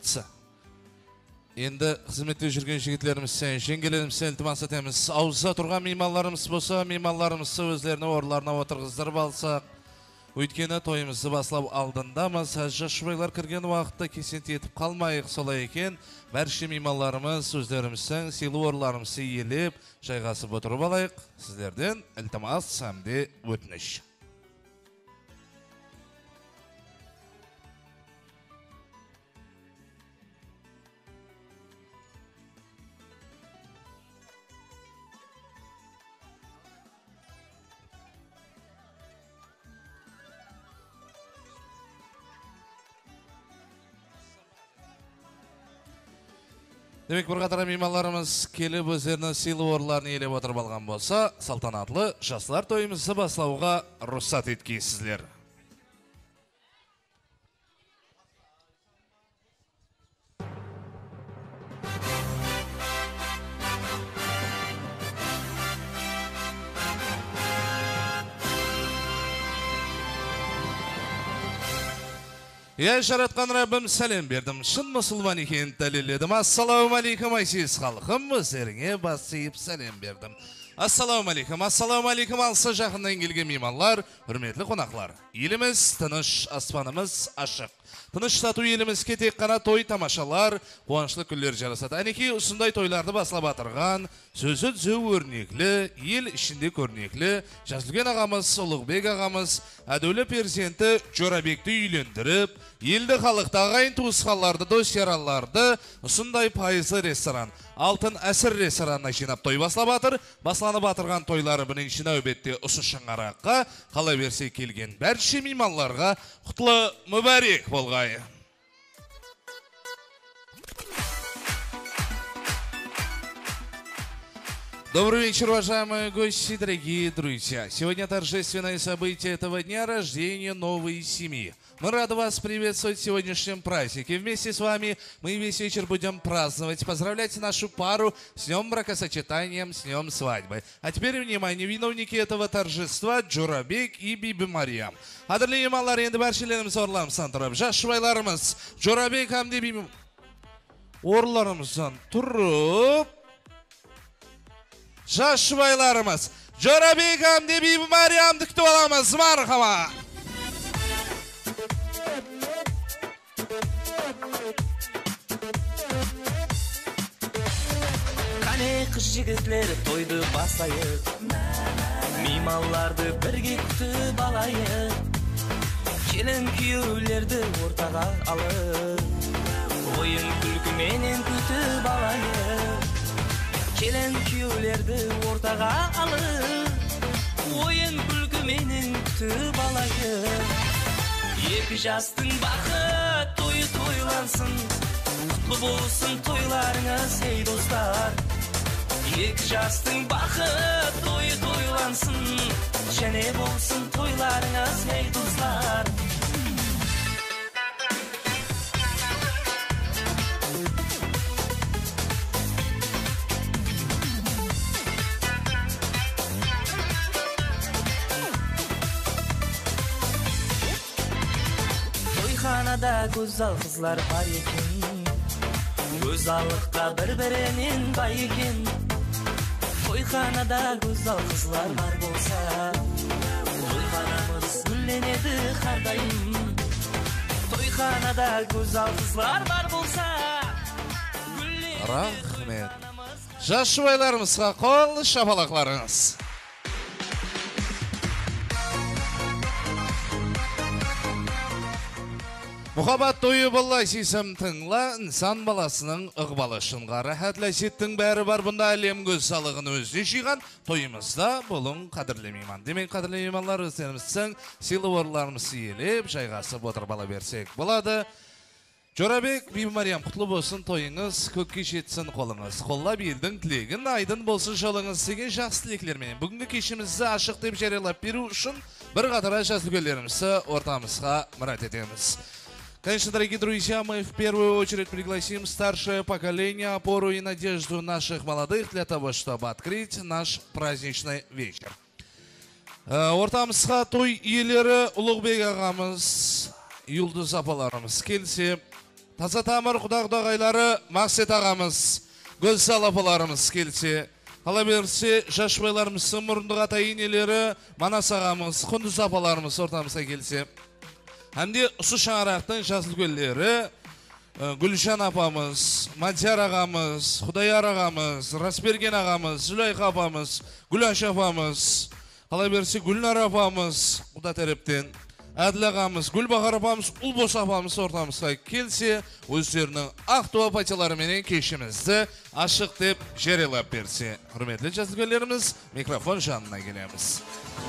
айтса. Енді қызметте жүрген жігітлерімізден, жеңгелерімізден ілтимас етеміз. Аузда тұрған меймандарымыз болса, меймандарымызды өздерінің орындарына отырғыздырып алсақ. Өйткені тойымызды баслап алдындамыз. Жас жұбайлар кірген уақытта кесенті етіп қалмайық, солай екен. Бәрше меймандарымыз өздеріміздің сыйлы орындарымызды иелеп, жайғасып отырып алайық. Сіздерден ілтимас әмде өтініш. Демек, бір қатар меймандарымыз келіп өздерінің сыйлы орындарын иелеп отырып алған болса, салтанатлы жастар тойымызды бастауға рұқсат еткейсіздер. Я жаратқан Раббым сәлем бердім, шын мұсылман екенін дәлелдедім. Ассалаумалейкум айсыз халқым, өздеріңе бас иіп сәлем бердім. Ассалаумалейкум, ассалаумалейкум алса жақыннан келген меймандар, үрметлі қонақлар. Еліміз тыныш, аспанымыз ашық. Тыныш тату елімізге тек қана той тамашалар, қуанышлы күндер жарасады. Әнеки ұсындай тойларды баслап атырған, сөзі түзеу өрнеклі, ел ішінде көрнеклі, Жазылген ағамыз, Ұлықбек ағамыз, әдеулі перзенті Жорабекті үйлендіріп, елді халықты ағайын туысқаларды, дос яраларды ұсындай пайызы ресторан, Алтын әсір ресторанына жинап той баслап атыр. Басланып атырған тойлары бірінші нәубетте ұсы шыңараққа, қала берсе келген бәрше мейманларға құтлы мүбәрек болғай. Добрый вечер, уважаемые гости, дорогие друзья. Сегодня торжественное событие этого дня — рождения новой семьи. Мы рады вас приветствовать в сегодняшнем празднике. Вместе с вами мы весь вечер будем праздновать, поздравлять нашу пару с днем бракосочетания, с днем свадьбы. А теперь, внимание, виновники этого торжества — Жорабек и Биби Мариям. Қадірлі меймандар, енді бәршелеріміз орындарымыздан тұрып, жас жұбайларымыз Жорабек әмде Биби орындарымыздан тұрып, жас жұбайларымыз Жорабек әмде Биби Мариямды күтіп аламыз. Мархама. Қыз жігітлер тойды басайық, мейманларды бірге күтіп алайық, келін күйеулерді ортаға алып, ойын күлкіменен күтіп алайық, келін күйеулерді ортаға алып, ойын күлкіменен күтіп алайық. Екі жастың бақыт тойы тойлансын, құтты болсын тойларыңыз, ей достар. Екі жастың бақыт тойы тойлансын, және болсын тойларыңыз, ей достар. Тойханада көзал қызлар бар екен, көзалыққа бір-бірінен бай екен. Тойханада көзал қызлар бар болса, тойханамыз гүлленеді қардайым. Тойханада көзал қызлар бар болса, Рахмет. Жас жұбайларымызға қол шапалақларыңыз. Мұхаббат тойы болай сейсім тыңла, инсан баласының ұғбалы шынға рахат ләзеттің бәрі бар. Бұнда әлем көз салығын өзіне жиған тойымызда болың қадірлі мейман. Демек, қадірлі мейманлар, өздеріміздің сыйлы орындарымызды иелеп, жайғасып отырып ала берсек болады. Жорабек, Биби Мариям, құтлы болсын тойыңыз, көкке жетсін қолыңыз. Қоллап елдің тілегін, айдын болсын жолыңыз деген жақсы тілеклермен. Бүгінгі кешімізді ашық деп жариялап беру үшін бір қатар жазылгерлерімізді ортамызға мұрат етеміз. Конечно, дорогие друзья, мы в первую очередь пригласим старшее поколение, опору и надежду наших молодых для того, чтобы открыть наш праздничный вечер. Ортамызға той иелері Ұлықбек ағамыз, Юлдыз апаларымыз келсе, таза тамыр құдағайлары Мақсет ағамыз, Гөлсал апаларымыз келсе, қала берсе жашбайларымыздың мұрындық ата енелері Манас ағамыз, Құндыз апаларымыз ортамызға келсе. Әмде ұсы шаңырақтың жасыл көллері Гүлжан апамыз, Мадияр ағамыз, Құдаяр ағамыз, Расберген ағамыз, Зулайха апамыз, Гүлаш апамыз, қала берсе Гүлнар апамыз, Құда тәрептен, Әділ ағамыз, Гүлбақар апамыз, Ұлбос апамыз ортамызға келсе, өздерінің ақтуа патяларыменен кешімізді ашық деп жерелап берсе. Құрметлі жазылгерлеріміз, микрофон жанына келеміз.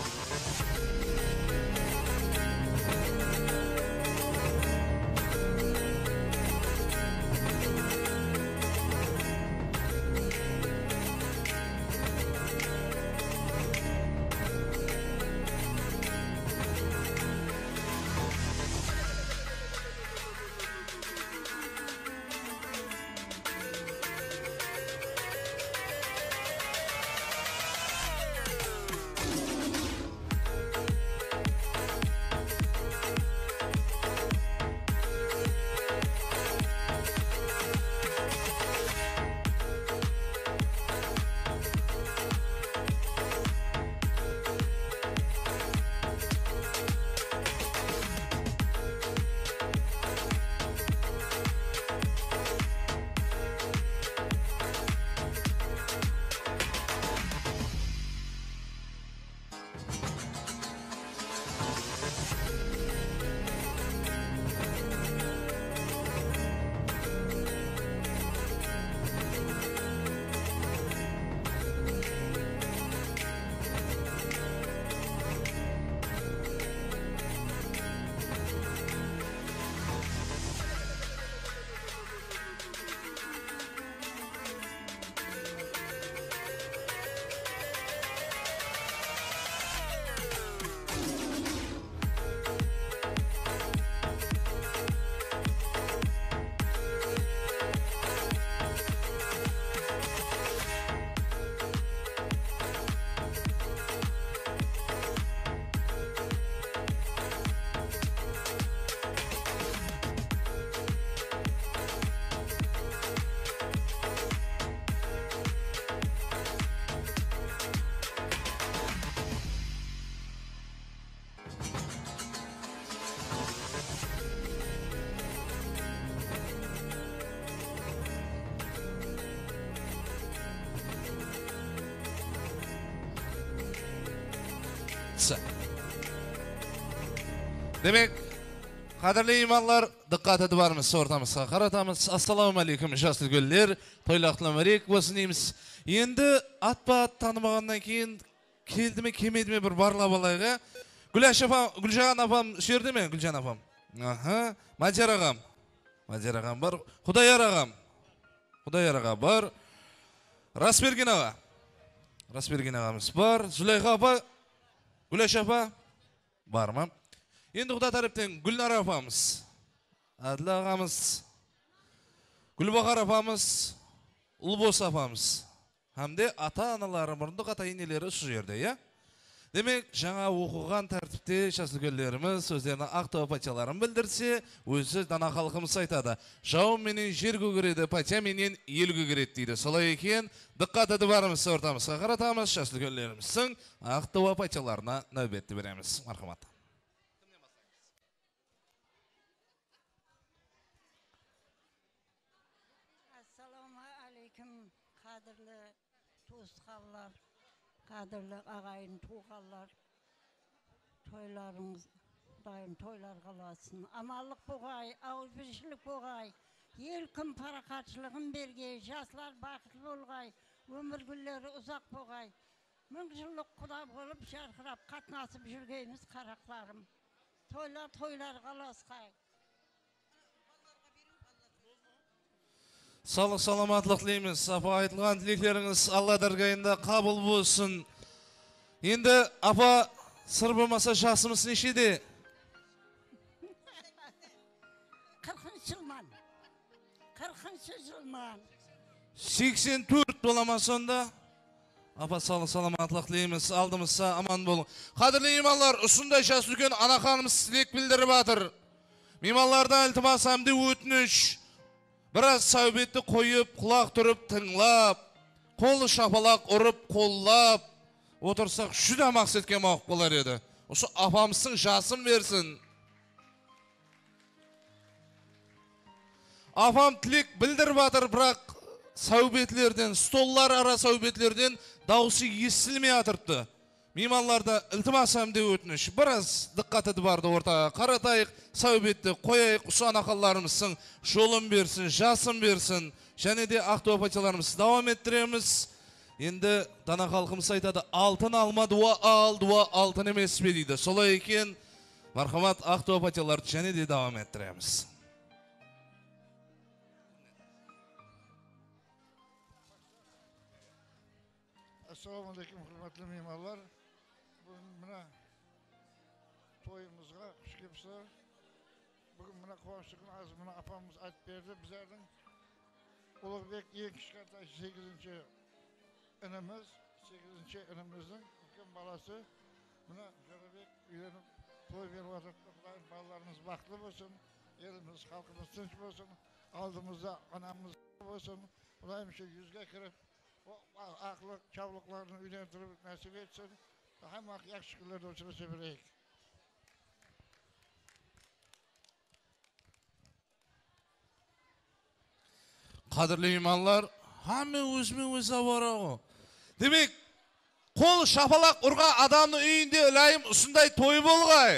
Demek, qadırlı imanlar, dikkat edip varımız ortamızga qaratamiz. Assalamu alaikum жасыл göller, toylaqlamarek болсын дейміз. Енді атпа танымағаннан кейін келді ме, келмеді ме бір барлап алайға. Гүлжан апам шерді ме, Гүлжан апам? Аха, Мадияр ағам бар. Құдаяр аға бар. Расберген ағамыз бар. Зулайха апа, Гүлаш апа бар ма? Енді құда тәріптен Гүлнар апамыз, Әділ ағамыз, Гүлбақар апамыз, Ұлбос апамыз. Әмде ата-аналары, мұрындық ата-енелері şu жерде, я? Демек, жаңа оқыған тәртіпте жасылгерлеріміз өздерінің ақтау патяларын білдірсе, өзі дана халқымыз айтады. Жауым менен жер көгереді, патя менен ел көгереді дейді. Солай екен, дыққат еді барымыз ортамызға қаратамыз, жасылгерлеріміздің ақтау патяларына нәубетті береміз. Мархамат. Qadırlı tuğsqallar, qadırlı ağayın tuğallar, toylarımız daim toylar qalasın. Amallık boğay, ağızbirişlik boğay, yelkin parakatçılığın bergey, yaşlar bakıtlı olgay, ömür gülleri uzak boğay. Mümkünlük kuda bolup şarkırap katnasıp jürgeyimiz karaklarım. Toylar qalasqay. Sağlık salamatlık dileymiz. Apa aytılgan dilekleriniz Allah dargayında kabul bolsun. Endi apa sır bolmasa жасымыз нешеде? 40 жылман. 84 bolama sonda. Apa sağlık salamatlık dileymiz. Aldımızsa aman bolun. Kadirli imanlar, usunda жас үлкен anakanımız dilek bildirip atır. Мейманлардан iltimas hamda өтініш. Biraz sohbetni qo'yib, quloq turib tinglab, qo'l shapaloq urib, qo'llab o'tirsak, juda maqsadga muvofiq bo'lar edi. O'sha apamizning jasin bersin. Apam tilek bildirib atar, biroq sohbetlerden, stollar ara sohbetlerden davsi estilmay atiribdi. Meymanlarda iltimas hamda o'tinish. Biraz diqqat e'tiborni o'rtaga qaratayıq, sohbetni qo'yayıq, usanaqallarimizning yo'lin bersin, jasin bersin. Және де aqto'pachalarimiz davom ettiramiz. Endi dana xalqimiz aytadi, altın alma duo al, duo altın emas deydi. Solay ekan, marhamat aqto'pachalar, және de davom ettiramiz. Assalomu alaykum, hurmatli mehmonlar. Bugun mana to'yimizga xush kelibsizlar. Bugun mana quvonchli kun az mana apamiz aytib berdi. Bizlarning Ulug'bek eng kichkina 8-inimiz, 8-inimizning ulkan balasi mana Jo'rabek uylanib to'y berib o'tiribdi. Xudoyim bolalarimiz baxtli bo'lsin, elimiz, xalqimiz tinch bo'lsin, oldimizda onamiz bo'lsin. Xudoyim shu yuzga kirib aqli çavlıklarını uylantirib nasip etsin. Hamma yaxshi kunlarda uchrasha beraylik. Qadrli mehmonlar, hamma o'zmi-o'zi avaro. Demek, qo'l shapaloq urgan adamning uyinde ilayim usunday to'y bo'lg'ay.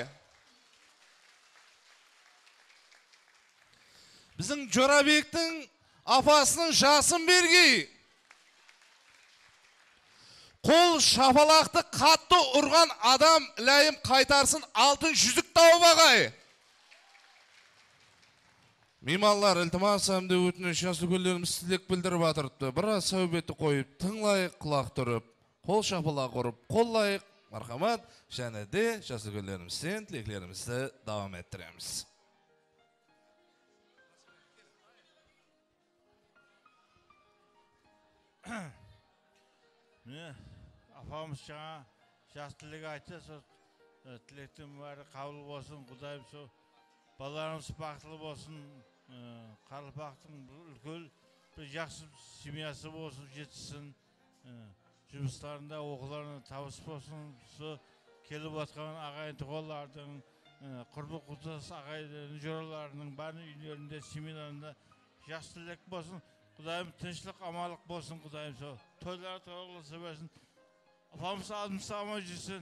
Bizning Jo'rabekning apasının jasin bergey. Qo'l shapaloqni qattiq urgan adam ilayim qaytarsın, altın yüzük tavib ag'ay. Mehmonlar iltimos hamda o'tinish yoshlig'larimiz tilek bildirib atiribdi. Biroz sohbetni qo'yib, tinglaylik, quloq turib, qo'l shapaloq urib, qo'llaylik. Marhamat, және de yoshlig'larimizdan tileklarimizni davom ettiramiz. Apamız жаңа жас тілек айтты, сол тілектің бәрі қабыл болсын, Құдайым сол балаларымыз бақытлы болсын, Қарылпақтың үлкен бір жақсы семьясы болсын, жетсін, жұмыстарында оқуларына табыс болсын, сол келіп отқан ағайын тұғалардың, құрбы құтас ағайын жораларының бәрінің үйлерінде, семьяларында жақсы тілек болсын. Құдайым тыныштық, амандық болсын, Құдайым сол тойлары тойласа берсін. Apamız adımızda ama жүрсін.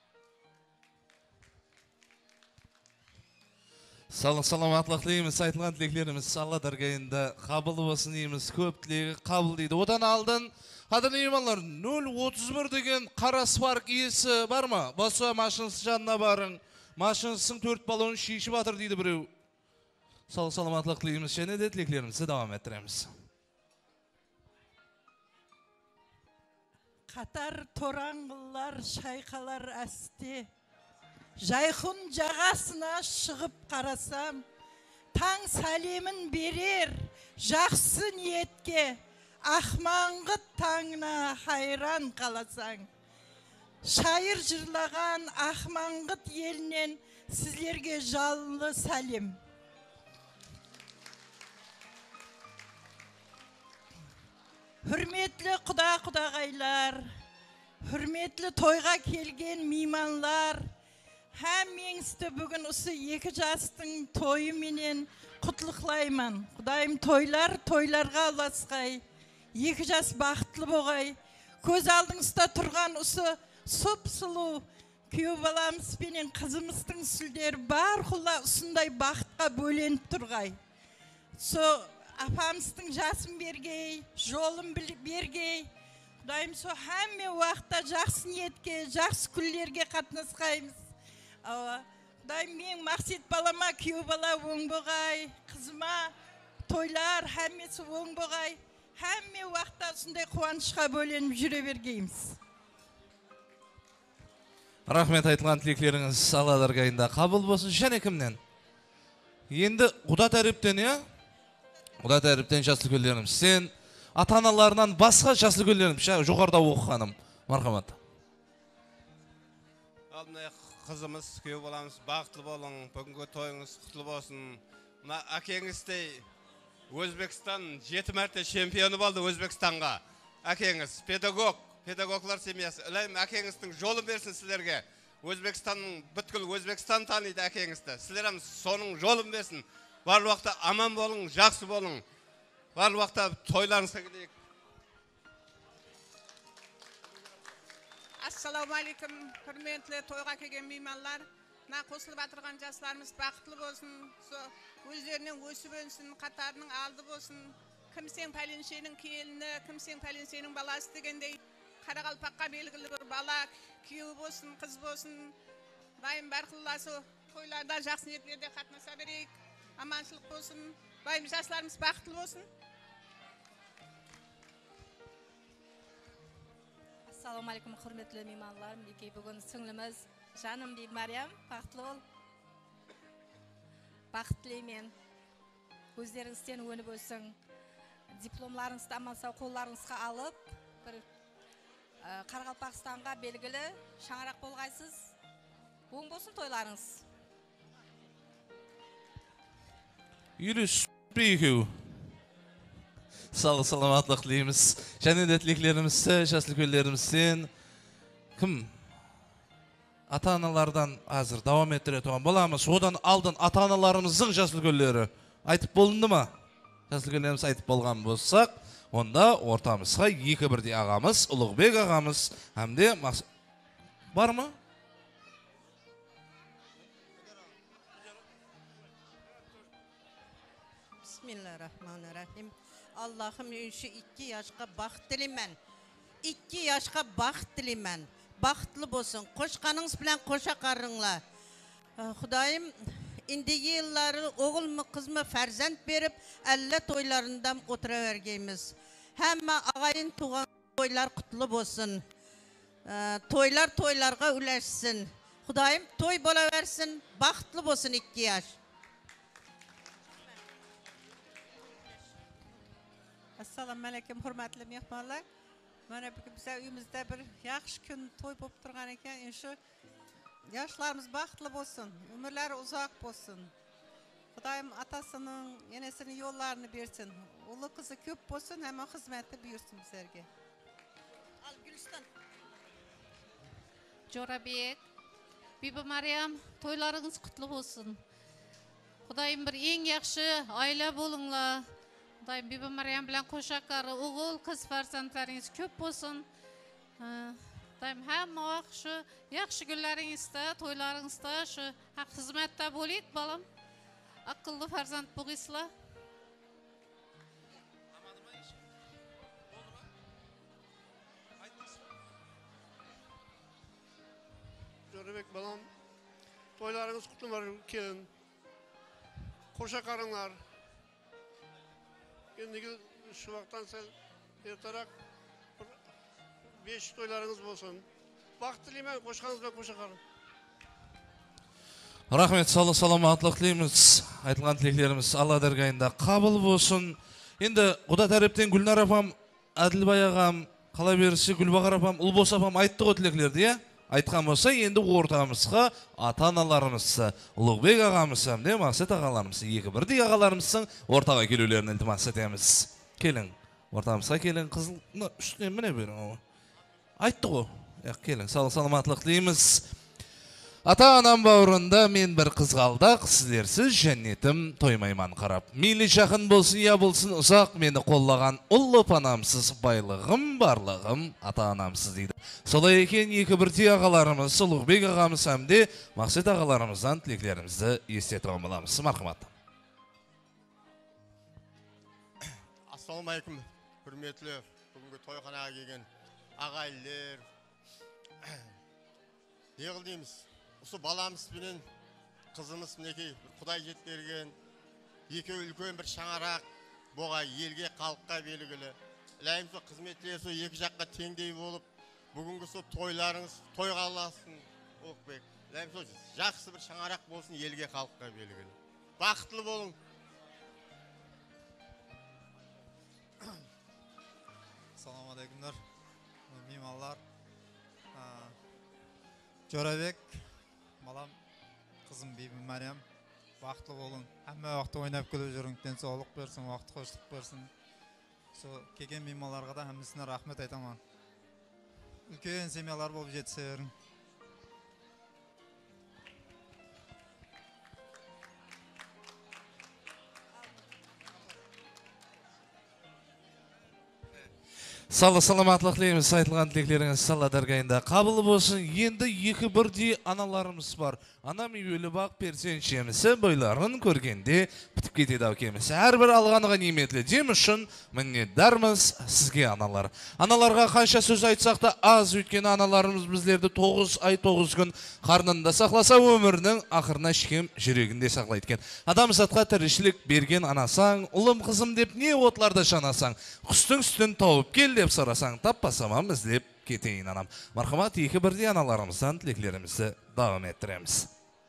Саламатлық дейміз, айтылған тілекlerimiz Алла даргайында қабыл болсын дейміз, көп тілегі қабыл дейді. Одан алдын, қадірлі меймандар, 031 деген қара Спарк иесі бар ма? Баса машинасы жанына барың, машинасының 4 баллонын шешіп атыр дейді біреу. Саламатлық дейміз, және де тілекlerimizi devam ettiреміз. Қатар тораңғылар, шайқалар әсте, жайқын жағасына шығып қарасам, таң сәлемін берер, жақсы ниетке, ақмаңғыт таңына хайран қаласаң. Шайыр жырлаған ақмаңғыт елінен сіздерге жалынды сәлем. Hürmetli құдағайлар, hürmetli тойға келген мейманлар, Həmmеңізді бүгін осы 2 жастың тойы менен құтлықлаймын. Құдайым тойларға ұласқай, 2 жас бақытлы болғай. Көз алдыңызда тұрған осы сұп-сұлу күйеу баламыз бенен қызымыздың сүлдері бар құлла ұсындай бақытқа бөленіп тұрғай. Апамыздың жасын бергей, жолын бергей. Құдайым со әмме уақытта жақсы ниетке, жақсы күллерге қатынасқаймыз. Құдайым мен мақсет балама күйеу бала оң боғай, қызыма тойлар әммесі оң боғай. Әмме уақытта сондай қуанышқа бөленіп жүре бергейміз. Рахмет, айтылған тілектеріңіз Алла даргайында қабыл болсын. Және кімнен? Енді Құда тәріптен, я? Құда тәріптен жасыл көлдерім. Сен ата-аналарынан басқа жасыл көлдерім жоғарда оқығаным. Мархамат. Алдына kızımız, köyü balamız baqtlı bolun, bugünkü toyunuz kutlu bolsun. Mına akеңizdey Özbekistan 7 mərtə çempionu boldu Özbekistanга. Akеңiz pedagoglar semiyasi. Ilayım akеңizdin jolun bersin sizlerge. Özbekistanның бүткіл Özbekistan tanıydı akеңizді. Sizler hem sonun jolun bersin. Var vaqta aman bolun, жақсы bolun. Var vaqta toylarınızga gideyik. Assalamu alaikum, hürmetli toyga kelgen meymanlar. Na qo'shilib o'tirgan yoshlarimiz baxtli bo'lsin, o'zlarining o'sib o'nsin, qatorining oldi bo'lsin. Kimsen palinchening kelini, kimsen palinchening balasi degandek Qaraqalpaqqa belgili bir bala, kuyov bo'lsin, qiz bo'lsin. Doim barxillasi to'ylarda yaxshi niyatlarda qatnasha beraylik. Amanchilik bo'lsin. Doim yoshlarimiz baxtli bo'lsin. Assalomu alaykum hurmatli mehmonlar. Bugun singlimiz Жаным Бибі Мариям, бақытлы бол. Бақыттылеймен. Өздеріңізден өніп өсің. Дипломларыңызды аман сау қолдарыңызға алып, бір Қарақалпақстанға белгілі шаңырақ болғайсыз. Оң болсын тойларыңыз. Yürüyüş büyükü. Salamatlık dileyimiz. Және de тілекlerімізді, жаслы köylerimizden kim? Ата-аналардан азыр давам еттіре туған боламыз. Одан алдын ата-аналарымыздың жаслы көллері айтып болынды ма? Жаслы көллеріміз айтып болған болсақ, онда ортамызға екі бірдей ағамыз, Ұлықбек ағамыз, әмде бар ма? Bismillahirrahmanirrahim. Allah'ım şu 2 yaşqa baxt dilemen. 2 yaşqa baxt dilemen. Baxtlı bolsun. Qoşqanыңыз bilan qoşa qarыңlar. Xudayım indiki yılları oğul mu kız mı farzand berip elle toylarından otura vergeyimiz. Həmmə ağayın tuğan toylar kutlu bolsun. Toylar toylarga üleşsin. Xudayım toy bola versin. Baxtlı bolsun 2 yaş. Assalamu alaikum hurmatli mehmonlar. Mana bugün bize uyimizde bir yaxşı gün toy bolup turgan eken. Şu yaşlarımız baxtlı bolsun, ömürleri uzak bolsun. Xudayım atasının, enesinin yollarını bersin. Ulu kızı köp bolsun, hemen hizmeti buyursun bizlerge. Al Gülistan. Jorabek, Bibi Maryam, toylarınız kutlu bolsun. Xudayım bir en yaxşı aile bolunglar. Xudayım Bibi Maryam bilen qoşaqarı, oğul, kız farzandlarınız köp bolsun. Xudayım hamma vaqt şu yaxşı günlərinizdə, toylarınızda şu haq xizmətdə bolayıq balam. Akıllı farzand boğaysızlar. Jorabek balam, toylarınız kutlular kelin. Qoşa qarınlar. Endigi şu vaqtdan sel ertarak 5 toylarınız bolsun. Baxt dileymen, qoşqanız bilan qoşa qarın. Rahmet, salamatlık dileyimiz. Айтылған тілекlerimiz Allah dergahında kabul bolsun. Endi Құда taraftan Gülnar apam, Adilbay ağam, qala berisi Gülbaqar apam, Ulbos apam aytты ғой тілекlerді, ya? Айтқан болса, енді ортамызға ата-аналарымызды, Ұлықбек ағамыз, әмде Мақсат ағаларымызды, екі бірдей ағаларымыздың ортаға келулерін ілтимас етеміз. Келің, ортамызға келің, қызыл, үстіне міне берің. Айтты ғой, келің, саламатлық дейміз. Ата-анам бауырында мен бір қызғалдақ, сіздерсіз жәннетім тоймайман қарап. Мейлі жақын болсын, я болсын, ұзақ мені қоллаған ұлы панамсыз байлығым, барлығым ата-анамсыз дейді. Солай екен екі бірдей ағаларымыз, Ұлықбек ағамыз әмде Мақсат ағаларымыздан тілектерімізді естетіп боламыз. Мархамат. Ассалаумағалейкум, құрметті бүгінгі тойханаға келген ағайлар. Не қылдейміз? Осы баламыз бенен қызымыз мінекей Құдай жет берген екі үлкен бір шаңарақ боға елге халыққа белгілі. Ләйім со қызметлер со екі жаққа теңдей болып, бүгінгі со тойларыңыз тойға аласын Ұлықбек. Ләйім со жақсы бір шаңарақ болсын елге халыққа белгілі. Бақытлы болың. Assalamu alaikumlar. Mehmonlar. Jorabek, Балам, қызым Бибі Мариям, бақытлы болың. Әмме вақты ойнап күліп жүрің, денсаулық берсін, вақты қоштық берсін. Со келген мейманларға да әмісіне рахмет айтамын. Үлкен семьялар болып жетсерің. Салы саламатлық тілейміз, айтылған тілеклеріңіз Алла дәргайында қабыл болсын. Енді екі бірдей аналарымыз бар. Анам үйелі бақ персеншемісі бойларын көргенде бітіп кетеді әукеміз. Әрбір алғаныға неметлі дем үшін міннетдармыз сізге аналар. Аналарға қанша сөз айтсақ та аз, өйткені аналарымыз біздерді 9 ай 9 күн қарнында сақласа, өмірінің ақырына шекем жүрегінде сақлайды екен. Адамзатқа тіршілік берген анасаң, ұлым қызым деп не отларда шанасаң, құстың сүтін тауып кел деп сұрасаң, таппасамам іздеп кетейін анам. Мархамат, екі бірдей аналарымыздан тілеклерімізді давам еттіреміз.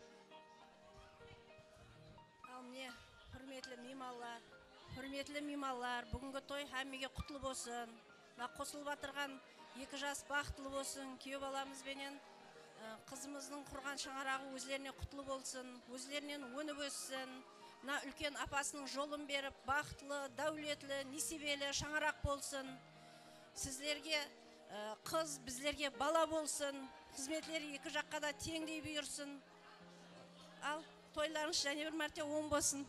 Құрметлі меймандар, бүгінгі той әмеге құтлы болсын. Қосылып батырған 2 жас бақытлы болсын. Күйеу баламызбенен қызымыздың құрған шаңырағы өзлеріне құтлы болсын, өзлерінен өніп өссін. Үлкен апасының жолын беріп, бақытлы, дәулетлі, несібелі шаңырақ болсын. Сіздерге қыз, біздерге бала болсын. Қызметлері екі жаққа да теңдей бұйырсын. Ал тойларыңыз және бір мәрте оң болсын.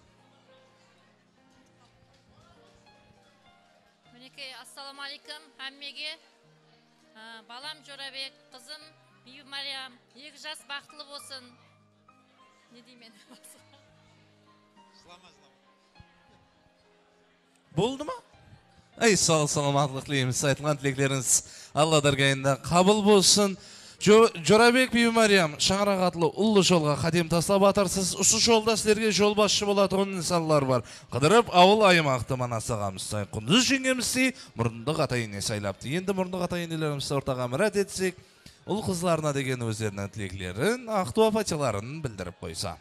Мінекей, ассаламу алейкум, әммеге, балам Жорабек, қызым Бибі Мариям, 2 жас бақытлы болсын. Не деймен? Болды ма? Ай, саламатлық тілейміз, айтылған тілеклеріңіз Алла дәргайында қабыл болсын. Жорабек Бибі Мариям, шаңырақ атлы ұлы жолға қадем таслап атарсыз. Ұсы жолда сілерге жол басшы болатығын инсанлар бар. Қыдырып, ауыл аймақты манасығамыздай. Құндыз жеңемізді мұрындық атайыне сайлапты. Енді мұрындық атайынелерімізді ортаға мұрат етсек, ұл қызларына деген өздерінің тілеклерін, ақтуа патиларын білдіріп қойса.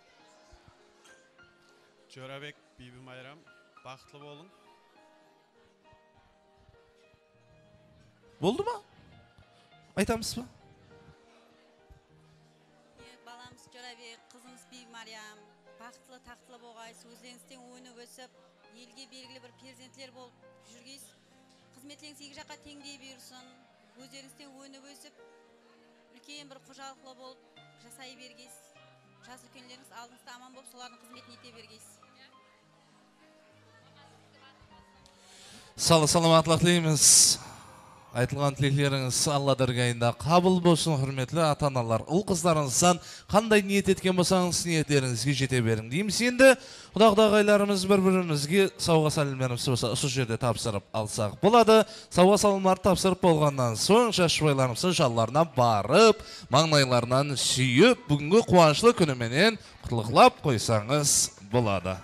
Жорабек Бибі Мариям, бақытлы болың. Болды ма? Айтамыз ба? Баламыз Жорабек, қызымыз Бибі Мариям, бақытлы тақтылы болғайсыз, өздеріңізден өніп өсіп, елге белгілі бір перзентлер болып жүргейсіз. Қызметлеріңіз екі жаққа теңдей бұйырсын, өздеріңізден өніп өсіп, үлкен бір қожалықлы болып жасай бергейсіз. Жас үлкендеріңіз алдыңызда аман болып, солардың қызметін ете бергейсіз. Саламатлық тілейміз. Айтылған тілеклеріңіз Алла дәргайында қабыл болсын, құрметлі ата-аналар. Ұл қыздарыңыздан қандай ниет еткен болсаңыз, ниеттеріңізге жете берің дейміз. Енді құдағдағайларымыз бір-бірімізге сауға сәлемдеріміз болса, осы жерде тапсырып алсақ болады. Сауға сәлемдер тапсырып болғаннан соң, жас-жұбайларымыздың жалларына барып, маңнайларынан сүйіп, бүгінгі қуанышлы күніменен құтлықлап қойсаңыз болады.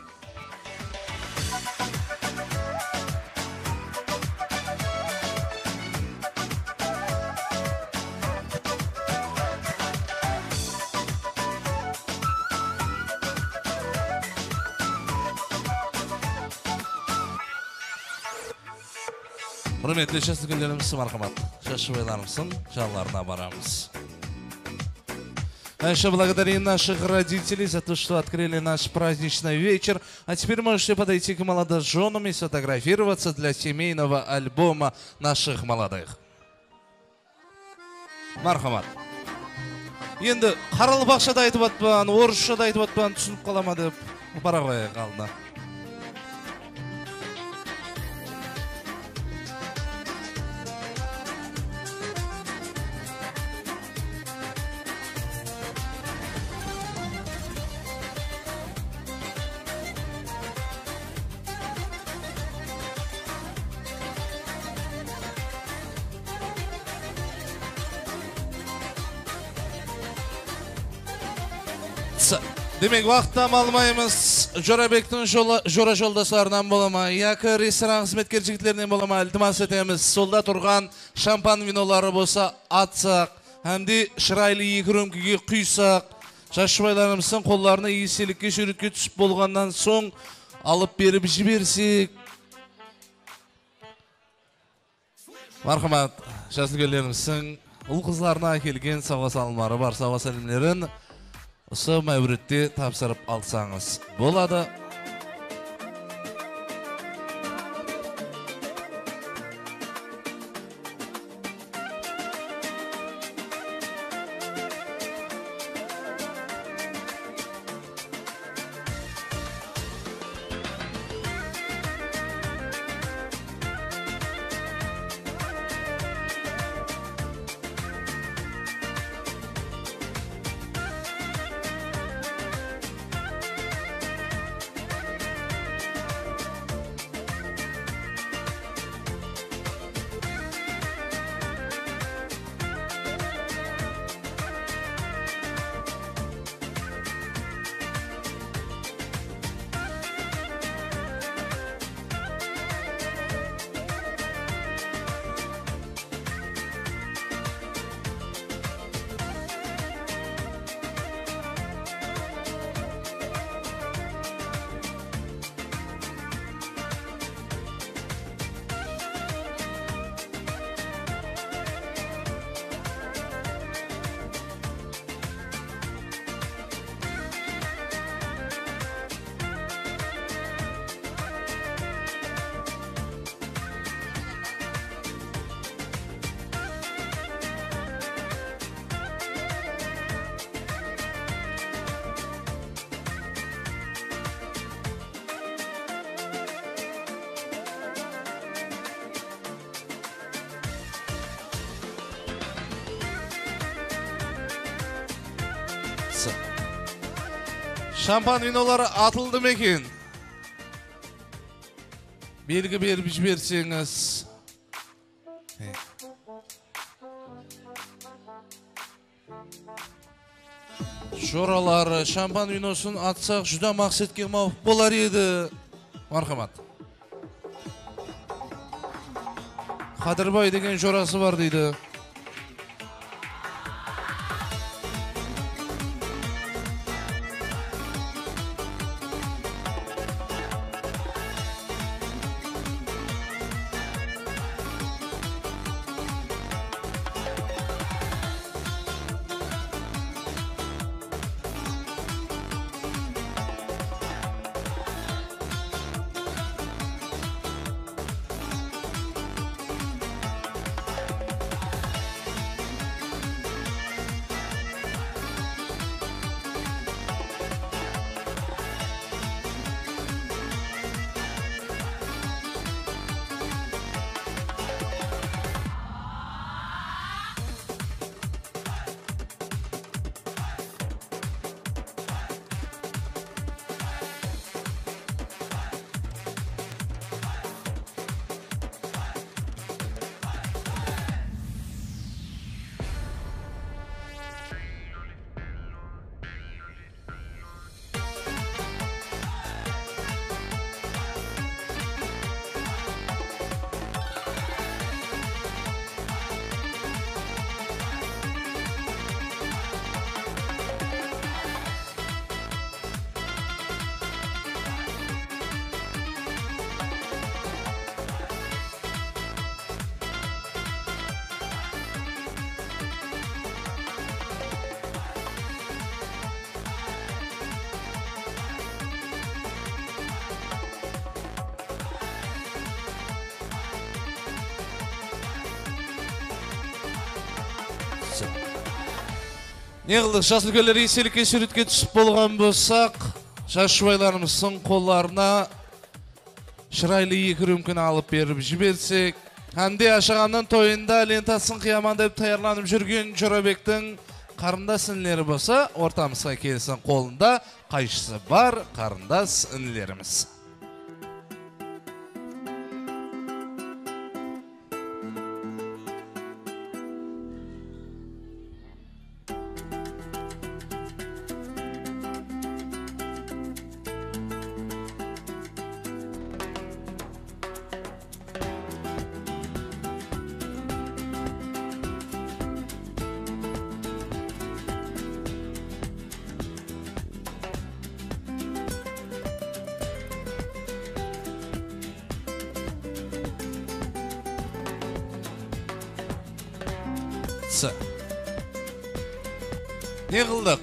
Құрметлі жас-үлкендеріміз, мархамат, жас-жұбайларымыздың жалларына барамыз. Еще благодарим наших родителей за то, что открыли наш праздничный вечер. А теперь можете подойти к молодоженам и сфотографироваться для семейного альбома наших молодых. Мархамат. Енді қаралы бақшада айтып атпан, орысшада айтып атпан, түсініп қалама деп бара қояйық алдына. Демек, вақытта алмаймыз. Жорабектің жора жолдастарынан болама, яқы ресторан қызметкер жігітлерінен болама, ілтимас етеміз. Солда тұрған шампан винолары болса атсақ, әмде шырайлы екі рөмкеге құйсақ, жас-жұбайларымыздың қолдарына еселікке шүретке түсіп болғаннан соң алып беріп жіберсек. Мархамат, жас-үлкендеріміздің ул кызларына келген сава салымлары бар, сава сәлемлерін осы мәуретте тапсырып алсаңыз болады. Şampan vinoları atıldı mekin. Belgi berip jibерсеңiz. Şoralar şampan vinosun atsak juda maqsadga muvofiq bo'lar edi. Marhamat. Qadirboy degan jorasi bor deydi. Ne kıldık? Jас өлкөлөр эселикке сүрөткө түсүп болгон болсак, жаш жубайларыбыздын колларына чырайлуу эки рөмкүн алып берип жиберсек, Ханде ашаганын тойында лентасын кыяман деп даярданып жүргөн Жорабектин карындас инилери болсо, ортамызга келсин, колунда кайшысы бар карындас инилерimiz. Не қылдық?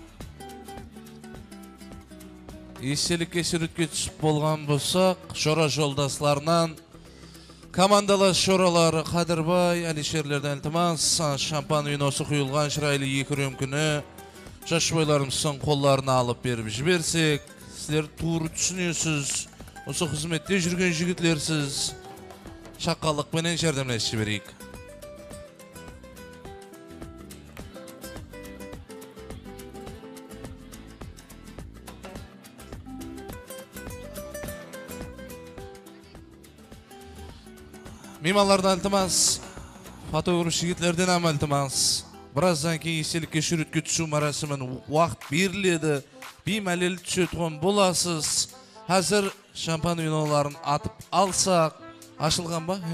Естелікке сүрітке түсіп болған болсақ, шора жолдасларынан командалас шоралары Қадырбай, Әлишерлерден Ілтімас, шампан виносы құйылған шырайлы екі рөмкіні жашбайларымыздың қолларына алып беріп жіберсек, сіздер туыр түсінесіз, осы қызметте жүрген жігітлерсіз, шаққалықпенен жәрдемлесіп жіберейік. Мейманлардан ілтімас, фотограф жігітлерден әм ілтімас. Біраздан кейін естелікке шүрітке түсу марасымын уақыт беріледі. Беймәлел түсетіғын боласыз. Әзір шампан виноларын атып алсақ. Ашылған ба?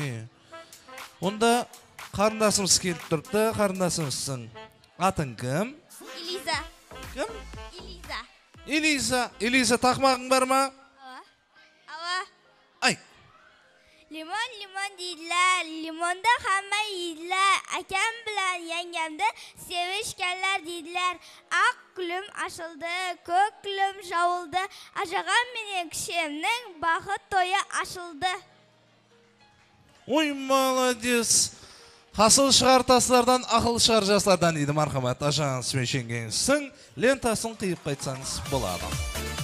Онда қарындасымыз келіп тұрыпты. Қарындасымыздың атын кім? Элиза. Кім? Элиза. Элиза. Элиза, тақмағың бар ма? Ава. Ай. Limon deydiler, limonda hamma yeydiler. Akam bilan yengemde sevishganlar deydiler. Ak gülüm açıldı, ko'k gülüm javuldu. Aşağam mening kishimning baxit to'yi açıldı. Ой, молодец. Хасыл шығар тасылардан, ақыл шығар жастардан дейді, мархамат. Ажаңыз смешенгенсің, лентасын қиып қайтсаңыз болады.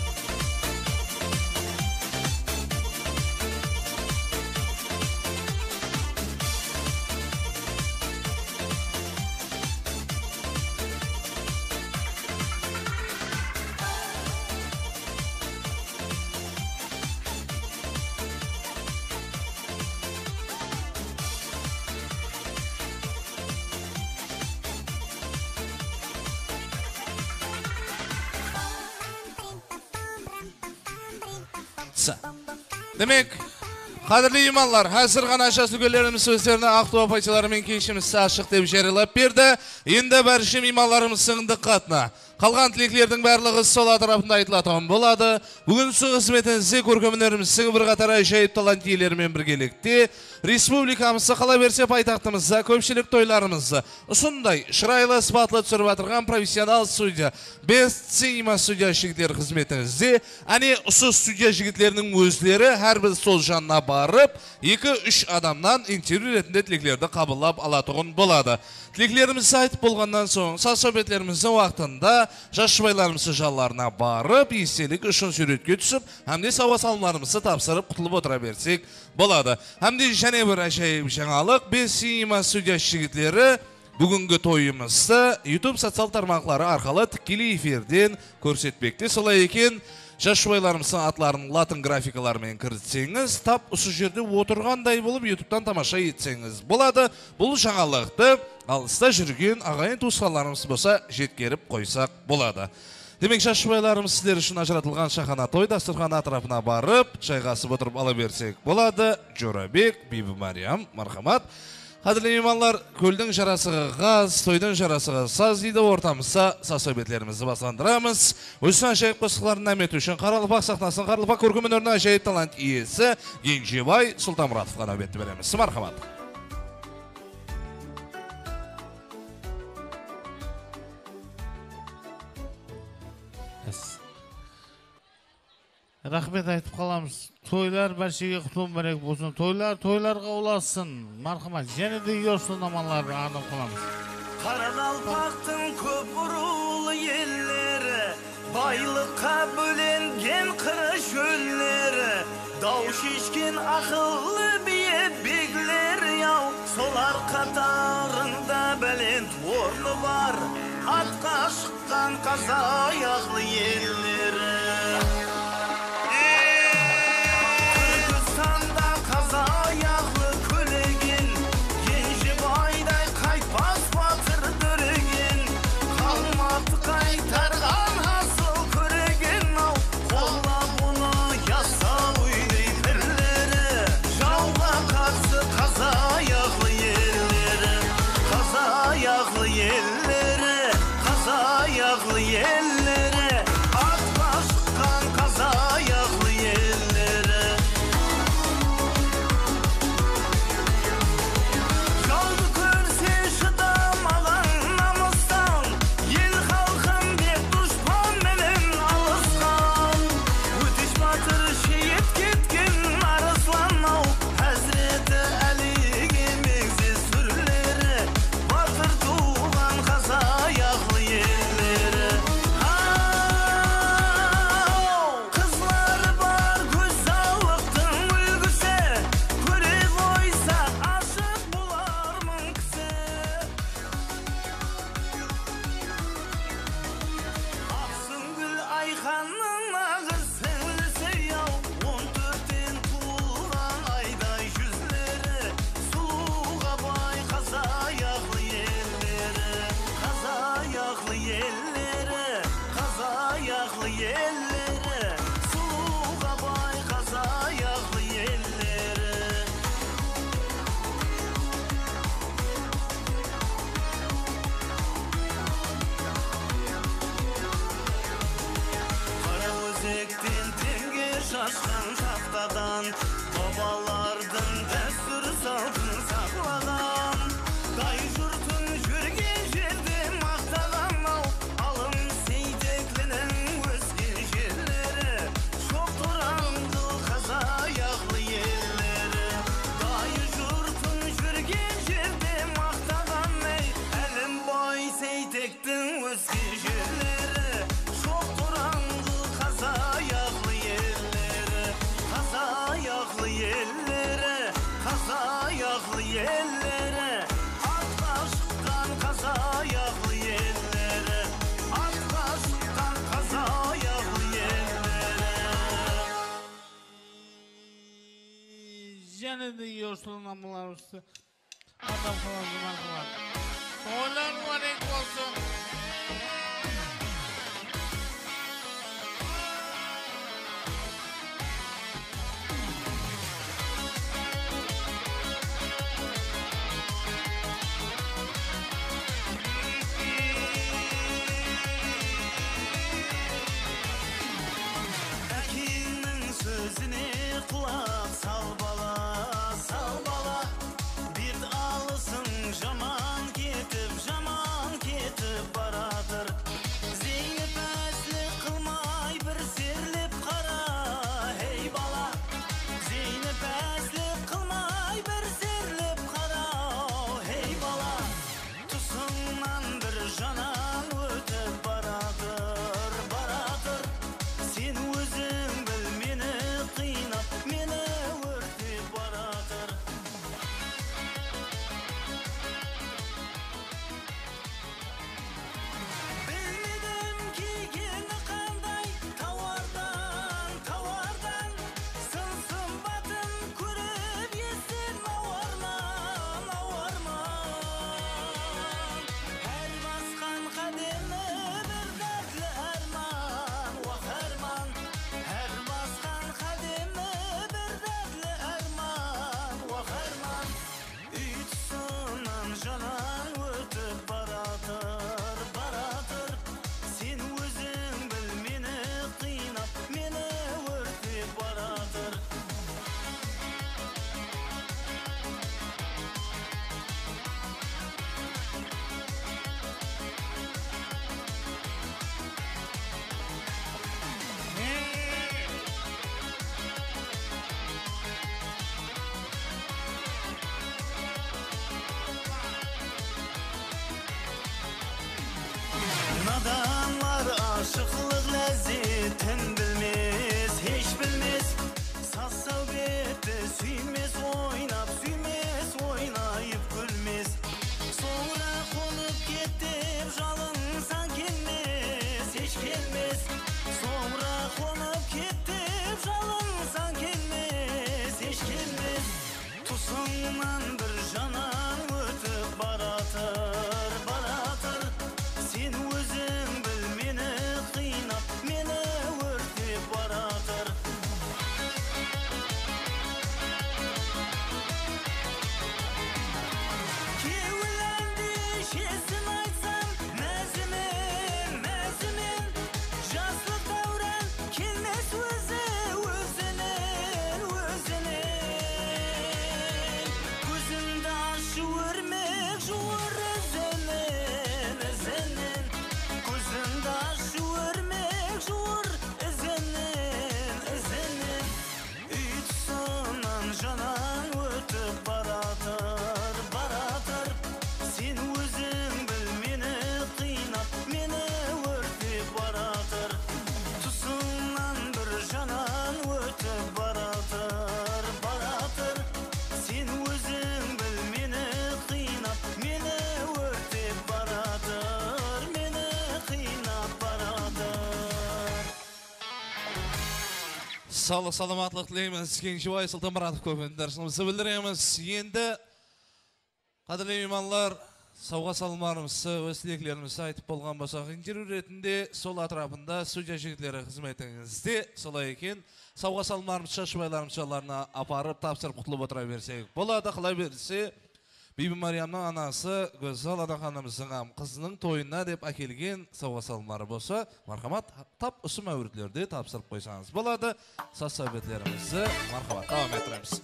Демек, қадірлі иманлар, әзір ғана жасүгелеріміз сөздеріне ақтуа пайчаларымен кешімізді ашық деп жариялап берді. Енді бәршім иманларымыздың диққатына. Қалған тілеклердің барлығы сол атырапында айтылатын болады. Бүгін су қызметіңізде көркемінеріміздің бір қатара жайып талант иелерімен біргелікте республикамызды қала берсе пайтақтымызда көпшілік тойларымызды ұсындай шырайлы спатлы түсіріп атырған профессионал судья, Best Cinema судья жігітлер қызметіңізде, әне ұсы судья жігітлерінің өздері әрбір сол жанына барып, 2-3 адамнан интервью ретінде тілеклерді қабылдап алатығын болады. Тілеклерімізді айтып болғаннан соң, сасобетлеріміздің уақытында жашыбайларымызды жалларына барып, естелік үшін суретке түсіп, әмде сауа салымларымызды тапсырып құтылып отыра берсек болады. Әмде және бір әжайып жаңалық, Best Cinema судья жігітлері бүгінгі тойымызды YouTube социал тармақлары арқылы тікелей эфирден көрсетпекте. Солай екен, жашыбайларымыздың атларын латын графикаларымен кіртсеңіз, тап осы жерде отырғандай болып YouTube'дан тамаша етсеңіз болады. Бұл жаңалықты алыста жүрген ағайын туысқандарымыз болса жеткеріп қойсақ болады. Демек, жашыбайларымыз сіздер үшін ажыратылған шахана той дастархан атырапына барып, жайғасып отырып ала берсек болады. Жорабек, Бибі Мариям, мархамат. Қадірлі иманлар, көлдің жарасығы ғаз, тойдың жарасығы саз дейді, ортамызда сасобетлерімізді басандырамыз. Өсін ажайып қосықларын әмет үшін Қаралпақ сахнасын Қаралпақ көркем өнерінің ажайып талант иесі Кенжебай Сұлтанмұратовқа нәубетті береміз. Мархамат. Рахмет айтып қаламыз. Тойлар бәршеге құтылым бәрек болсын. Тойларға ұласын. Мархамат, және де үйерсін аманлар арнап қаламыз. Қарақалпақтың көп рулы еллері, байлыққа бөленген қыры шөллері, дау шешкен ақыллы бие беглер яу, солар қатарында бәлент орны бар, атқа шыққан қаза аяқлы еллері. Еллері, ат башқан сақтаған, бабалардың дәстүр салтын сақлаған. Қай жұртын жүрген жерде мақтаған ау, алым сейтекленің өскен жерлері, шоқ тұраңдыл қаза аяқлы ерлері. Қай жұртын жүрген жерде мақтаған ей, әлімбай сейтектің өскен жерлері, шоқ тұраңдыл қаза аяқлы ерлері, қаза аяқлы ерлері, қаза аяқлы ерлері, атқа шыққан қаза аяқлы ерлері, атқа шыққан қаза аяқлы ерлері. Және де ерсілін амыларысы адам қаласы марқылар. Тойлар барек болсын. Әкеңнің сөзіне құлақ сал бала, сал бала. Бет алысың жаман кетіп баратыр. Зейнеп әзілі қылмай бір серлеп қара, ей бала. Зейнеп әзілі қылмай бір серлеп қара, ей бала. Тұсыңнан бір жанан өтіп баратыр, баратыр. Сен өзің біл мені қинап, мені өртеп баратыр. Білмедім кигені қандай тауардан, тауардан. Сын сымбатын көріп естен ауарман, ауарман. Әр басқан қадемі бір дәрлі әрман, уақ әрман. Әр басқан қадемі бір дәрлі әрман, уақ әрман. Үй тұсынан жанан өтіп баратыр, баратыр. Сен өзің біл мені қинап, мені өртеп баратыр. Nadanlar aşıqlıq lezzetin bilmez, hiç bilmez. Saz savbetті süymez, oynap süymez, oynayıp gülmez. Sonra konup ketip жалынсаң келмес, hiç gelmez. Sonra konup ketip жалынсаң келмес, hiç gelmez. Тұсыңнан бір жанан өтіп баратыр, баратыр. Сен өзің біл мені қинап, мені өртеп баратыр. Кеуіләнді шесін айтсам, мәзімен, мәзімен. Жаслық дәурен келмес өзі, өзінен, өзінен. Көзіңді ашы өрмек жуыр ізінен, ізінен. Көзіңді ашы өрмек жуыр ізінен, ізінен. Үй тұсынан жанан өтіп баратыр, баратыр. Сен өзің біл мені қинап, мені өртеп баратыр. Тұсыңнан бір жанан өтіп баратыр, баратыр. Сен өзің біл мені қинап, мені өртеп баратыр, мені қинап баратыр. Sağlık salamatlık dileyimiz. Kenjibay Sultan Muratov köpünden dersimizi bildiremiz. Endi qadırlı imanlar, savga salmalarımızı, öz dileklerimizi aytıp bolgan bolsak, intervyu retinde sol atrafında stüdya jigitleri hizmetinizde. Solay eкен, savga salmalarımızı, şaşıbaylarımızı aparıp, tapsırıp, kutlup otura versek. Bolada kıla verirse, Bibi Maryam'ın anası Gözal Adaxanımızın kızının toyuna dep akelgen sova salımları bolsa, marhamat tap usu mavritlerdi tapsırıp koysanız boladı. Saz sohbetlerimizi marhamat devam ettiremiz.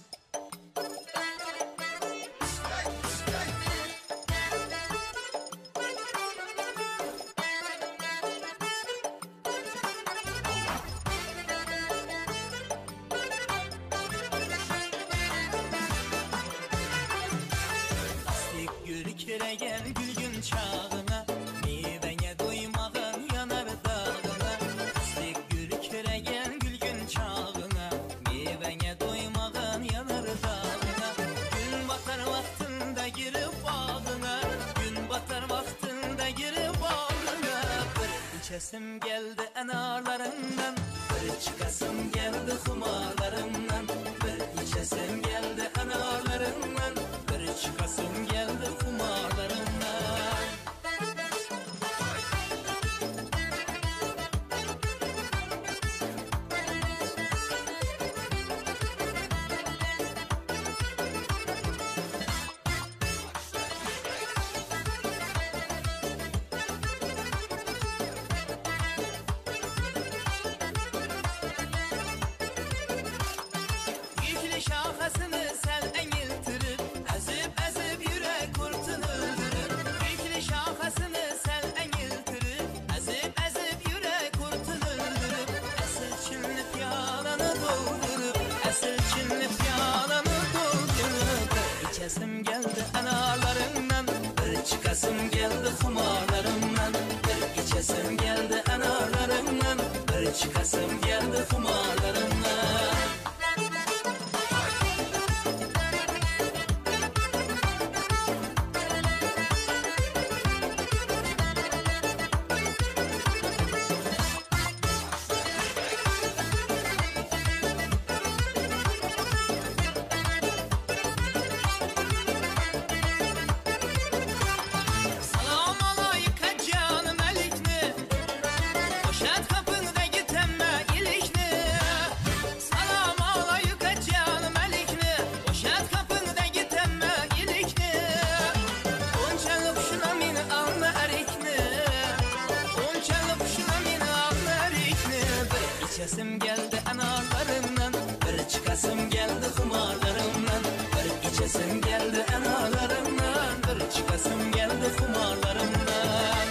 İçesim geldi enarlarından, bir çıkasım geldi kumarlarından. Bir içesim geldi enarlarından, bir çıkasım geldi kumarlarından. İçesim geldi enarlarından, bir çıkasım geldi kumarlarından. Bir içesim geldi enarlarından, bir çıkasım geldi kumarlarından. İçesim geldi enarlarından, bir çıkasım geldi kumarlarından. Bir içesim geldi enarlarından, bir çıkasım geldi kumarlarından.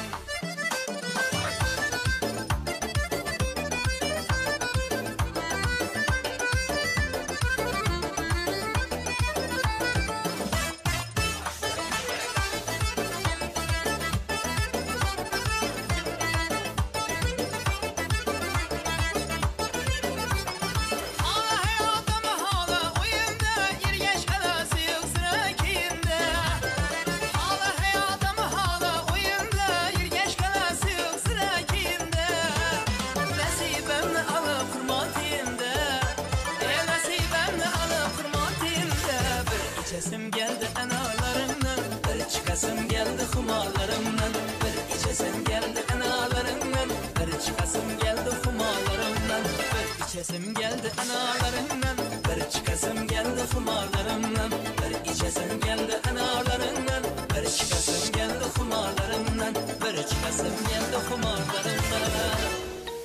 İçesim geldi enarlarından, bir çıkasım geldi kumarlarından. Bir içesim geldi enarlarından, bir çıkasım geldi kumarlarından. Bir içesim geldi enarlarından, bir çıkasım geldi kumarlarından. Bir içesim geldi enarlarından, bir çıkasım geldi kumarlarından. Bir çıkasım geldi kumarlarından.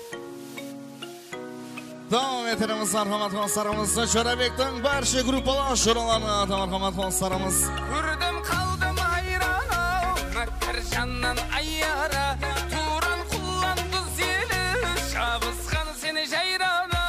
Devam edelim marhamat konserimizni Jo'rabek'ten barcha gruppalar şuralarına marhamat konserimiz. Kurdum kaldım hayrana, Makkarjandan ayyara, Turan kullandı zili, Şabızkan seni jayrana.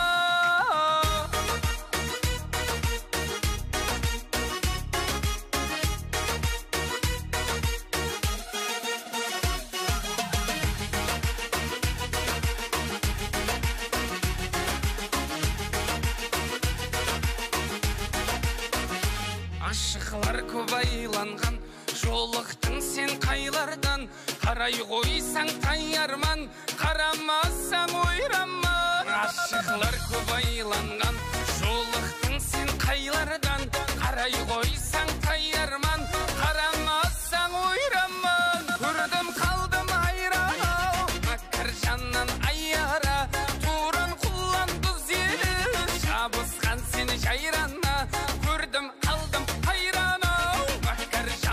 Aşıklar көп айланған, жолықтың сен қайлардан. Қарай қойсаң таярман, қарамасаң ойраман. Aşıklar көп айланған, жолықтың сен қайлардан. Қарай қойсаң таярман, қарамасаң ойраман. Көрдім қалдым айран, Makkarjandan ayyara, Turan kullandı zili, Şabızkan seni jayrana. Gördüm kaldım hayrana, Makkarjandan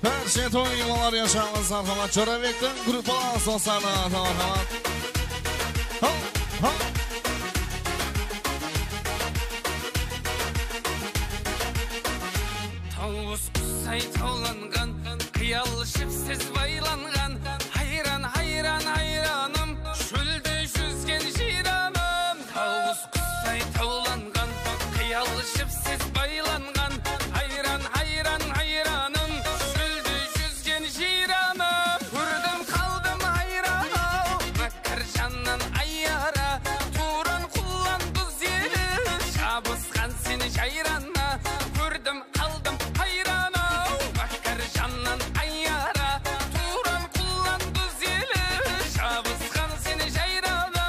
Barcha to'y mehmonlar yaşamız marhamat. Jo'rabekdan gruppalar asoslarni marhamat. Tavus qusay tavlangan, qiyalışıp siz baylangan. Hayran hayran hayranım, şülde yüzgen jiranım. Tavus qusay tavlangan, qiyalışıp siz baylangan. Hayran hayran hayranım, şülde yüzgen jiranım. Vurdum kaldım hayranım, makarjandan ayyara. Turan kullandı zeli, şabıskan seni jayranma. Vurdum kaldım hayranım, makarjandan ayyara. Turan kullandı zeli, şabıskan seni jayranma.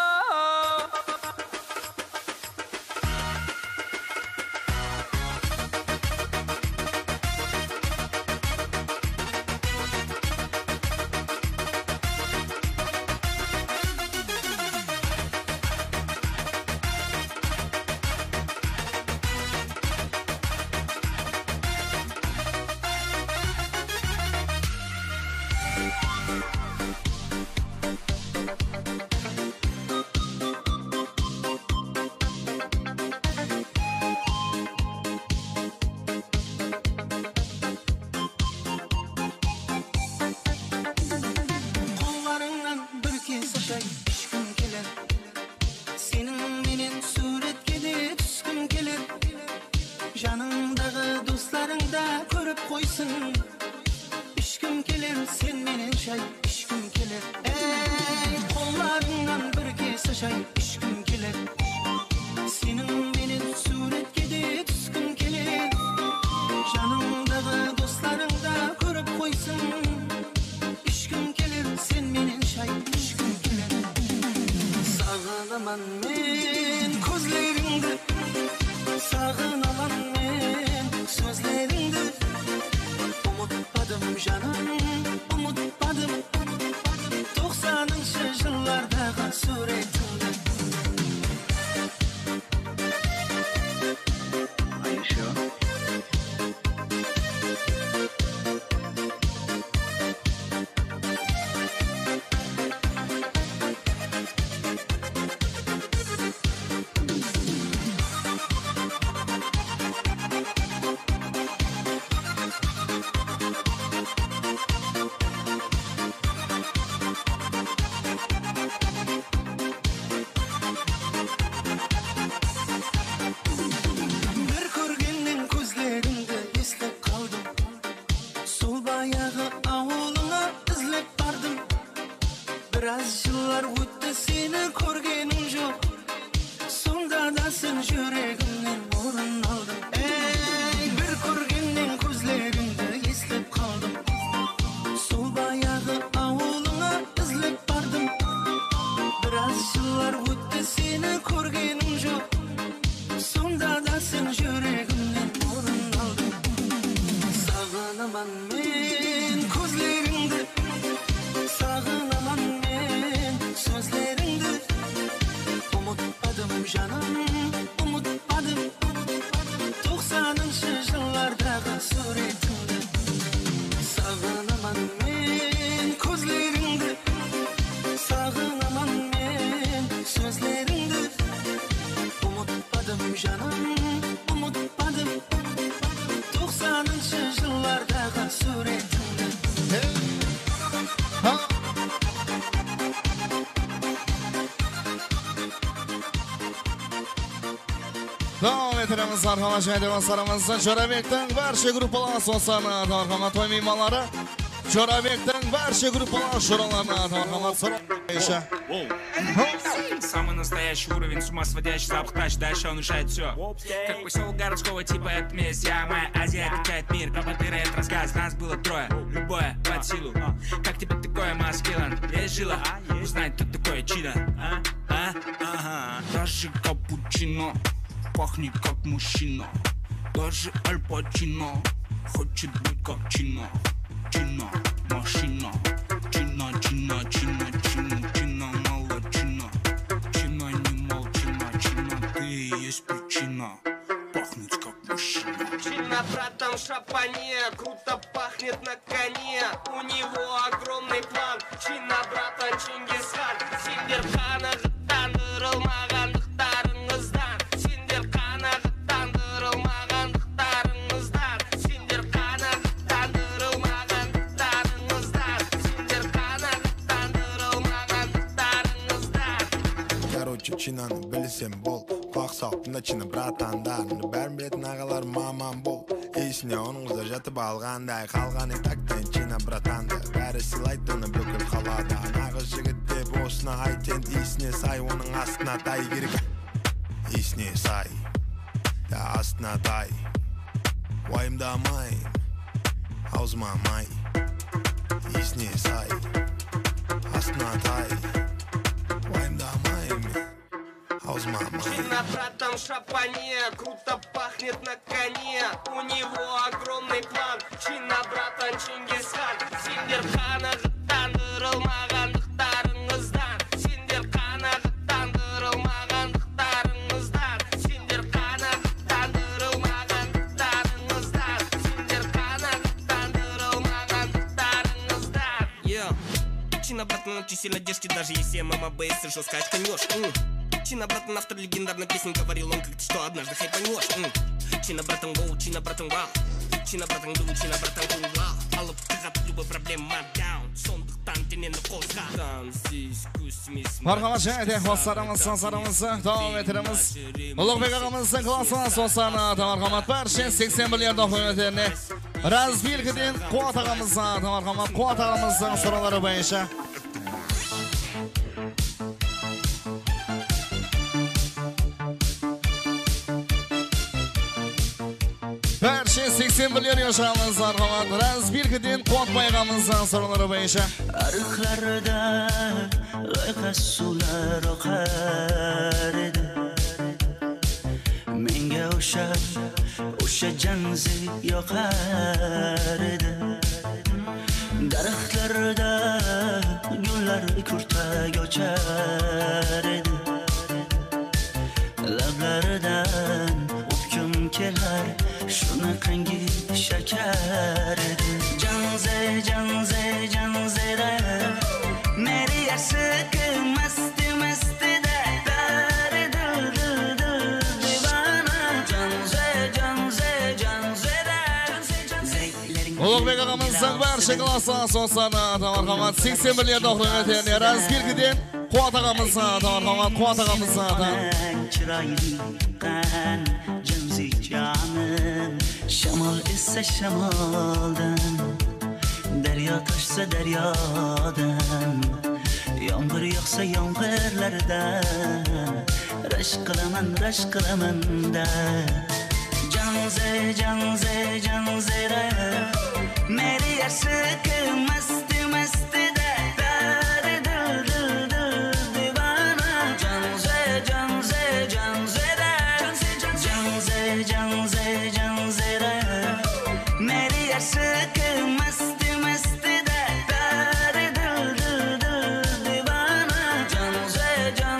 Kollarından bir kez aşay düşküm gelir. Senin menen suretke de düşküm gelir. Janımdağı dostlarың da көріп қойсын. Düşküm gelir sen menen şay düşküm gelir. Ey kollarından bir kez aşay düşküm gelir. Senin menen suretke de düşküm gelir. Janımdağı dostlarың da көріп қойсын. Düşküm gelir sen menen şay düşküm gelir. Sağınaman men közleringdi, sağınaman men sözleringdi. Umutmadım canım, umutmadım 90'ınшы жылlarдағы суретіңді. Bir көргеннен көзлеріңді естіп қалдым. Сол баяғы ауылыңа ізлеп бардым. Біраз жылдар өтті сені көргенім жоқ. Сонда да сен жүрегімнен орын алдың. Ей, бір көргеннен көзлеріңді естіп қалдым. Сол баяғы ауылыңа ізлеп бардым. Біраз жылдар өтті сені көргенім жоқ. Сонда да сен жүрегімнен орын алдың. Сағынаман мен көзлеріңді, сағынаман мен сөзлеріңді. Umutmadım canım, umutmadım 90'ınшы жылlarдағы суретіңді. Сағынаман мен көзлеріңді, сағынаман мен сөзлеріңді. Umutmadım canım, umutmadım 90'ınшы жылlarдағы суретіңді. Devam ettiremiz arkadaşlar, devanslarımızda Jo'rabekdan barcha gruppalar asoslarni marhamat to'y mehmonlari. Jo'rabekdan barcha gruppalar sho'rolarni marhamat so'raycha. Самый настоящий уровень, с ума сводящий запах тач, дальше он решает все. Как поселок городского типа, это месть. Я, моя Азия качает мир, папа тырает рассказ. Нас было трое, любое под силу. Как тебе такое, маскилан? Есть жила, узнать, кто такое чидо. Даже капучино пахнет как мужчина. Даже Аль Пачино хочет быть как Чино. Чино, машина. Чино, чино, чино, чино, чино, молодчина. Чино, не молчина, чино, ты и есть причина. Пахнуть как мужчина. Чина, братан, в шапане, круто пахнет на коне. У него огромный план. Чина, братан, Чингисхан. Сендер қанағыттандырылмағандықтарыңыздан. Сендер қанағыттандырылмағандықтарыңыздан. Сендер қанағыттандырылмағандықтарыңыздан. Сендер қанағыттандырылмағандықтарыңыздан. Короче, Чинаны білсем бол. Құлақ сауыптында Чина братандарымды бәрін білетін ағалар мамам бол. Есіне оныңызда жатып алғандай қалған тактен Чина братанды бәрі сыйлайды оны бүкіл қалада. Нағыз жігіт деп осына айтен есіне сай, оның астына тай керек. Есіне сай, да астына тай. Уайымдамайын, аузыма май. Есіне сай, астына тай. Уайымдамайын, аузыма май. Чина, братан, в шапане, круто пахнет на коне. У него огромный план. Чина, братан, Чингисхан. Сендер қанағыттандырылмағандықтарыңыздан. Сендер қанағыттандырылмағандықтарыңыздан. Сендер қанағыттандырылмағандықтарыңыздан. Сендер қанағыттандырылмағандықтарыңыздан. Чина, братан, очень сильно держи, даже если мама бейс решил сказать конешь. Чина, братан, автор легендарной песни, говорил он как-то, что однажды хайпанешь. Чина, братан, воу, Чина, братан, вау. Чина, братан, ду, Чина, братан, кунгла. Алып тығат любой проблема даун. Сондықтан денені қозға. Мархамат және қостарымыз, сонсарымызды дауам етіріміз. Ұлықбек ағамыздың класына сонсаны тамархамат баршын 81-лерді қойметеріне. Разбилкіден Қуат ағамызға тамархамат, Қуат ағамыздың сұралары бойынша. Бәрші 81-лер yaşamыз арғамат. Разбилкіден Қуат байғамыздың сұралары бойынша. Arıqlarda layqa sular oqar edi. Menga o'sha janzi yoqar edi. Daraxtlarda gullar kurtak ochar edi. Lablaridan o'pkim kelar, shunaqangi shakar edi. Janze meri yarsiqi masti de dari dil divana. Janze Ұлықбек ағамыздың баршы класына сонсаны тамархамат 81-лерді қойметеріне. Разбилкіден Қуат ағамызға тамархамат, Қуат ағамызға Çıraylıqdan cimzik canım. Şamal ise şamaldan, derya taşsa deryadan, yağmur yağsa yağmurlardan, raşk kılaman da. Canze meri yarsiqi masti de dari dil divana. Canze meri yarsiqi masti de dari dil divana. Canze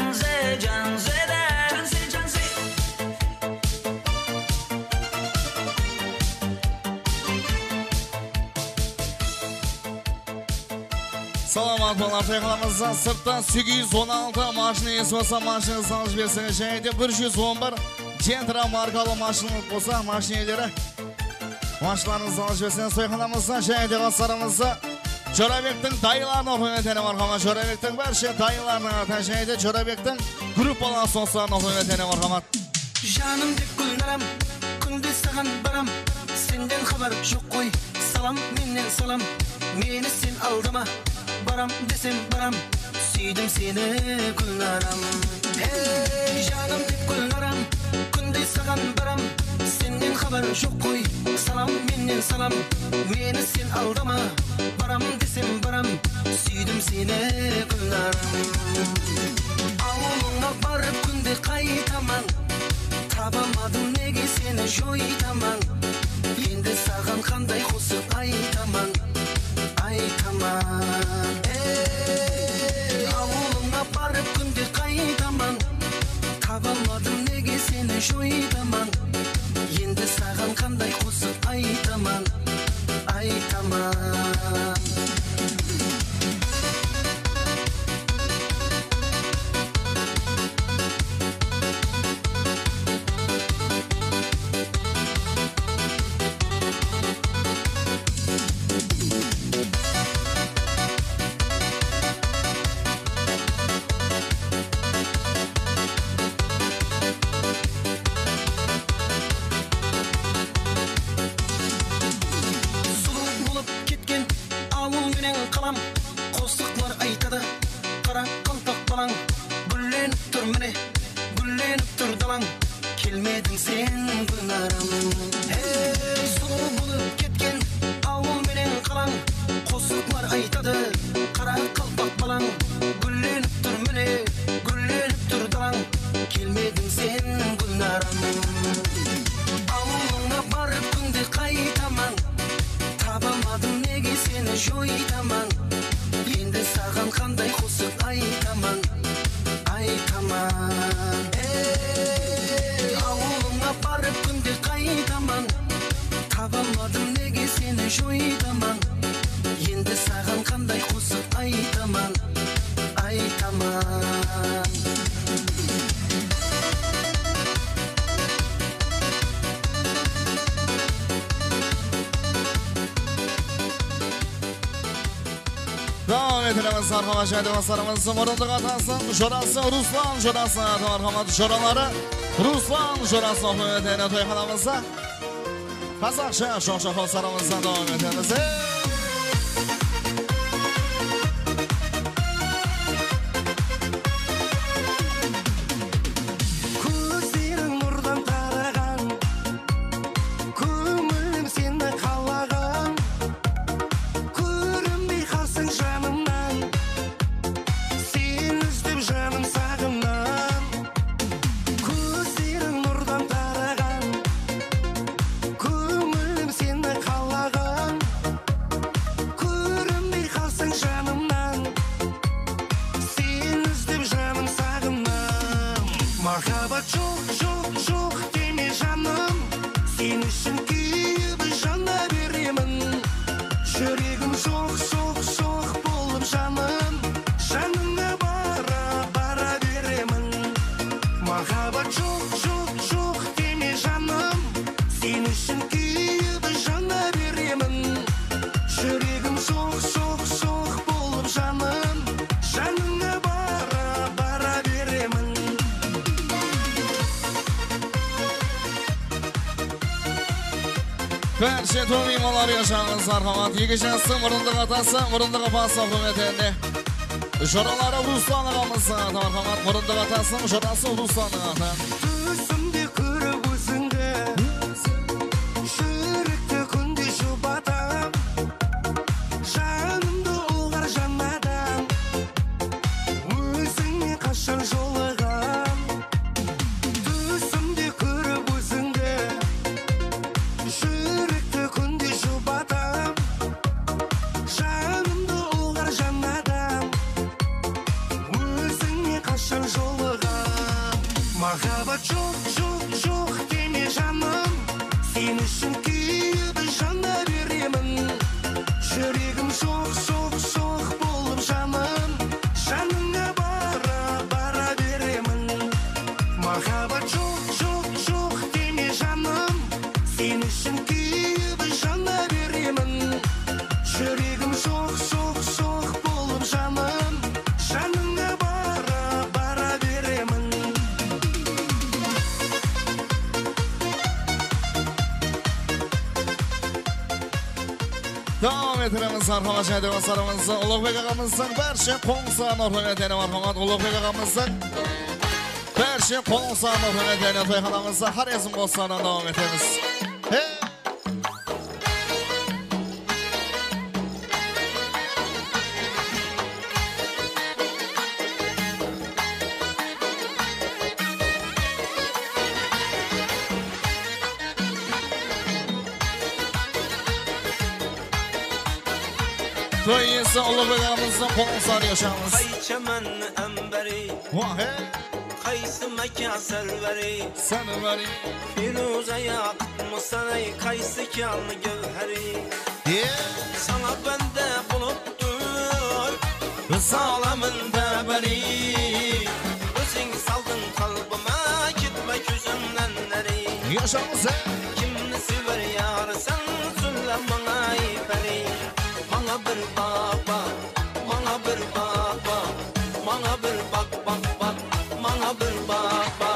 Саламат болар тайқаламыздан сырттан 816 машина есі болса машина салып жіберсеңіз, және де 111 Джентра маркалы машина болса машинелері машиналарыңызды салып жіберсеңіз, тайқаламыздан және де қастарымызды Жорабектің дайыларына қойметені мархамат. Жорабектің бәрші дайыларына және де Жорабектің группалар сонсарына қойметені мархамат. Жаным деп гүлнарам, күнде саған барам, сенден хабар жоқ қой. Салам менен салам, мені сен алдама. Барам десем барам, сүйдім сені гүлнарам. Жаным деп гүлнарам, күнде саған барам, сенден хабар жоқ қой. Салам менен салам, мені сен алдама. Барам десем барам, сүйдім сені гүлнарам. Ауылыңа барып күнде қайтаман, табамадым неге сені жойтаман. Енді саған қандай қосып айтаман. Ауылыңа барып күнде қайтаман, табамадым неге сені жойтаман. Енді саған қандай қосып sen Gülnaram. Hey sulu bulup ketken avul menen kalan, kosuklar aytadı kara kalpak balan. Güllenip dur mene, güllenip dur dalan, kelmedin sen Gülnaram. Avuluna barıp günde kaytaman, tabamadım nege seni joytaman. Endi sağan kanday kosuk aytaman, aytaman. Ey avuluna barıp günde kaytaman, tabamadım nege seni joytaman. Endi sağan kanday kosuk aytaman, aytaman. Devam edelim arkadaşlar, dostlarımızın orunduk atasın, şurası Ruslan, şurası marhamat şuraları, Ruslan, şurası ödene toyxanamızda. Kazakça şoşa dostlarımızdan devam ederiz. Gözlerin nurdan taragan, көңілім сені қалаған. Көрінбей қалсың жанымнан, сені іздеп жаным сағынам. Көздерің нұрдан тараған, көңілім сені қалаған. Көрінбей қалсың жанымнан, сені іздеп жаным сағынам. Махаббат жоқ, жоқ, жоқ деме жаным, сен үшін күйіп жана беремін. Жүрегім соқ, соқ, соқ болып жаным, жаныңа бара, бара беремін. Махаббат жоқ, жоқ, жоқ деме жаным, сен үшін күйіп жана беремін. Жүрегім соқ, соқ, соқ болып жаным, жаныңа бара, бара беремін. Perşe tomimalar yaşağınız arkamat, yigişensın mırındık atası, mırındık apası hürmetende. Şuraları Ruslan ağamızı arkamat, mırındık atasın, şurası Ruslan ağam. Түсімде көріп өзіңді, жүректі күнде жұбатам. Жанымды ұлғар жанадан, өзіңе қашан жолығам. Түсімде көріп өзіңді, жүректі күнде жұбатам. Жанымды ұлғар жанадан, өзіңе қашан жолығам. Махаббат жоқ, жоқ, жоқ деме жаным, сен үшін күйіп жана беремін. Жүрегім соқ, соқ, соқ болып жаным, жаныңа бара, бара беремін. Махаббат жоқ, жоқ, жоқ деме жаным, сен үшін күйіп жана беремін. Жүрегім соқ, соқ, соқ болып жаным, жаныңа бара, бара беремін. Devam edelim arkadaşlar, dostlarımızın Ulugbek ağamızın Perşe Konsan hürmetine marhamat, Ulugbek ağamızın Perşe Konsan hürmetine toyxanamızda har yazın dostlarına devam ederiz. Hey! Toy iyisi Ulugbek ağamızın Konsan yaşamız. Qayçaman ambari, qaysı maka salvari, salvari, Firuza yaqıtmısanay, qaysı kanlı gövheri. Sana bende buluttur, salamında bari. Özün saldın kalbıma, gitme gözümden neri. Yaşamız Kimni sever yar sen, söyle bana iperi. Bana bir baba, bana bir baba, bana bir bak bak bak, bana bir baba.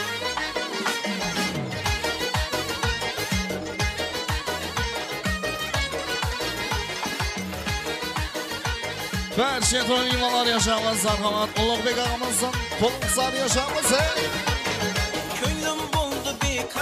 Perşe toymalar yaşamız arkamat, Ulugbek ağamızın Konsan yaşamız. Köylüm buldu bir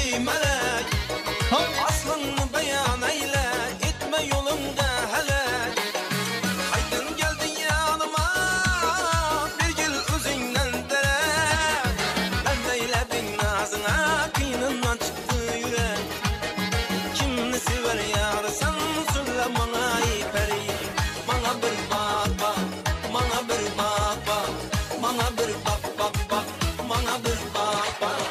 ey melek Aslını beyan eyle etme yolunda helek Aydın geldi yanıma bir gül özünden derek Ben eyledim nazına kıynından çıktı yürek Kimni sever yar sen söyle bana ey peri Bana bir bak bak bana bir bak bak Bana bir bak bak bak bana bir bak bak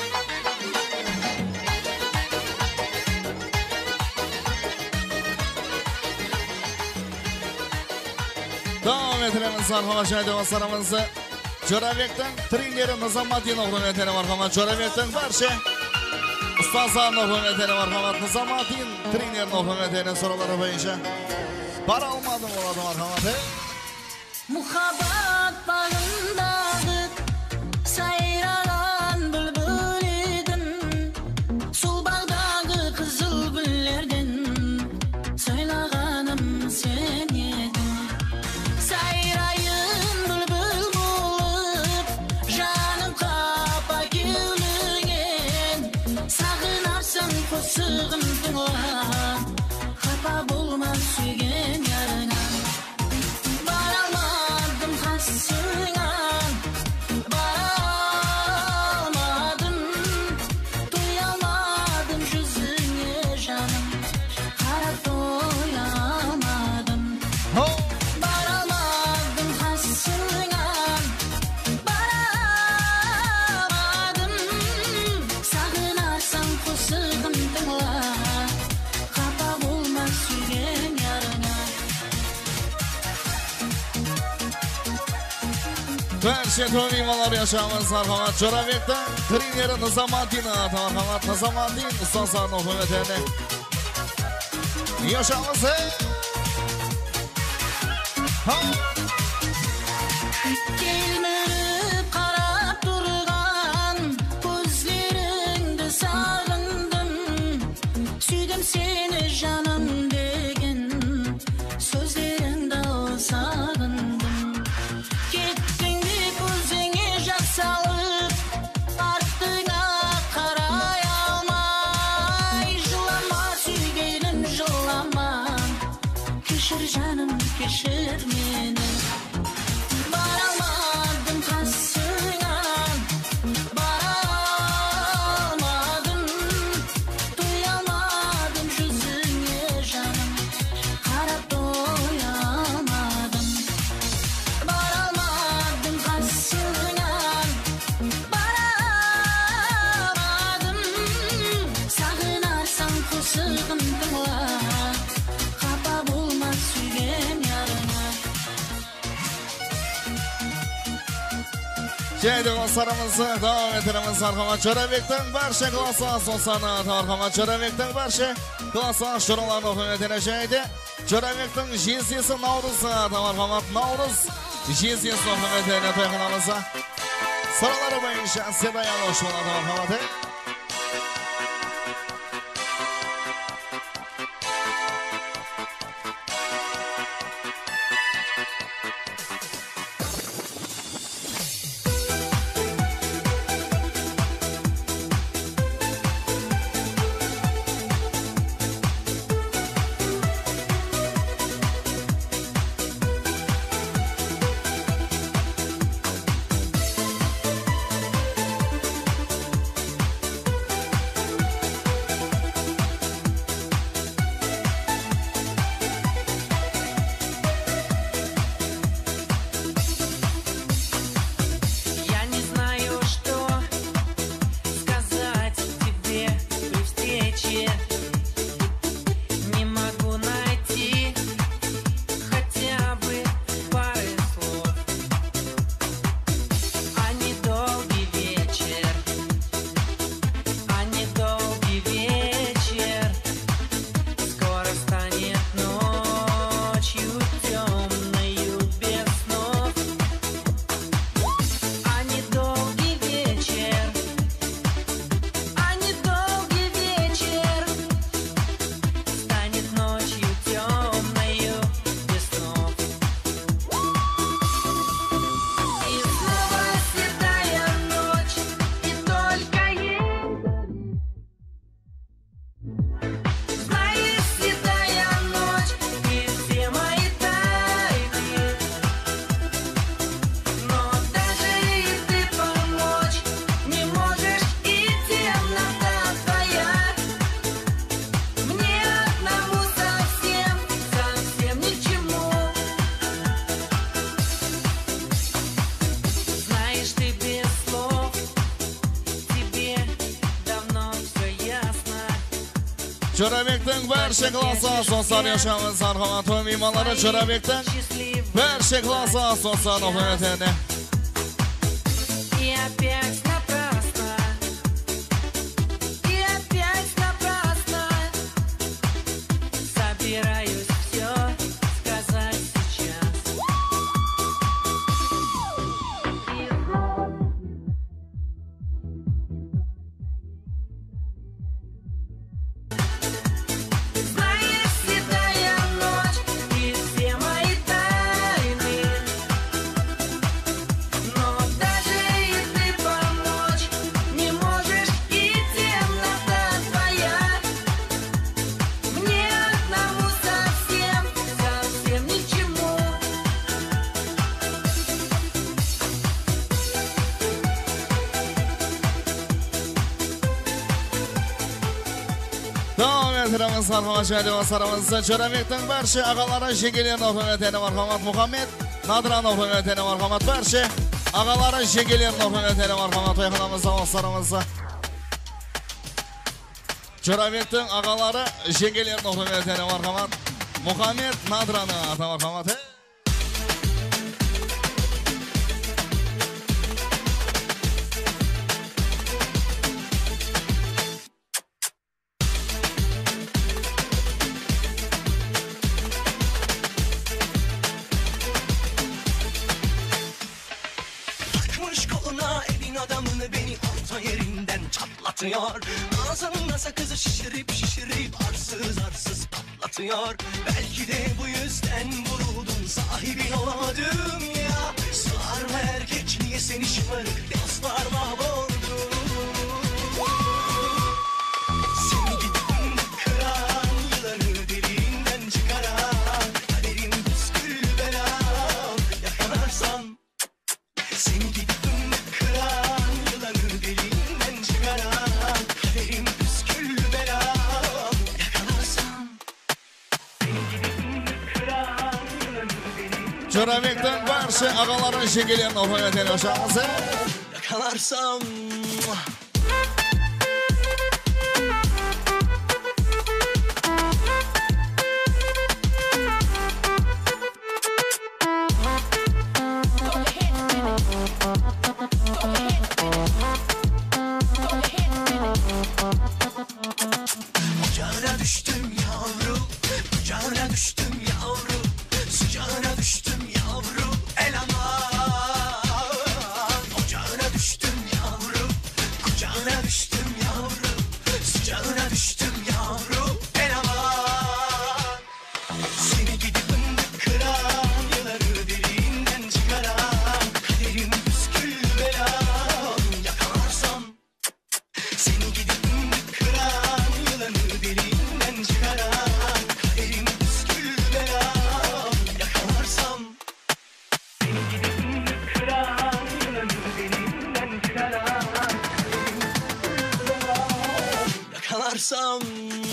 Davam ettiremiz marhamat dostlarımızı. Jo'rabek'ten treneri Nizomatdinov hurmatini marhamat Jo'rabek'ten barcha ustozlarning hurmatini marhamat Nizomatdin trenerning hurmatini so'rovlari bo'yicha para olmadim bo'ladi marhamat. Muhabbat bağındağı sayralan bülbül idin Sol bağdağı kızıl güllerden Söylağanım sen yedin Sayrayın bülbül bulup Canım kapa gülügen Sağınarsın kusugum tıngla Kapa bulmaz sügen yarına Baralmadım hasınan Baralmadım Duyamadım yüzüne canım Kara doyamadım Baralmadım hasınan Baralmadım Sağınarsan kusugum tıngla Kapa bulmaz sügen yarına Barcha to'ymalar yaşamız marhamat Jo'rabek'ten treneri Nizomatdin marhamat Nizomatdin ustozlarning hurmatini yaşamız. Gelmeyip qarab turgan gözlerinde sağındım Süydüm seni canım degen sözlerinde sağındım Kettin dep özüne jak salıp артыңа қарай алмай Жылама сүйгенім жылама Кешір жаным кешір мені Baralmadım kasından Baralmadım Duyamadım yüzüne canım Karap doyamadım Baralmadım kasından Baralmadım Sağınarsan kusugum tıngla Kapa bulmaz sügen yarına Şeydi dostlarımızı devam ettiremiz marhamat Jo'rabek'ten barcha klaslar dostlarına marhamat Jo'rabek'ten barcha klaslar şuralarning hurmatini şeydi. Jo'rabek'ten jinsisi Navruz marhamat Navruz jinsisi hurmatini to'yxonamizga so'rovlari bo'yicha Sebayan hoş bo'ladi marhamat. Жорабектің barcha klassa asoslar yaşamın sarxamat ve mimarları Жорабектің barcha klassa asoslar oxuyatını. И опять напрасно, и опять напрасно собираюсь все сказать сейчас. Знаешь, седая ночь и все мои тайны, но даже и ты помочь не можешь, и темнота твоя мне одному совсем, совсем ни к чему. Devam ettiremiz sarxamat şəhədi və sarımızda Жорабектің barcha ağalara jengelerini oxuyatını marhamat Muhammed Nadran oxuyatını marhamat barcha ağalara jengelerini oxuyatını marhamat yaxınımızda dostlarımızda Жорабектің ağaları jengelerini oxuyatını marhamat Muhammed Nadran'ı ata marhamat. Takmış koluna evin adamını beni orta yerinden çatlatıyor. Ağzımda sakızı şişirip şişirip arsız arsız patlatıyor. Belki de bu yüzden vuruldum, sahibin olamadım ya. Sığar mı erkek, niye seni şımarık dostlar mahvoldu. Seni gittim kıran, yılanı deliğinden çıkaran, kaderim püskül belam yakalarsan. Seni gittim kıran, yılanı deliğinden çıkaran, kaderim püskül belam yakalarsan. Seni gittim kıran, yılanı deliğinden Жорабектің barcha ağalara jengelerini oxuyatını yaşamızda yakalarsam. Ocağına düştüm yavrum, ocağına düştüm yavrum, sıcağına düştüm yavrum, el aman. Ocağına düştüm yavrum, kucağına düştüm yavrum, sıcağına düştüm yavrum, el aman. Seni gidip fındık kıran, yılanı deliğinden çıkaran, kaderim püskül belam yakalarsam. Seni gidip fındık kıran, yılanı deliğinden çıkaran, kaderim püskül belam yakalarsam. Seni gidip fındık kıran, yılanı deliğinden çıkaran, kaderim püskül belam yakalarsam.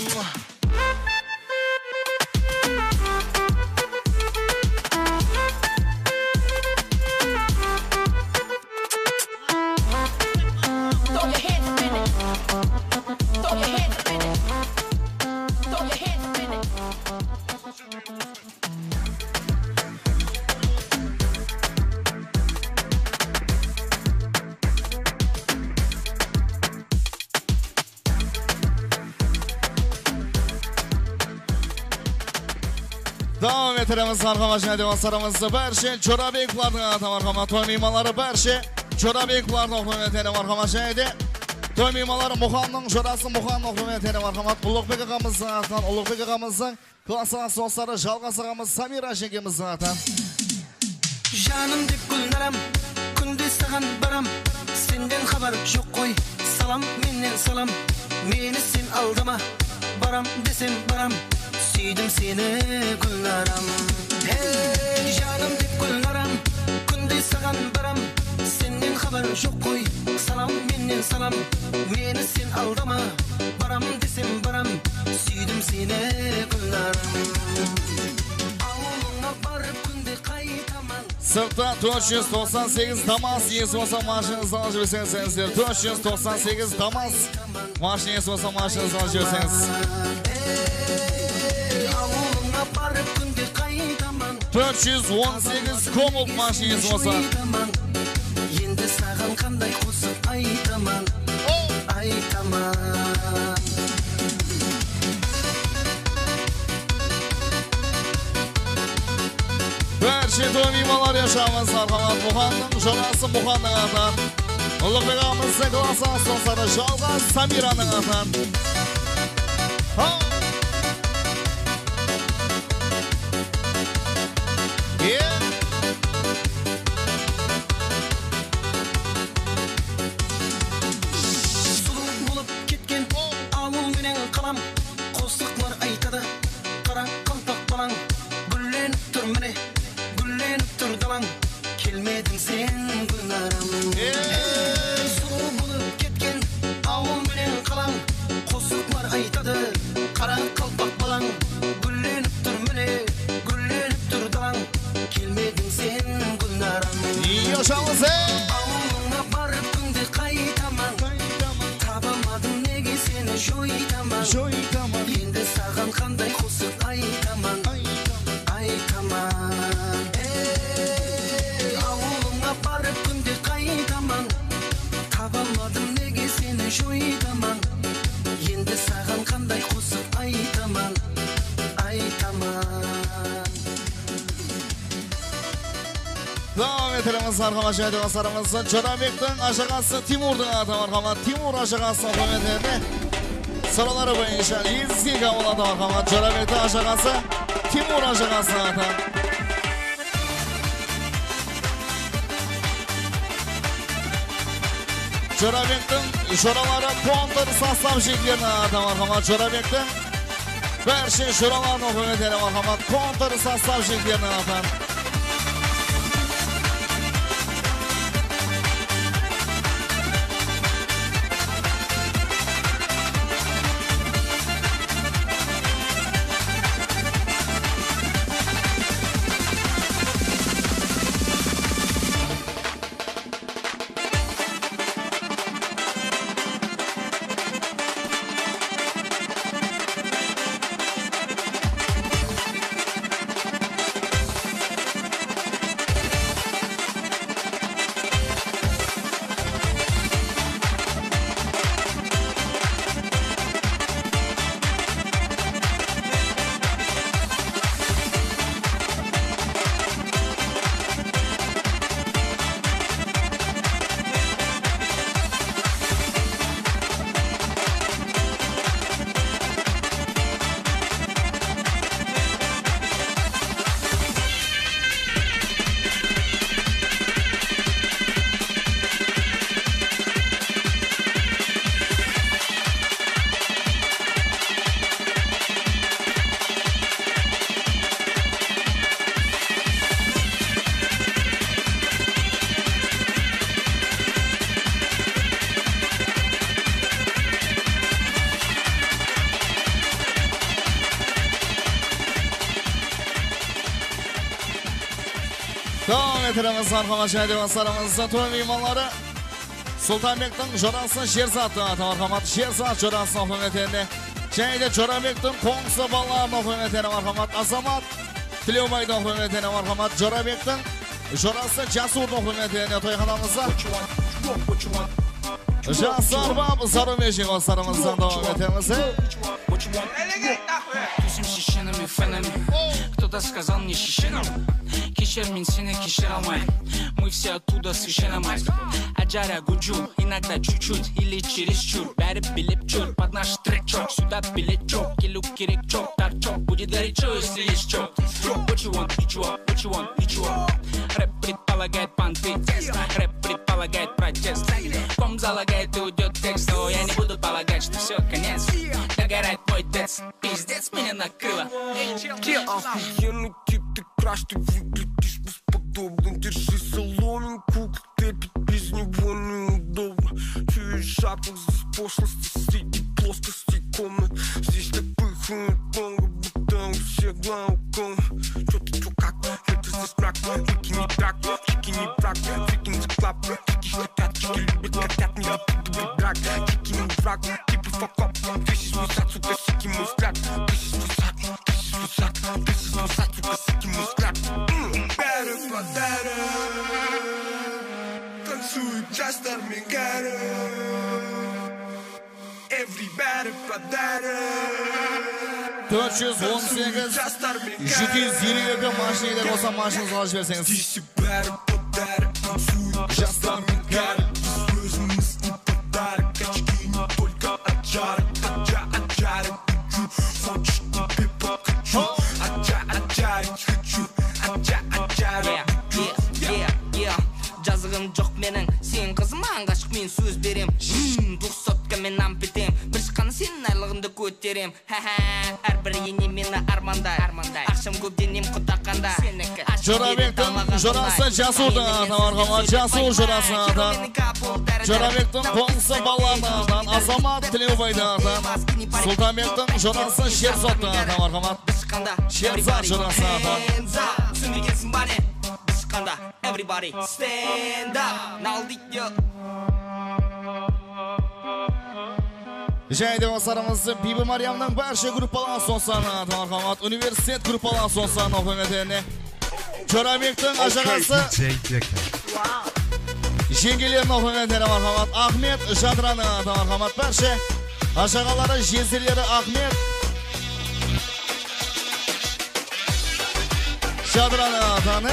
Throw your hands spinning. Throw your hands spinning. Throw your hands spinning. Devam ettiremiz sarxamat şəhədi və sarımızda barcha Жорабекlərini ata marhamat toy mimarları barcha Жорабекlərini oxuyatını marhamat şəhədi. Toy mimarları Muxanның Жорасы Muxanның oxuyatını marhamat Uluqbek ağamızdan atan Uluqbek ağamızdan klassa asosları Жалғас ağamız Samira жеңгеміздің atan. Жаным деп гүлнарам, күнде саған барам, сенден хабар жоқ қой, салам менен салам, мені сен алдама, барам десем барам, сүйдім сені гүлнарам. Ей, жаным деп гүлнарам, күнде саған барам, сенден хабар жоқ қой, салам менен салам, мені сен алдама, барам десем барам, сүйдім сені гүлнарам. Ауылыңа барып күнде қайтамын. Sırtta 498 Damas есі болса машинаңызды алып жіберсеңіздер. 498 Damas машина есі болса машинаңызды алып жіберсеңіз. 418 Комулт машина есі болса. Енді саған қандай қосып айтаман, айтаман. Бершеті меймандар yaşamыз арқалан Мұханның жоласы Мұханның атан. Ұлықбек ағамыздың классан сонсары жалғас Самираның атан. Сұлу болып кеткен ауыл менен қалам, қостықлар айтады, қара қалпақ балаң. Гүлленіп тұр міне, гүлленіп тұр далаң, келмедің сен гүлнарым. Сұлу болып кеткен ауыл менен қалам, қостықлар айтады, қара қалпақ балаң. Гүлленіп тұр міне, гүлленіп тұр далаң, келмедің сен гүлнарым. Yaşamız Ауылыңа барып күнде қайтаман, табамадым неге сені жойтаман. Енді саған қандай қосып айтаман, айтаман. Ауылыңа барып күнде қайтаман, табамадым неге сені жойтаман. Енді саған қандай қосып айтаман, айтаман. Devam edelim arkadaşlar, dostlarımızın Çorabek'ten aşağısı Timur'dan atam arkadaşlar. Timur aşağısı hükümetinde sıraları boyunca İzgi kavuladı arkadaşlar. Çorabek'ten aşağısı Timur aşağısı atam. Çorabek'ten şuraları kontur sastav şeklerine atam arkadaşlar. Çorabek'ten her şey şuralarını hükümetine arkadaşlar. Kontur sastav şeklerine atam. Devam edelim arkadaşlar, dostlarımızın tüm imanları Sultanbek'ten Joras'ın Şerzat'ı atam Şerzat Joras'ın hükümetinde Şeyde Çorabek'ten Kongsu Ballar'ın hükümetine marhamat. Azamat Tileubay'dan hükümetine marhamat. Çorabek'ten Joras'ın Casur'dan hükümetine toyxanamızda Jasur Bab Sarımeşik dostlarımızdan devam etemiz. Тусим шишинами, фенами. Кто-то сказал мне шишинам. Кишер мен сені кешер алмайм. Мы все оттуда священная мать. Аджара гуджу, иногда чуть-чуть или чересчур. Бәрі билеп чур, под наш трек чок. Сюда билет чок, келу керек чок. Торчок, будет горячо, если есть чок. What you want, ничего, what you want, ничего. Рэп предполагает понты, рэп предполагает протест. Ком залагает и уйдет текст, но я не буду полагать, что все, конец. Догорает мой дец, пиздец меня накрыло. Охуенный тип, ты краш, ты выглядишь бесподобно. Держи соломинку, терпит без него неудобно. Чуешь запах, здесь пошлости среди плоскостей комнат. Здесь так пыхнет тонго, будто у всех глауком. Чё ты, чё как, это здесь мрак, выкини трак. враг. Викинг клаб, Кики хотят, Кики любят, хотят, не запутывай брак. Кики мой враг, типа факап. This is what's up, сука, сики мой взгляд. This is what's up, this is what's up, this is what's up, сука, сики мой взгляд. Better, but better. Танцует жастармен кәрі. Everybody, but better. 418 252 машинеде болса машинаңызды алып жіберсеңіз. Жастармен кәрі. Өзіміз не подарок. Очки не только от жарок. От жарок хочу. Хочешь тебе покачу. От жарок хочу. От жарок хочу. Жазығым жоқ менің, сен қызыман ғашық мен сөз берем. Дұқсотқа мен ампетем, бір шыққаны сенің айлығынды көтерем. Әрбір ене мені армандай. Ақшам көп денем құтаққанда. Жорабектің жорасы жасудың мархамат, жасу жорасы Жорабектің қонысы балладың Азамат Тілеубайдың Сұлтанбектің жорасы Шерзоттың мархамат, Шерзат жорасы Түсінбегенсің ба не? Everybody stand up. Now lead you. Және де басарымыз Бибі Мариямның барша группалан сонсаны мархамат, университет группалан сонсаны оқымедені. Жорабектің ажағасы жеңгелерін оқымедені мархамат, Ахмет Жадраны мархамат, барша ажағалары жезделері Ахмет Жадраны таны.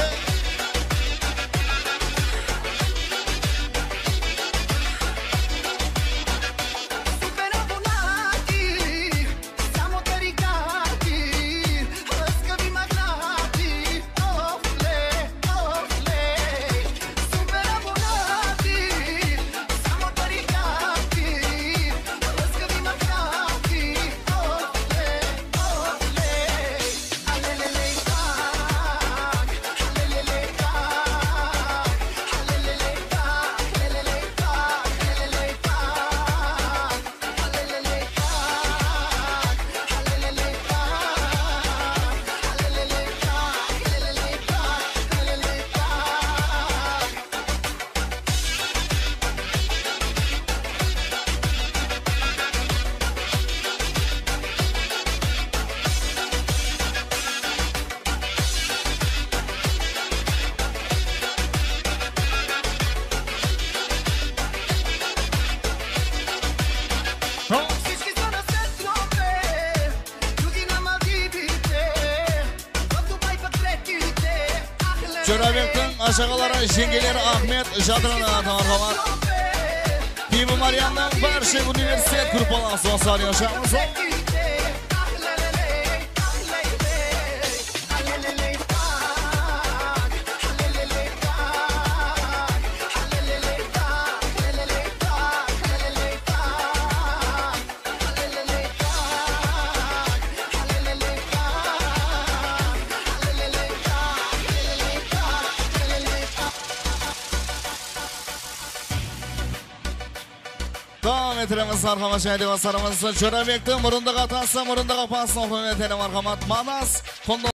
Жорабектің ажағалары жеңгелері Ахмет Жадраны мархамат, Бибі Мариямның барша университет группалан сонсаны yaşamız. Devam etiremiz marhamat, және де басарымыз Жорабектің мұрындық атасы, мұрындық апасы оқымедені мархамат, Манас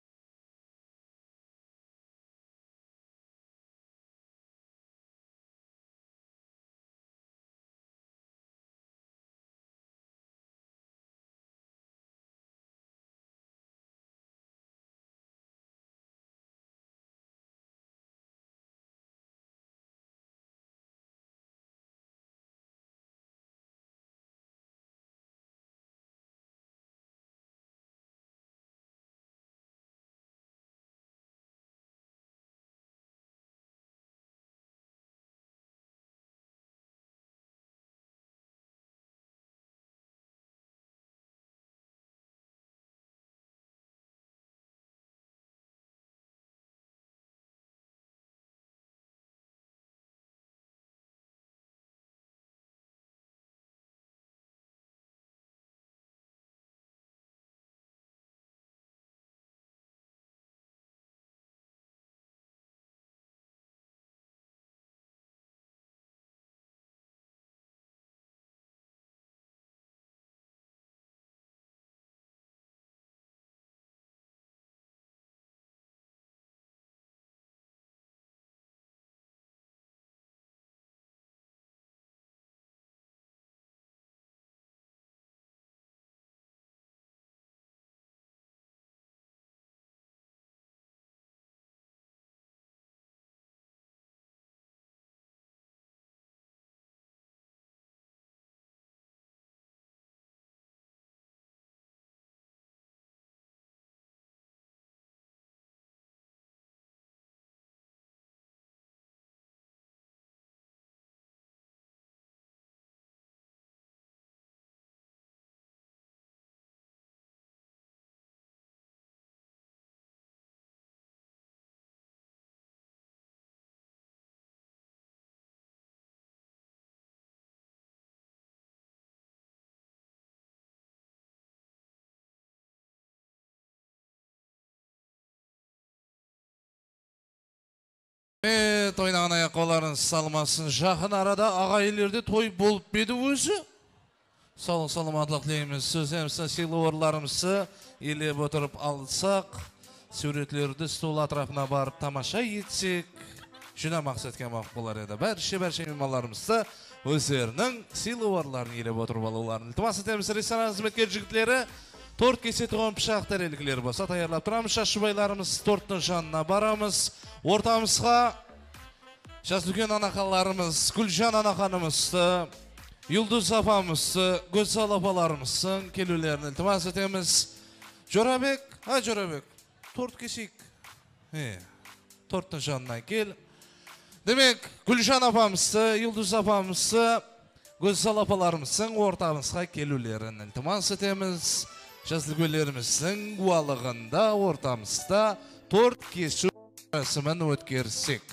Ойнаған аяқ-қоларыңыз салмасын. Жақын арада ағайылерде той болып беді өзі. Саламатлық тілейміз. Сөзімізді сыйлы елеп отырып алсақ, суретлерді стол атырапына барып тамаша етсек, жүна мақсаткен мақ болар еді. Бәрше мемаларымызды өздерінің сыйлы орларын елеп отырып алуларын. Ілтімас етеміз ресторан қызметкер жігітлері, торт кесе тұған пышақ тәрелікілер болса таярлап тұрамыз. Шашыбайларымыз торттың жанына барамыз. Ортамызға жас үлкен анақаларымыз, Гүлжан анақанымызды, Юлдыз апамызды, Гөзал апаларымыздың келулерін ілтімас етеміз. Жорабек, Жорабек, торт кесейік. Торттың жанына кел. Демек, Гүлжан апамызды, Юлдыз апамызды, Гөзал апаларымыздың ортамызға келулерін ілтімас етеміз. Жас үлкендеріміздің уалығында ортамызда торт кесу рәсімін өткерсек.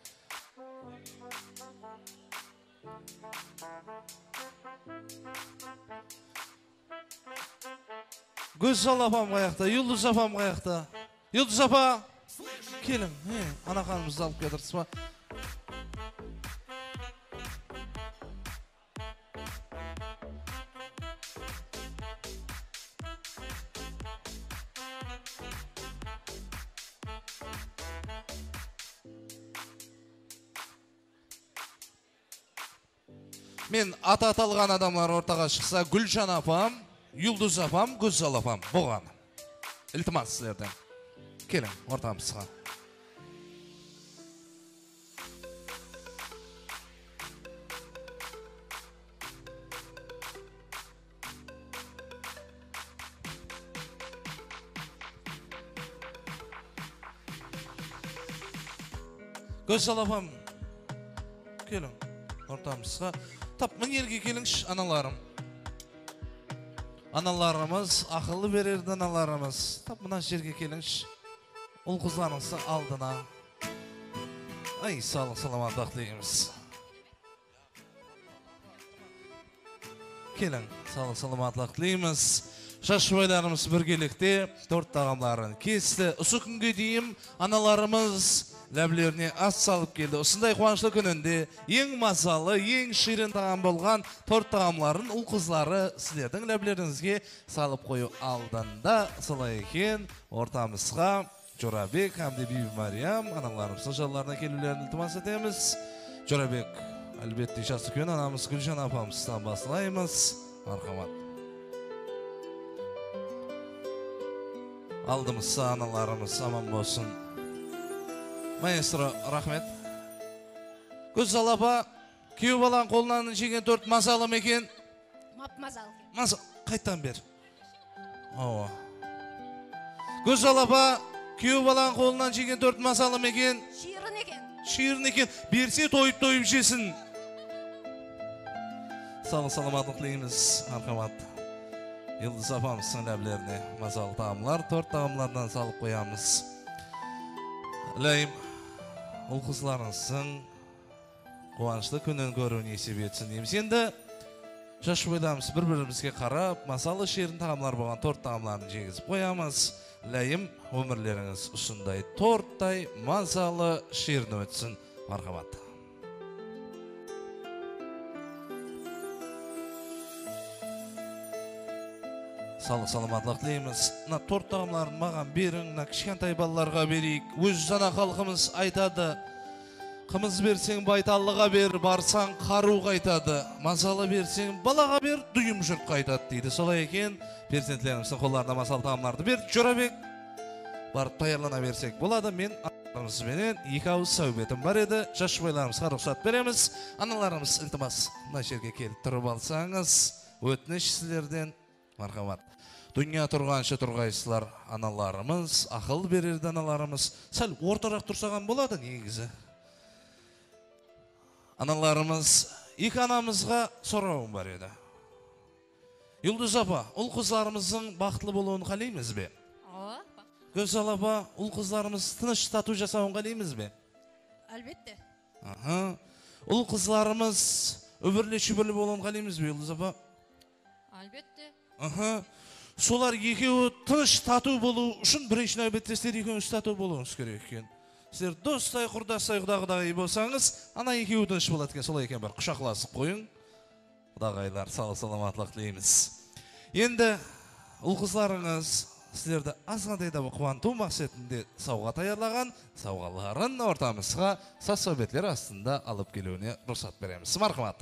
Гөзал апам қаяқта, Юлдыз апам қаяқта. Юлдыз апа, келің, анақанымызды алып кетірсіз ба? Мен аты аталған адамлар ортаға шықса, Гүлжан апам, Юлдыз апам, Гөзал апам болған. Ілтімас сіздерден. Келің, ортамызға. Гөзал апам, келің, ортамызға. Тап, мін елге келіңш, аналарым. Аналарымыз, ақылы берерді аналарымыз. Тап, мұнан жерге келіңш. Ұл қызларыңызды алдына. Ай, саламаттық дейміз. Келің, саламаттық дейміз. Шашыбайларымыз біргелікте торт тағамларын кесті. Осы күнге дейін аналарымыз ләблеріне ас салып келді. Осындай қуанышлы күнінде ең мазалы, ең ширин тағам болған торт тағамларын ұл қызлары сіздердің ләблеріңізге салып қою алдында. Солай екен ортамызға Жорабек, Хамди Биби Мариям аналарымыздың жалларына келулерін ілтімас етеміз. Жорабек, әлбетте жасы көн анамыз Гүлжан апамыздан басылаймыз. Мархамат. Алдымызса аналарымыз аман болсын. Маэстро, рахмет. Гөзал апа, күйеу баланың қолынан жеген торт мазалы ма екен? Мазалы. Қайттан бер. Гөзал апа, күйеу баланың қолынан жеген торт мазалы ма екен? Шиырын екен. Шиырын екен. Берсе тойып жесін. Саламаттық тілейміз, мархамат. Юлдыз апамыздың ләблеріне мазалы тағамлар, торт тағамлардан салып қоямыз. Ләйім, ұл қызларыңыздың қуанышты күнін көруін есеп етсін дейміз. Енді шашыбайларымыз бір-бірімізге қарап, мазалы шерін тағамлар болған торт тағамларын жегізіп қоямыз. Ләйім, өмірлеріңіз ұсындай торттай мазалы шерін өтсін. Мархамат. Саламатлық тілейміз. Торт тағамларын маған берің, кішкентай балаларға берейік. Өз жана халқымыз айтады. Қымыз берсең байталыға бер, барсаң қару қайтады. Мазалы берсең балаға бер, дүйім жұрт қайтады дейді. Солай екен, перзентлеріміздің қоларына мазалы тағамларды бер. Жорабек, барып таярлана берсек болады. Мен аналарымызбенен екі ауыз сәубетім бар еді. Жашыбайларымызға рұқсат береміз. Аналарымыз ілтімас, мына жерге келіп тұрып алсаңыз, өтініш сіздерден. Мархамат. Дүния тұрғанша тұрғайсылар аналарымыз, ақыл берерді аналарымыз. Сәл ортарақ тұрсаған болады негізі. Аналарымыз, екі анамызға сұрауым бар еді. Юлдыз апа, ұл қызларымыздың бақытлы болуын қалаймыз бе? Гөзал апа, ұл қызларымыз тыныш тату жасауын қалаймыз бе? Әлбетте. Ұл қызларымыз өбірлі шүбірлі болуын қалаймыз бе, Юлдыз апа? Әлбетте. Солар екеуі тыныш тату болу үшін бірінші нәубеттестер екеуіңіз тату болуыңыз керек екен. Сіздер достай, құрдастай, құдағыдай болсаңыз, ана екеуі өтініш болады екен, солай екен, бір құшақласып қойың. Құдағайлар, саламатлық тілейміз. Енді ұл-қызларыңыз сіздерді азғандайда қуанту мақсатында сауға таярлаған сауғаларын ортамызға сас-сәубетлер астында алып келуіне рұқсат береміз. Мархамат.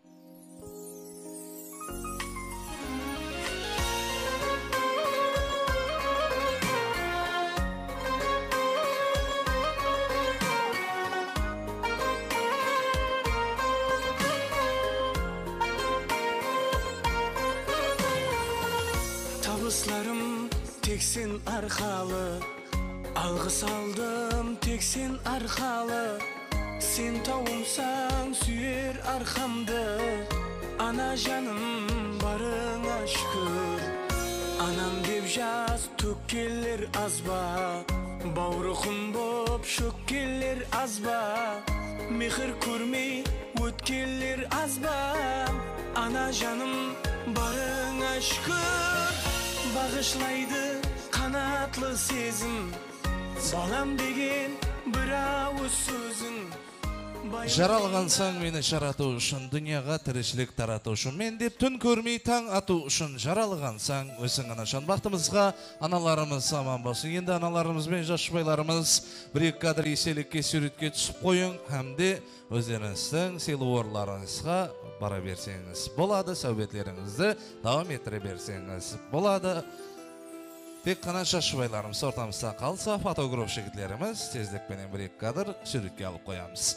Табысларым тексен арқалы, алғыс алдым тексен арқалы. Сен тауымсаң сүйер арқамды, ана жаным барыңа шүкір. Анам деп жаз төккелер азба, бауырықын боп шөккелер азба. Мехір көрмей өткелер азба, ана жаным барыңа шүкір. Бағышлайды қанатлы сезім, балам деген бір ауыз сөзің. Жаралғансаң мені жарату үшін, дүнияға тірішілік тарату үшін, мен деп түн көрмей таң ату үшін. Жаралғансаң өзің анашан. Бақтымызға аналарымыз аман болсын. Енді аналарымыз бен жашбайларымыз бір-екі кадр еселікке суретке түсіп қойың, әмде өздеріңіздің сыйлы орындарыңызға бара берсеңіз болады, сәубетлеріңізді давам еттіре берсеңіз болады. Тек қана жашбайларымыз ортамызда қалса, фотограф жігітлеріміз тездікпенен бір-екі кадр суретке алып қоямыз.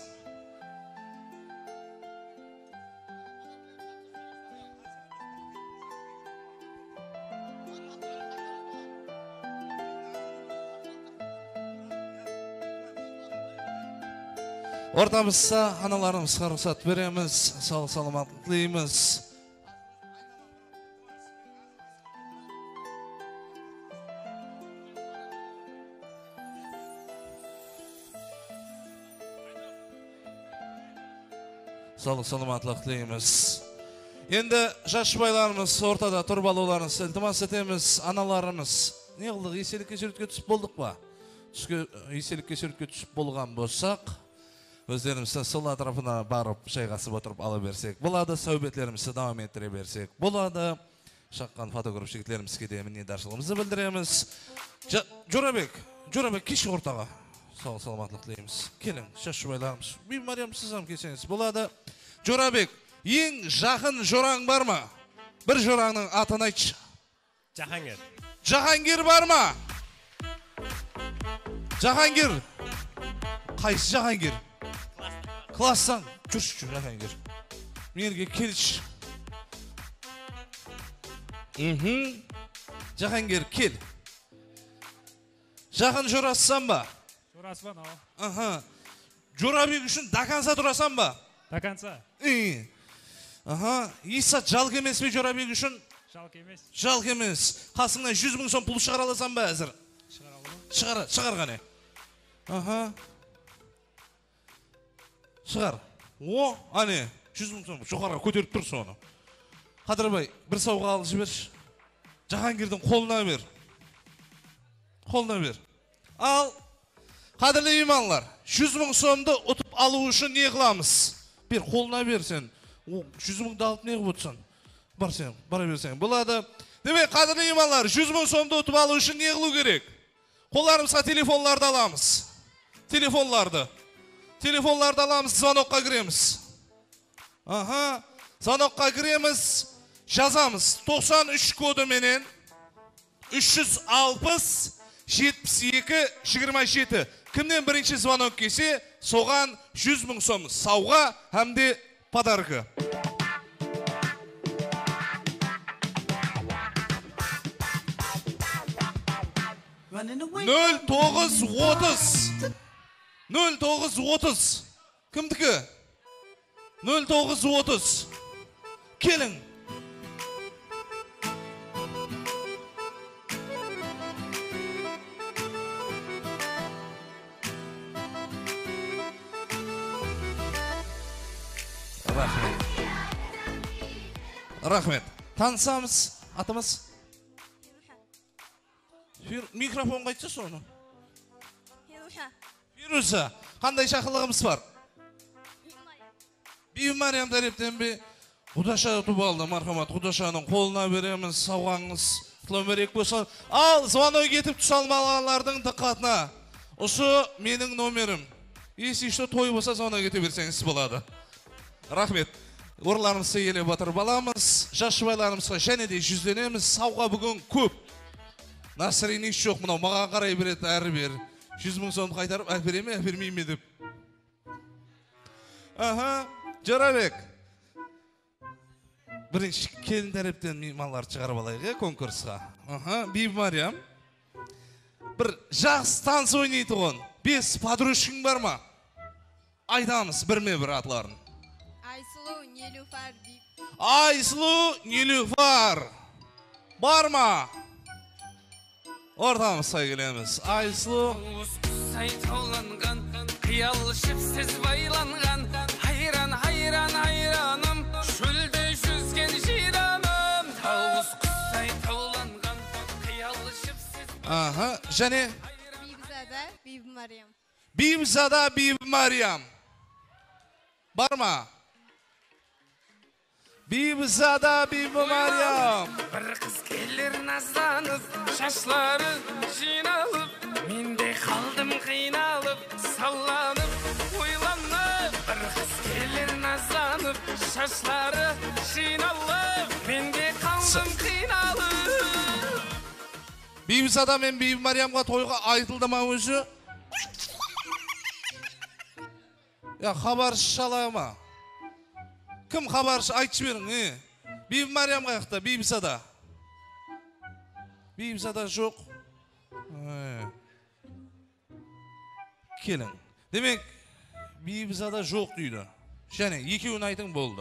Ортамызда аналарымызға рұқсат береміз, сау-саламатлық тілейміз. Сау-саламатлық тілейміз. Енді жашбайларымыз ортада тұрып алуларыңыз ілтимас етеміз. Аналарымыз не қылдық, еселікке суретке түсіп болдық па? Еселікке суретке түсіп болған болсақ, өздерімізді сол атырапына барып шайғасып отырып ала берсек болады, сәубетлерімізді давам еттіре берсек болады. Шаққан фотограф жігітлерімізге де мінедаршылығымызды білдіреміз. Жорабек, кеш ортаға. Сау-саламатлық тілейміз. Келің, жашбайларымыз. Мариям, сізам келсеңіз болады. Жорабек, ең жақын жораң бар ма? Бір жораңның атын айтшы. Жахангер. Жахангер бар ма? Жахангер. Қайсы Жахангер? Класстан. Жүрші Жахангер. Менерге келші. Жахангер, кел. Жақын жорассан ба? Жорасыпан, ау. Жорабек үшін даканса тұрасан ба? Даканса. Иса жалқ емес бе Жорабек үшін? Жалқ емес. Жалқ емес. Қасыңнан 100 мың сом пұл шығара аласан ба әзір? Шығар ғане. Шығар. Ане, 100 мың сом жоғарға көтеріп тұр соны. Қадырбай, бір сауға алып жіберші. Жахангердің қолына бер. Қолына бер. Ал, қадірлі иманлар, 100 мың сомды ұтып алу үшін не қыламыз? Бер, қолына бер сен. 100 мыңды алып не қып өтсін? Бар сен, бара берсең. Болады. Демек, қадірлі иманлар, 100 мың сомды ұтып алу үшін не қылу керек? Қоларымызға телефонларды аламыз. Телефонларды аламыз, звонокқа кіреміз. Звонокқа кіреміз, жазамыз. 93 коды менен 360 72-27. Кімнен бірінші звонок кесе, соған 100 мың сом сауға, әмде подаркы. 0930. Кімдікі? 0930. Келің. Рахмет. Танысамыз, атымыз? Микрофон қайтсы соны? Firuza, qanday şaqılığımız var? Bibi Maryam taraftan bir Kudaşa tutup aldı marhamat. Kudaşanın koluna veremiz, savağınız, tutan verek bolsa. Al, звонок getip tusalmalarının diqqatına. Osu mening nomerim. Esi işte toy bolsa звонок getip berseniz болады. Rahmet. Orlarımızı yele batır balamız, жашыбайларымызға және де жүзденеміз. Сауға бүгін көп. Насырын еш жоқ, мынау маған қарай береді, әрі бер. 100 мың сом қайтарып, әпере ме, әпермей ме деп. Аха, Жорабек. Бірінші келін тәріптен мейманлар шығарып алайық, конкурсқа. Аха, Биби Мариям. Бір жақсы таныс ойнайтұғын. 5 подружкың бар ма? Айтамыз, бір атларын. Айсұлу, Нелюфар Биби. Айсұлу, Нелюфар. Бар ма? Ортамызға келеміз. Айсұлу. Сайтауланған, қиялшып сіз байланған, хайраным, шөлде жүзген жирамым. Тауыз құстай тауланған, қиялшып сіз байланған. Аха, және? Бибизада, Биби Мариям. Бибизада, Биби Мариям. Бар ма? Бибизада, Биби Мариям. Бір қыз келер назданып, шашлары жиналып, менде қалдым қиналып, салланып, ойланып. Бір қыз келер назданып, шашлары жиналып, менде қалдым қиналып. Бибизада мен Биби Мариямға тойға айтылды ма өзі? Я хабаршы шалай ма? Кім хабаршы айтшы берің, Биби Мариям қаяқта, Бибизада. Бибизада жоқ. Келің. Демек, Бибизада жоқ дейді. Және, екеуін айтың болды.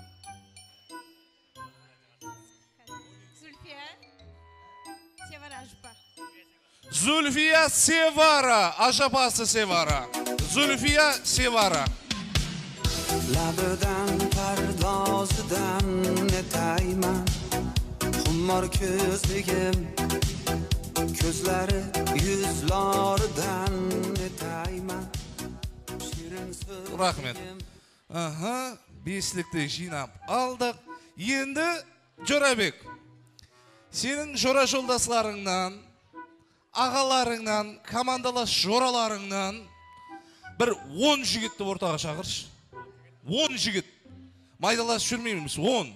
Зульфия, Севара Ажпа. Зульфия Севара, ажапасы Севара. Зульфия Севара. Labıdan pardozdan netayman Xumor ko'zligim Ko'zlari yuzlaridan netayman Rahmet. Aha, beslikte жинап алдық. Енді Жорабек, сенің жора жолдасларыңнан, ағаларыңнан, командалас жораларыңнан бір 10 жігітті ортаға шақыршы. 10 жігіт. Майдалас жүрмейміз, 10.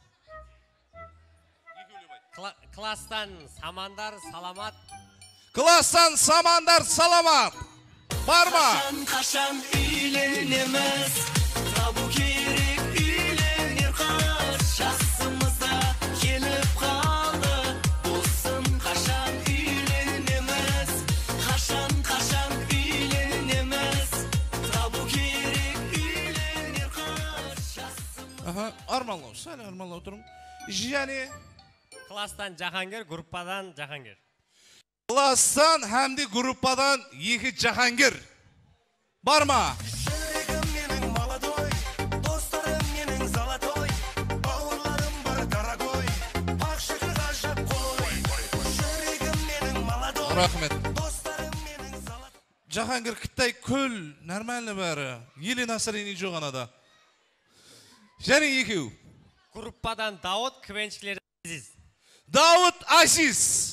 Класстан Самандар Саламат. Класстан Самандар Саламат. Бар ма? Қашан үйленеміз Табу керек үйленер қаш Жасымызда келіп қалды Болсын қашан үйленеміз Қашан үйленеміз Табу керек үйленер қаш Aha, арманлау, сәл арманлау тұрым. Және? Класстан Жахангер, группадан Жахангер. Класстан әмді группадан 2 Жахангер. Бар ма? Жүрегім менің молодой Достарым менің золотой Бауырларым бар дорогой Ақшығы ғажап қой Жүрегім менің молодой Рахмет. Жахангер кіттай көл, нормально бәрі. Елі насырыны жоғанада. Және екеу. Группадан Дауыт, квенчілер Азиз. Дауыт Азиз.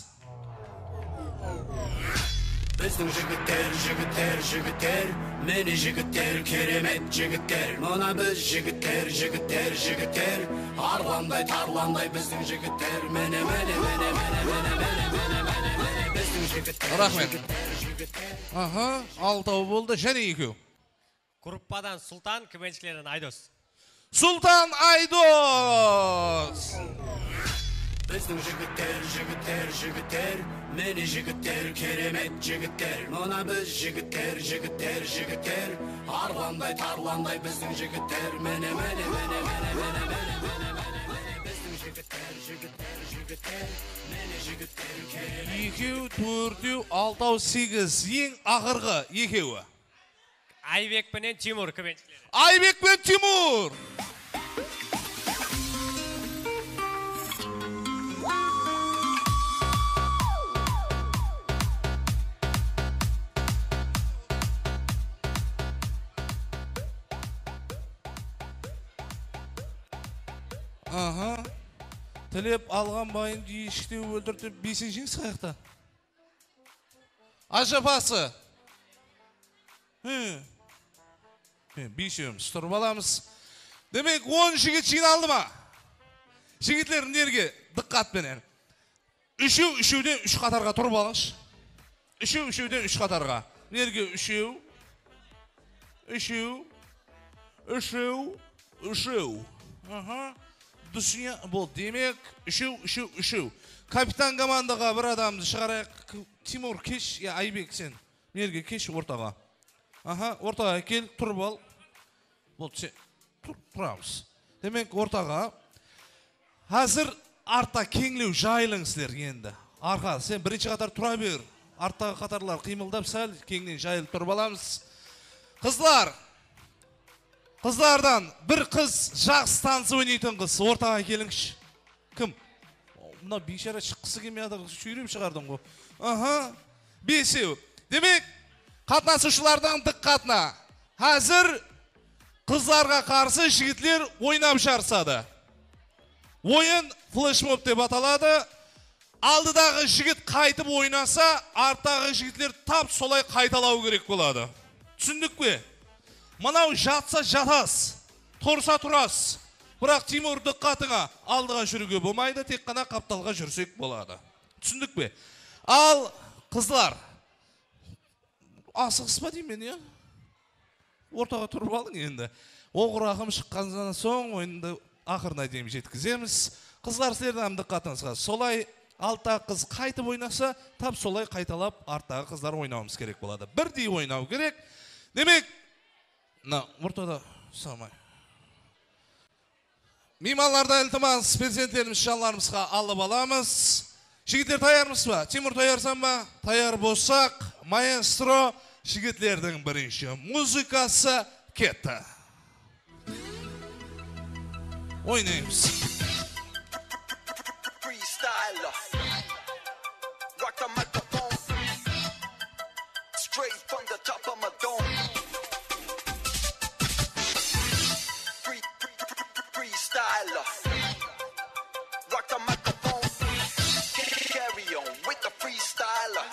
Біздің жігіттер, мені жігіттер, керемет жігіттер. Мұна біз жігіттер, арландай, тарландай біздің жігіттер. Мені, біздің жігіттер. Рахмет. Аха, 6 болды, және екеу. Группадан Султан, квенчілерін Айдос. Султан Айдос. Біздің жігіттер, мені жігіттер, керемет жігіттер. Мұна біз жігіттер, арландай, тарландай біздің жігіттер. Мені, біздің жігіттер, мені жігіттер, керемет. 2, 4, 6, 8, ең ақырғы екеуі. Айбек пенен Тимур, квенчілер. Айбек пен Тимур. Аха. Тілеп алған байын дейшікте өлтіртіп, бесін жеңіс қаяқта? Ажапасы. Бесеуіміз тұрып аламыз. Демек, 10 жігіт жиналды ма? Жігітлердің ерге дыққатпенен. Үшеуден 3 қатарға тұрып алыңыз. Үшеуден 3 қатарға. Нерге үшеу. Дүсіне бұл. Демек, үшеу. Капитан командаға бір адамды шығарайық. Тимур, кеш, Айбек сен. Нерге кеш ортаға. Ортаға кел, тұрып ал. Бұл сен, тұрамыз. Демек, ортаға. Қазір артта кеңлеу жайылыңызлер енді. Арқа, сен бірінші қатар тұра бер. Арттағы қатарлар қимылдап сәл, кеңнен жайылып тұрып аламыз. Қызлардан бір қыз жақсы танысы ойнайтын қыз. Ортаға келіңші. Кім? Мына бейшара шыққысы келмейді, шүйреп шығардым ғой. Бесеу. Демек, қатынасушылардың дыққатына. Қазір қызларға қарсы жігітлер ойнап жарысады. Ойын флешмоб деп аталады. Алдыдағы жігіт қайтып ойнаса, арттағы жігітлер тап солай қайталау керек болады. Түсіндік пе? Мынау жатса жатас, тұрса тұрас. Бірақ Тимур дыққатыңа алдыға жүруге болмайды, тек қана қапталға жүрсек болады. Түсіндік пе? Ал қызлар, асығыспа деймен, е? Ортаға тұрып алың енді. Оғырағым шыққаннан соң ойынды ақырына дейін жеткіземіз. Қызлар сіздердің дыққатыңызға солай алттағы қыз қайтып ойнаса, тап солай қайталап арттағы қыздар ойнауымыз керек болады. Бірдей ойнау керек. Демек, ортада самай. Мейманларда ілтімаз перзенттеріміз жанларымызға алып аламыз. Жігіттер таярмыз ба? Тимур таярсан ба? Таяр болсақ, маэстро жігіттердің бірінші музыкасы кетті. Ойнаймыз. Rock the microphone straight from the top of my dome. Freestyler. Rock the microphone. Carry on with the freestyler.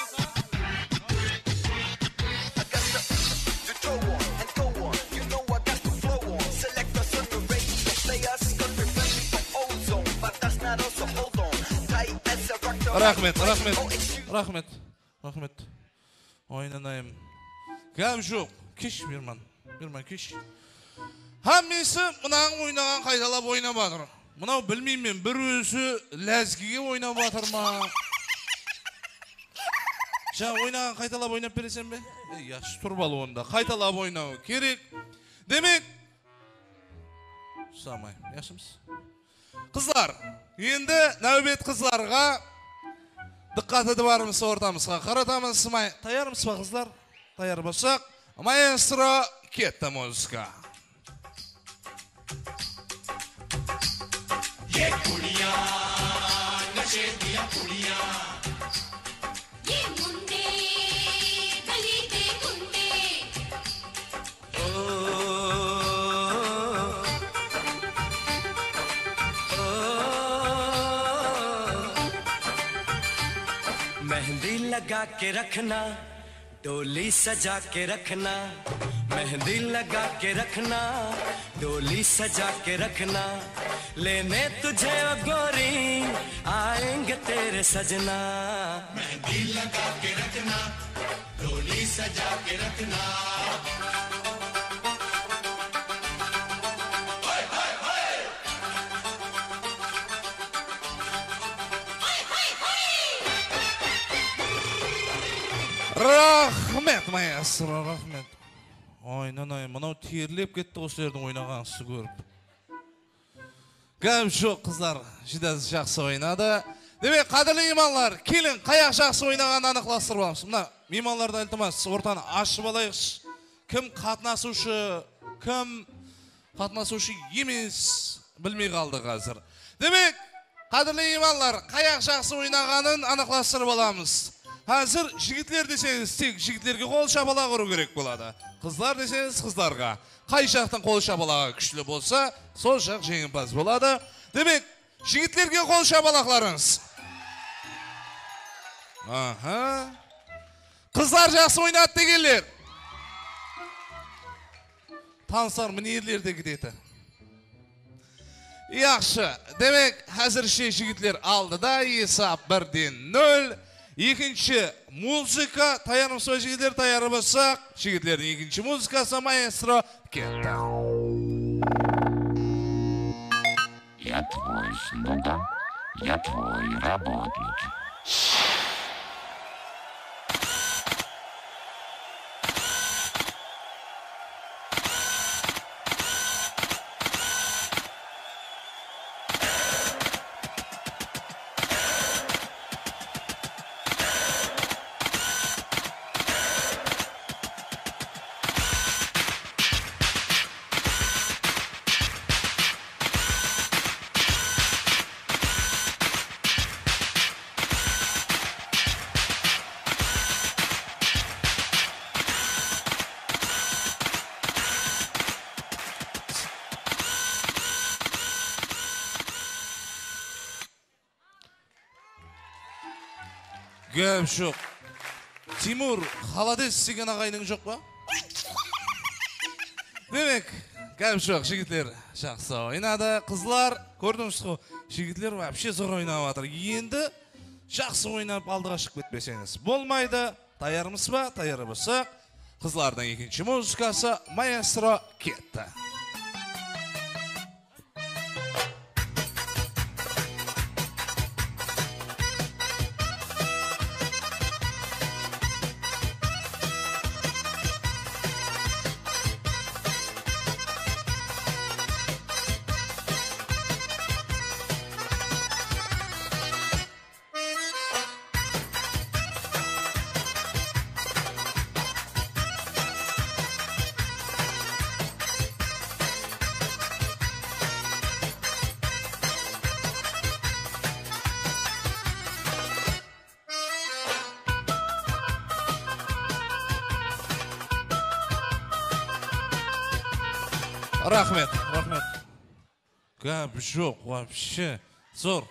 I got the throw on and go on. You know I got the flow on. Select us on the radio. Play us cause we're friendly for ozone. But that's not also hold on. Tight as a rock the Рахмет. Ойнанайым. Кәм жоқ. Кеш, Берман, кеш. Хаммесі мұнағын ойнаған қайталап ойнап атыр. Мұнау білмеймен, бір өзі ләзгіге ойнап атыр ма? Ойнаған қайталап ойнап бересен бе? Яш, тұрбалы онда. Қайталап ойнау керек. Демек, самай, яшымыз. Қызлар, енді нәубет қызларға дыққаты барымыз ортамызға қаратамыз. Таярмыз ба қыздар? Таяр болсақ, маэстро кетті музыка. ये कुड़िया नशे दिया कुड़िया ये मुंडे गली दे गुंडे मेहंदी लगा के रखना, डोली सजा के रखना, मेहंदी लगा के रखना, डोली सजा के रखना, लेने तुझे ओ गोरी आएंगे तेरे सजना। मेहंदी लगा के रखना, डोली सजा के रखना। Рахмет, маэстро, рахмет. Ойнанай, мынау терлеп кетті осылердің ойнағансы көріп. Гәп жоқ, қыздар, жидәз жақсы ойнады. Демек, қадірлі иманлар, келін, қаяқ жақсы ойнаған анықластырып аламыз. Мына, иманларды ілтімаз, ортаны ашып алайықшы. Кім қатынасушы, кім қатынасушы емес, білмей қалды қазір. Демек, қадірлі иманлар, қаяқ жақсы ойнағанын анықластырып аламыз. Қазір жігітлер десеңіз, тек жігітлерге қол шабала құру керек болады. Қыздар десеңіз, қыздарға. Қай жақтың қол шабалаға күшілі болса, сол жақ жеңімпаз болады. Demek, jigitlerge kol şabalaklarınız. Aha. Kızlar жақсы oynat degenler. Tansar minirlerde gideti. Yaxşı. Demek, hazırşı jigitler aldı da hesap 1-0. İkinci muzika tayanımsa jigitler tayarı bassak. Jigitlerin ikinci muzikası maestro ketті. Я твой слуга, я твой работник. Gep жоқ. Тимур, Халадес деген ағайның жоқ па? Демек, gep жоқ, жігітлер жақсы ойнады. Қызлар, көрдіңіз ғой, жігітлер вообще зор ойнап жатыр. Енді жақсы ойнап алдыға шығып кетпесеңіз болмайды. Таярмыз ба? Таяр болсақ, қызлардың екінші музыкасы маэстро кетті. Рахмет, рахмет. Gep жоқ, вообще. Зор.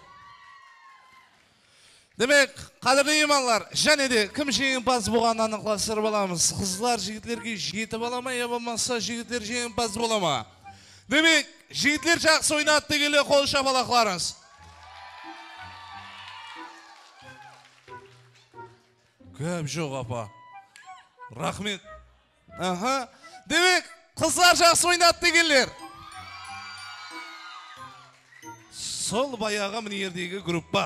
Демек, қадірлі иманлар, және де кім жеңімпаз болғанын анықластырып боламыз. Қызлар жігітлерге жетіп ала ма, я болмаса жігітлер жеңімпаз бола ма? Демек, жігітлер жақсы ойнатты келе қол шапалақларыңыз. Gep жоқ, апа. Рахмет. Аха. Демек, қызлар жақсы ойнатты келер. Сол баяғы мінердегі группа.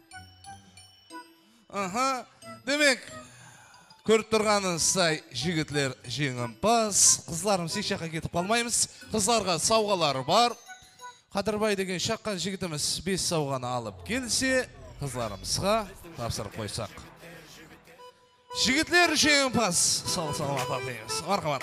Аха. Демек, көріп тұрғанын сай жігітлер жеңімпаз. Қызларымыз еш жаққа кетіп қалмаймыз. Қызларға сауғалары бар. Қадырбай деген шаққан жігітіміз 5 сауғаны алып келсе, қызларымызға тапсырып қойсақ. Жігітлер жеңімпаз. Саламат апайымыз. Мархабат.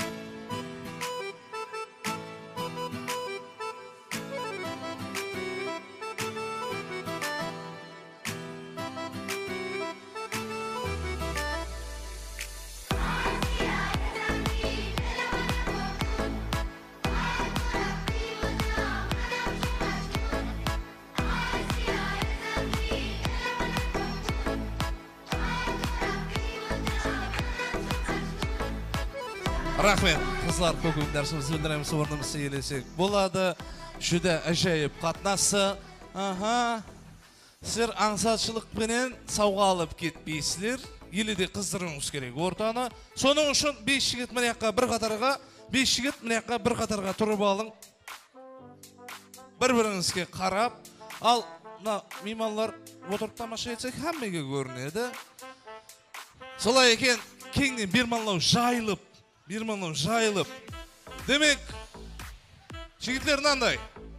Рахмет, қызлар көкім дәрсімізді білдіреміз, орнымызды елесек болады. Жүді әжайып қатнасы. Аха. Сіздер аңсатшылық пенен сауға алып кетпейсілер. Еледе қыздырыңыз керек ортаны. Соның үшін 5 жігіт мінеққа бір қатарға, 5 жігіт мінеққа бір қатарға тұрып алың. Бір-біріңізге қарап. Ал, мейманлар отырып тамаша етсек, әммеге көрінеді. Солай екен, кеңден берманлау жайылып. Birmanov жайылып. Демек, жігітлер нандай?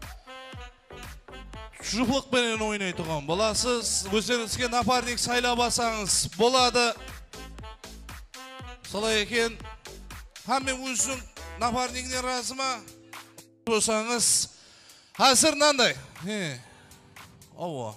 Жұплықпенен ойнайтыған боласыз. Өздеріңізге напарник сайлап алсаңыз болады. Солай екен, Хаммен өзің напарнигіне разы ма? Болсаңыз, hazır нандай? Ова.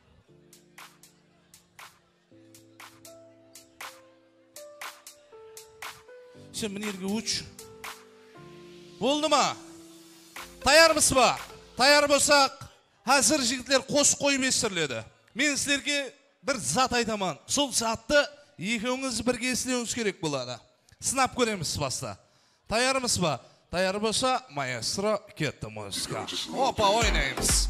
Sen minirge uç. Oldu mu? Tayarmız mı? Tayar bolsak, Hazır жігітлер қос қойып естіріледі. Мен сіздерге бір зат айтаман. Сол затты екеуіңіз бірге істеуіңіз керек болады. Сынап көреміз баста. Таярмыз ба? Таяр болса, маэстро, кетті музыка. Опа, ойнаймыз.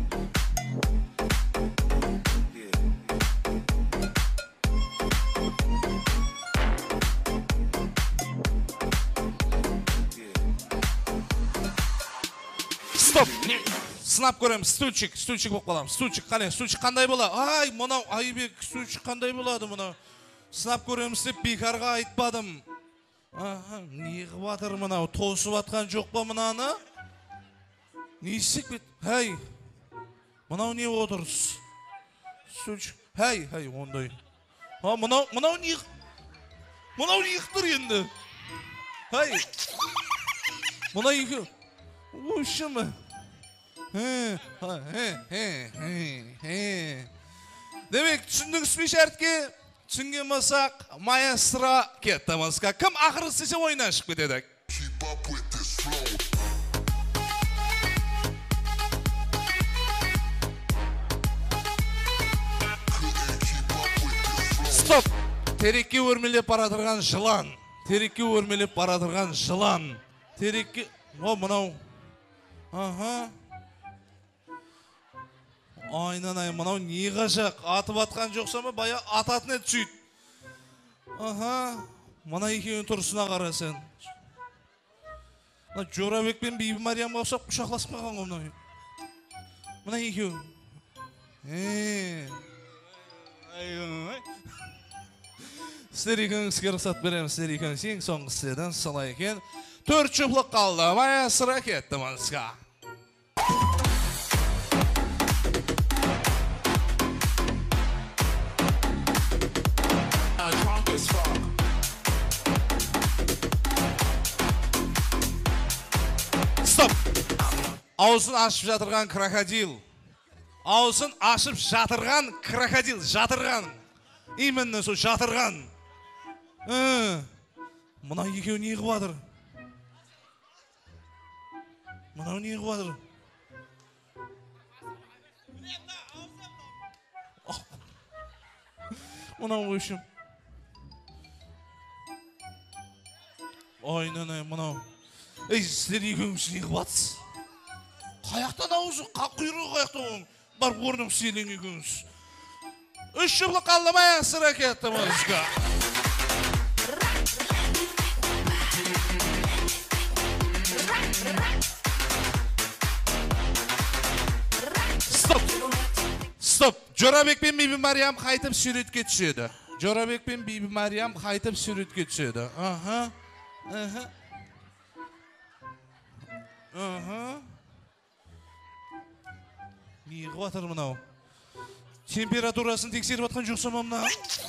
Стоп! Сынап көреміз. Стульчик болып қалам. Стульчик қандай болады? Ай, мынау Айбек, стульчик қандай болады мынау? Сынап көреміз деп бекарға айтпадым. Неғып атыр мынау? Тосып атқан жоқ па мынаны? Не істеп кет? Хәй, мынау не отырыз? Стульчик, хәй, ондай. Мынау не? Мынау не тұр енді? Хәй, мынау екі. Ошы ма? Демек, түсіндіңіз бе шәртке? Түсінген болсақ, маэстро кетті музыка. Кім ақыры істесе ойына шығып кетеді? Стоп! Терекке өрмелеп баратырған жылан. Терекке өрмелеп баратырған жылан. Терекке... О, мынау... Айнан-ай, мынау не ғажақ? Атып атқан жоқса ма, бая ататын еді сөйт. Мына екеуін тұрысына қарасен. Жорабек пен Бибі Мариямға ұқсап құшақласып қалған ғой мынау. Мына екеуін. Сіздер екеуіңізге рұқсат беремін. Сіздер екеуіңіз ең соңғы істеден солай екен. 4 жұплық қалды. Маэстро кетті музыка. Стоп! Аузын ашып жатырған крокодил. Аузын ашып жатырған крокодил. Жатырған. Именно сол жатырған. Мына екеу не қып жатыр? Мынау не қып жатыр? Мынау өшім. Айнан-ай, мынау. Ей, сіздер екеуіңіз не қып жатсыз? Қаяқтан аузы, құйрығы қаяқтан бар орным сіздердің екеуіңіз. 3 жұплық қалды маэстро кетті музыка. Стоп! Жорабек пен Бибі Мариям қайтып суретке түседі. Жорабек пен Бибі Мариям қайтып суретке түседі. Не қып жатыр мынау? Температурасын тексеріп атқан жоқса ма мына?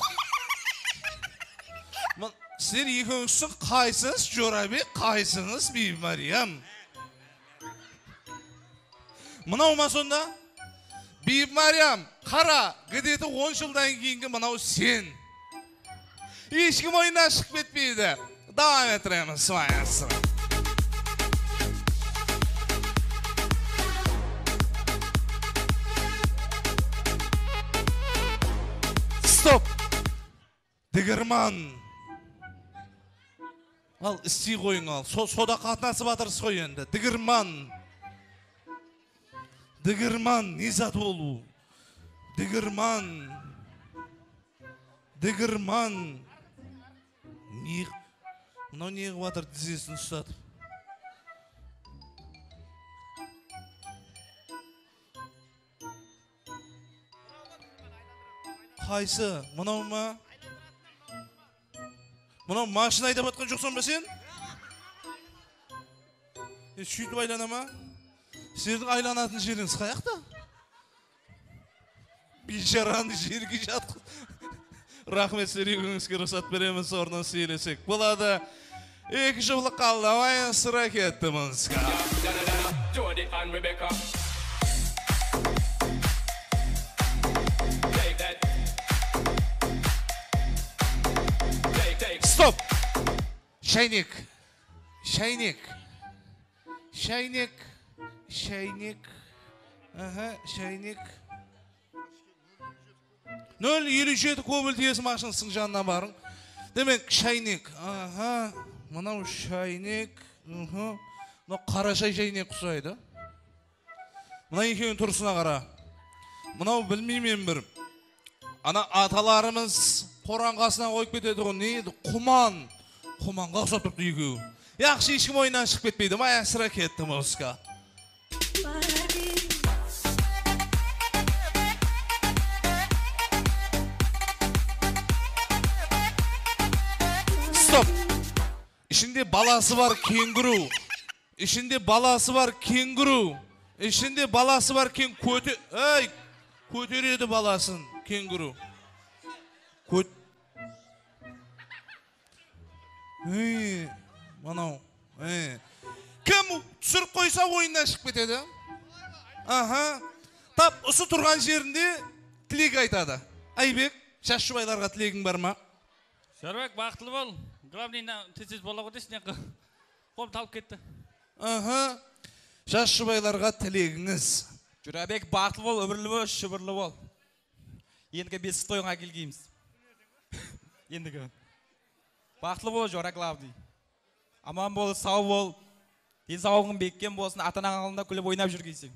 Сіздер екеуіңізсің қайсыңыз Жорабек, қайсыңыз Бибі Мариям? Мынау ма сонда? Бибі Мариям, қара, где-то 10 жылдан кейінгі мынау сен. Ешкім ойына шығып кетпейді. Давам етіреміз, маэстро. Стоп! Дігірман. Ал, істей қойың ал. Сода қатынасы батырсы қой енді. Дігірман. Дігірман, не зат болу? Дігірман. Дігірман. Мынау не қып жатыр тізесін ұстатып? Қайсы? Мынау ма? Мынау машина айдап атқан жоқсан ба сен? Сөйтіп айлана ма? Сіздердің айланатын жеріңіз қаяқта? Бейшараны жерге жатқыз. Рахмет, сіздер екеуіңізге рұқсат береміз, орнын сейлесек. Болады. 2 жұплық қалды. Маэстро кетті музыка. Стоп! Шайник. Шайник. Шайник. Шайник. Шайник. 057 көбіл тиесі машинасының жанына барың. Демек, шайник. Мынау шайник. Қара шайник құсайды. Мына екеуін тұрсына қара. Мынау білмеймен бір. Ана аталарымыз қоранғасына қойып кетеді ғой, не еді? Құман. Құманға ұқсап тұрды екеуі. Яқшы ешкім ойынан шығып кетпейді. Мая сыра кетті музыка. Стоп. İçinde balası var kenguru. İçinde balası var kenguru. İçinde balası var көтереді баласын кенгуру. Мынау. Кім түсіріп қойса ойыннан шығып кетеді. Тап, ұсы тұрған жерінде тілек айтады. Айбек, жас жұбайларға тілегің бар ма? Жарбек, бақытлы бол. Главный тез бола қойдесін, қом талып кетті. Жас жұбайларға тілегіңіз. Жұрабек, бақытлы бол, өмірлі бол, шүбірлі бол. Ендігі бесік тойыңа келгейміз. Ендігі. Бақытлы бол, жора главный. Аман бол, сау бол. Денсаулығың беккен болсын, атанаң алдында күліп ойнап жүргейсің.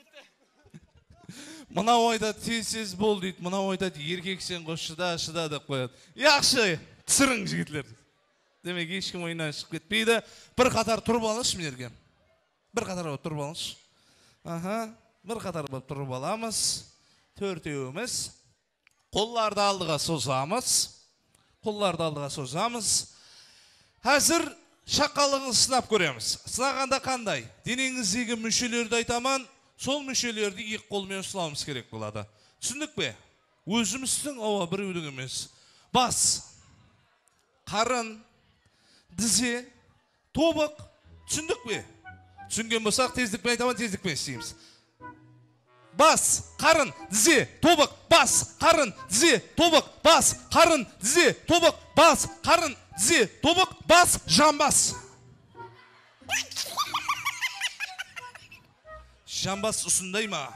Мына ойда тез бол дейді, мына ойда еркексен қос шыда деп қояды. Яқшы, түсірің жігітлер. Демек, ешкім ойынан шығып кетпейді. Bir қатар тұрып алыңыз мінерге. Bir қатар тұрып алыңыз. Bir қатар тұрып аламыз. Төртеуіміз. Қолларды алдыға созамыз. Әзір шақалығын сынап көреміз. Сынағанда қандай? Денеңіздегі мүшелерді айтаман, сол мүшелерді екі қолмен ұстауымыз керек болады. Түсіндік пе? Өзіміздің ауа біреудің емес. Бас, қарын, тізе, тобық. Түсіндік пе? Түсінген болсақ, тездікпен айтаман, тездікпен істейміз. Бас, қарын, тізе, тобық, бас, қарын, тізе, тобық, бас, қарын, тізе, тобық, бас, қарын, тізе, тобық, бас, жамбас. Жамбас ұсындай ма?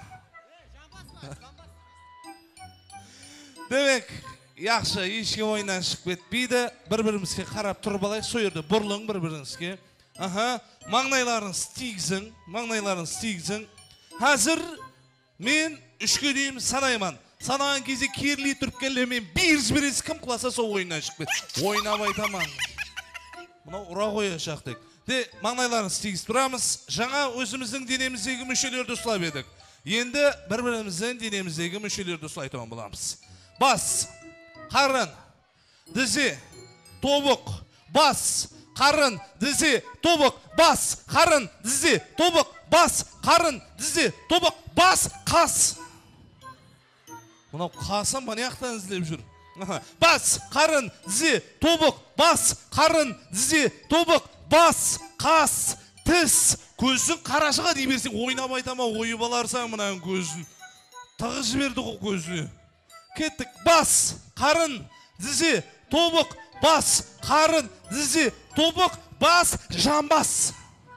Демек, яқшы, ешкім ойынан шығып кетпейді. Бір-бірімізге қарап тұрып алайық, сойырды бұрылың бір-біріңізге. Маңнайларыңыз тигізің. Әзір мен үшке дейін санайман. Санаған кезде керлей тұрып келі мен бір жібересі кім қыласа сол ойынан шығып кет. Ойнап айтаман. Мұна ұра қоя шақтық. Маңнайларыңыз тигіз тұрамыз. Жаңа өзіміздің денеміздегі мүшелерді ұсылап едік. Енді бір-біріміздің денеміздегі мүшелерді ұсылайтуан боламыз. Бас, қарын, тізе, тобық, бас, қарын, тізе, тобық, бас, қарын, тізе, тобық, бас, қарын, тізе, тобық, бас, қас. Мұнау қасым ба не ақтан іздеп жүр? Бас, қарын, тізе, тобық, бас, қарын, тізе, тобық, бас, қас, тіс. Көзің қарашыға дей берсең ойнап айтама, ойып аларсаң мұнан көзін. Тағы жіберді ғой көзіне. Кеттік. Бас, қарын, тізе, тобық, бас, қарын, тізе, тобық, бас, жамбас.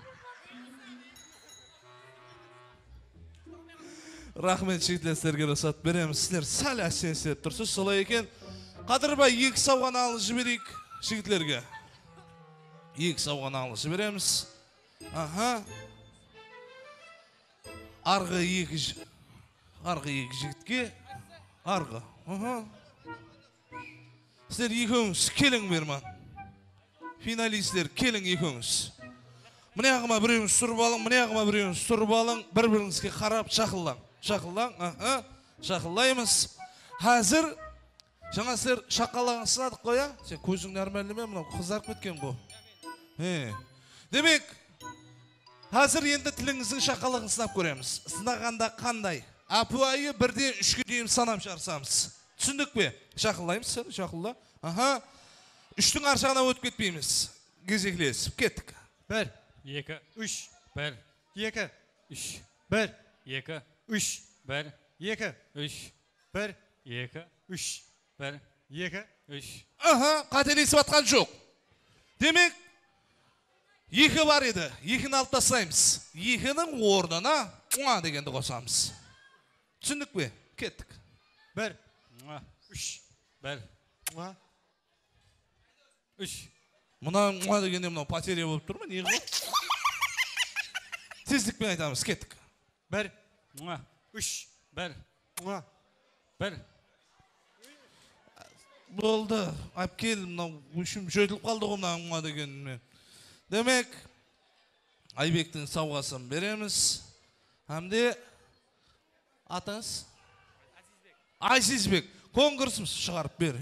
Рахмет жігітлестерге рұқсат береміз. Сіздер сәл әсенсеп тұрсыз. Солай екен. Қадырбай 2 сауған алып жіберейік жігітлерге. 2 сауған алып жібереміз. Арғы 2 жігітке. Арғы. Сіздер екеуіңіз келің берман. Финалисттер келің екеуіңіз. Міне ағыма біреуіңіз тұрып алың, бір-біріңізге қарап шақыллаң. Шақыллаймыз. Әзір, жаңа сіздер шақалағын сынадық қоя. Сен көзіңді әрмәліме, мұна қызарып кеткен қой. Демек, әзір енді тіліңіздің шақалағын сынап көреміз. Сынағанда қандай? Апуайы 1-ден 3-ке дейін санам шарсамыз. Түсіндік пе? Шақыллаймыз, шақылла. 3-тің аршағына өтіп кетпейміз. Кезекілесіп, кеттік. 1, 2, 3, 1, 2, 3, 1, 2, 3, 1, 2, 3, 1, 2, 3, 1, 2, 3. Қателесіп атқан жоқ. Демек, 2 бар еді. 2-ні алып тастаймыз. 2-ның орнына дегенді қосамыз. Түсіндік бе? Кеттік. 1 3 1 3 Мұна дегенде мынау потеря болып тұр ма? Не ғой? Тездікпен айтамыз, кеттік. 1 3 1 1 Болды. Ап кел, мынау үшім жөйтіліп қалды ғой мұна дегенде. Демек, Айбектің сауғасын береміз. Әмде атыңыз? Айсизбек. Конкурсымыз шығарып бер.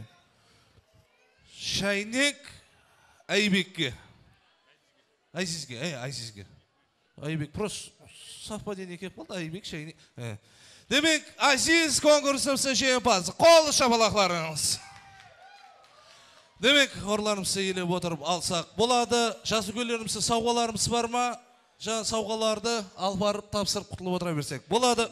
Шайнек Айбекке. Айсизге. Айсизге. Айбек просто совпадение кеп қалды. Айбек, Шайнек. Демек, Айсиз конкурсымызды жеңімпаз. Қол шапалақларыңыз. Демек, орларымызды елеп отырып алсақ болады. Жас үлкендерімізді сауғаларымыз бар ма? Жаңа сауғаларды алып барып тапсырып құтылып отыра берсек болады.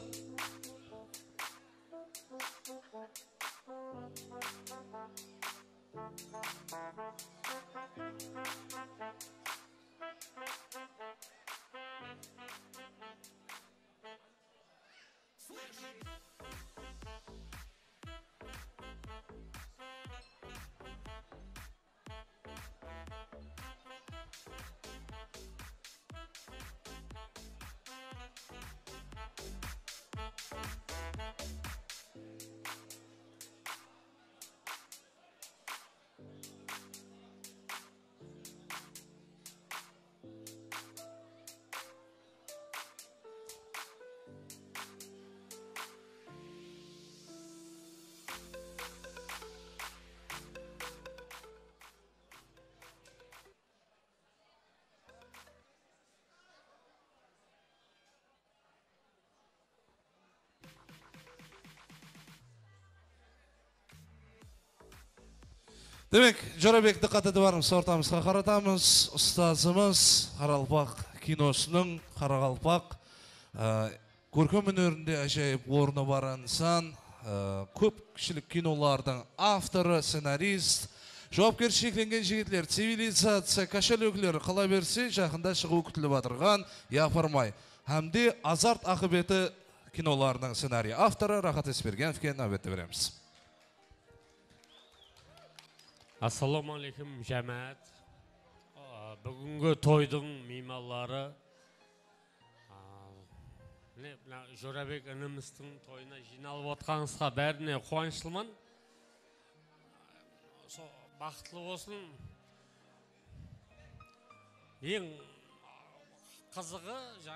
Демек, Жорабекті қатыды барымыз ортамызға қаратамыз. Ұстазымыз Қаралпақ киносының Қаралпақ көркем өнерінде әжайып орны бар инсан, көп кішілік кинолардың авторы, сценарист, жауапкершілікленген жігітлер, цивилизация, кошелектер қала берсе, жақында шығу күтіліп атырған Япырмай. Әмде Азарт ақыбеті киноларының сценарий авторы Рахат Есбергеновке нәубетті береміз. Ассаламу алейкум, жәмәт. Бүгінгі тойдың меймандары Жорабек ініміздің тойына жиналып отқаныңызға бәріне қуаныштымын. Бақытлы болсын. Ең қызығы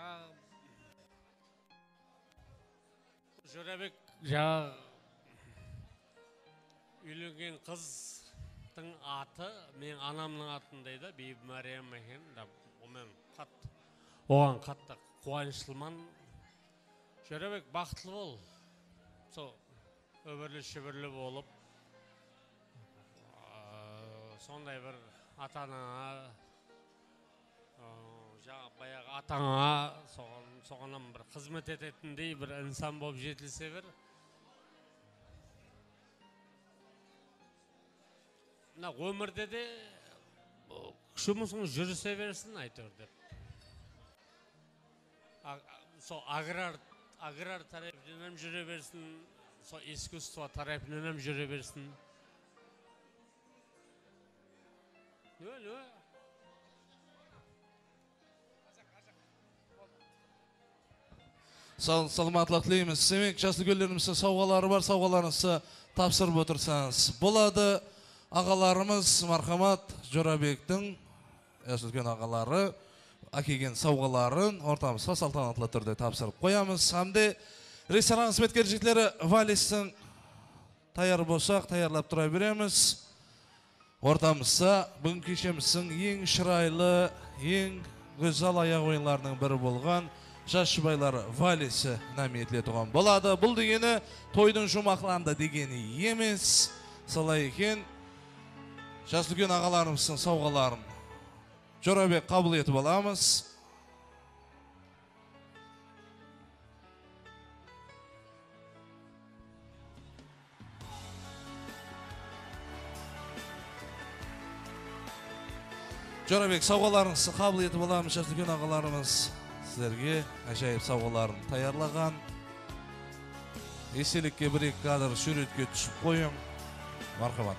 Жорабек үйленген қыздың аты мен анамның атындайды, Бейбі Мариям екен. Оған қатты қуаныштымын. Жорабек бақытлы бол. Өбірлі-шүбірлі болып, сондай бір атаңа, баяғы атаңа, соғынан бір қызмет ететіндей бір инсан болып жетілсе бір. Өмірде де жұмысың жүрісе берсін, айтыр деп. Аграр тарапынан жүре берсін, искусство тарапынан жүре берсін. Саламатлық тілейміз. Семек, жасты көлдерімізді сауғалары бар, сауғаларыңызды тапсырып отырсаңыз болады. Ағаларымыз мархамат Жорабектің өсілген ағалары әкелген сауғаларын ортамызға салтанатлы түрде тапсырып қоямыз. Әмде ресторан қызметкер жігітлері валистің таяр болсақ, таярлап тұра береміз. Ортамызда бүгін кешеміздің ең шырайлы, ең güzel аяқ ойынларының бірі болған жас жұбайлары валисі нәметіле туған болады. Бұл дегені тойдың жұмақланды дегені емес. Солай екен, жас үлкен ағаларымыздың сауғаларын Жорабек қабыл етіп аламыз. Жорабек сауғаларыңызды қабыл етіп аламыз. Жас үлкен ағаларымыз сіздерге әжайып сауғаларын таярлаған. Eselikке bir iki kadar suretke düşüp koyun. Marhamat.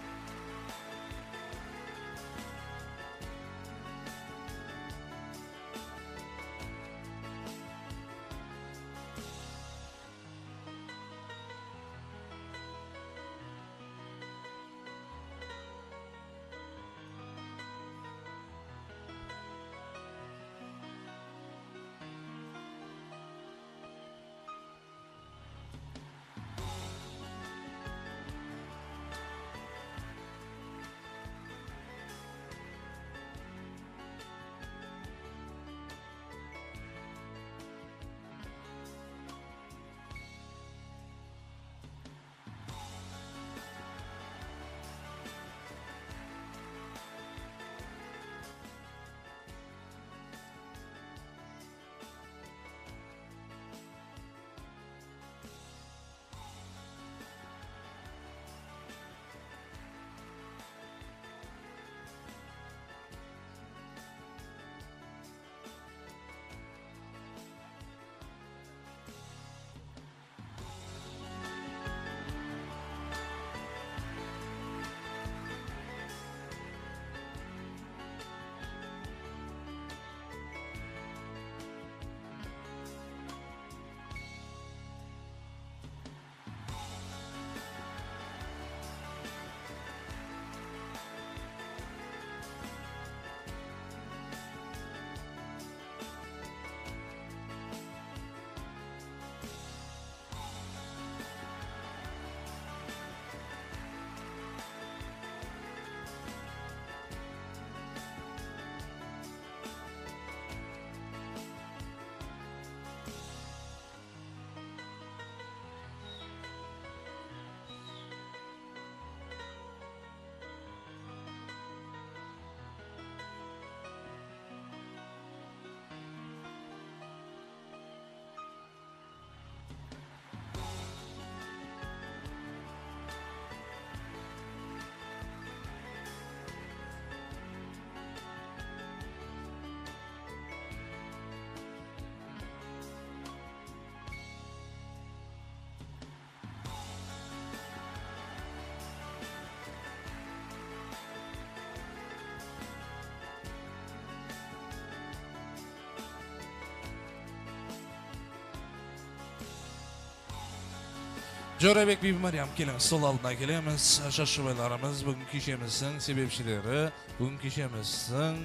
Jörabek Bibi Maryam kelin sol aldına gelemiz. Şaşıbaylarımız bugün kişemizin sebepçileri, bugün kişemizin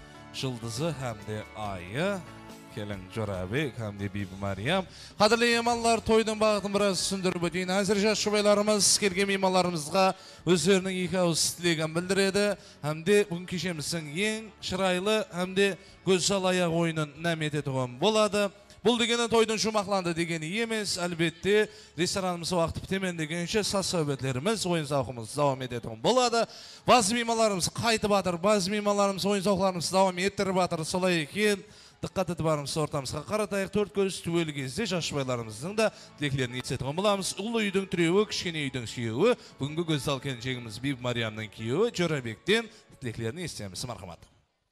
şıldızı hem de ayı. Kelin Jörabek hem de Bibi Maryam. Kadirli imanlar toydun bağıtın biraz sündürüp öteyin. Hazır şaşıbaylarımız kelgen imanlarımızga özlerinin iki ağız tilegen bildiredi. Hem de bugün kişemizin en şıraylı hem de gözsal ayak oyunun nämet etegen boladı. Bul degeni toydun şumaklandı degeni yemiz. Elbette restoranımızı vakti bitemen degençe saz sohbetlerimiz, oyun zavkımız devam edeten boladı. Bazı mimalarımız kayıtı batır, bazı mimalarımız oyun zavklarımız devam ettirip batır. Solay ekin dikkat etibarımız ortamızga qaratayıq. 4 göz tüveli gezde jaşbaylarımızın da dileklerini yetsetken bulamız. Ulu uydun türevi, kişkene uydun süyevi. Bugünkü gözsal kelinçegimiz Bibi Maryam'dan kiyevi, Jörabek'ten dileklerini isteyemiz. Marhamat.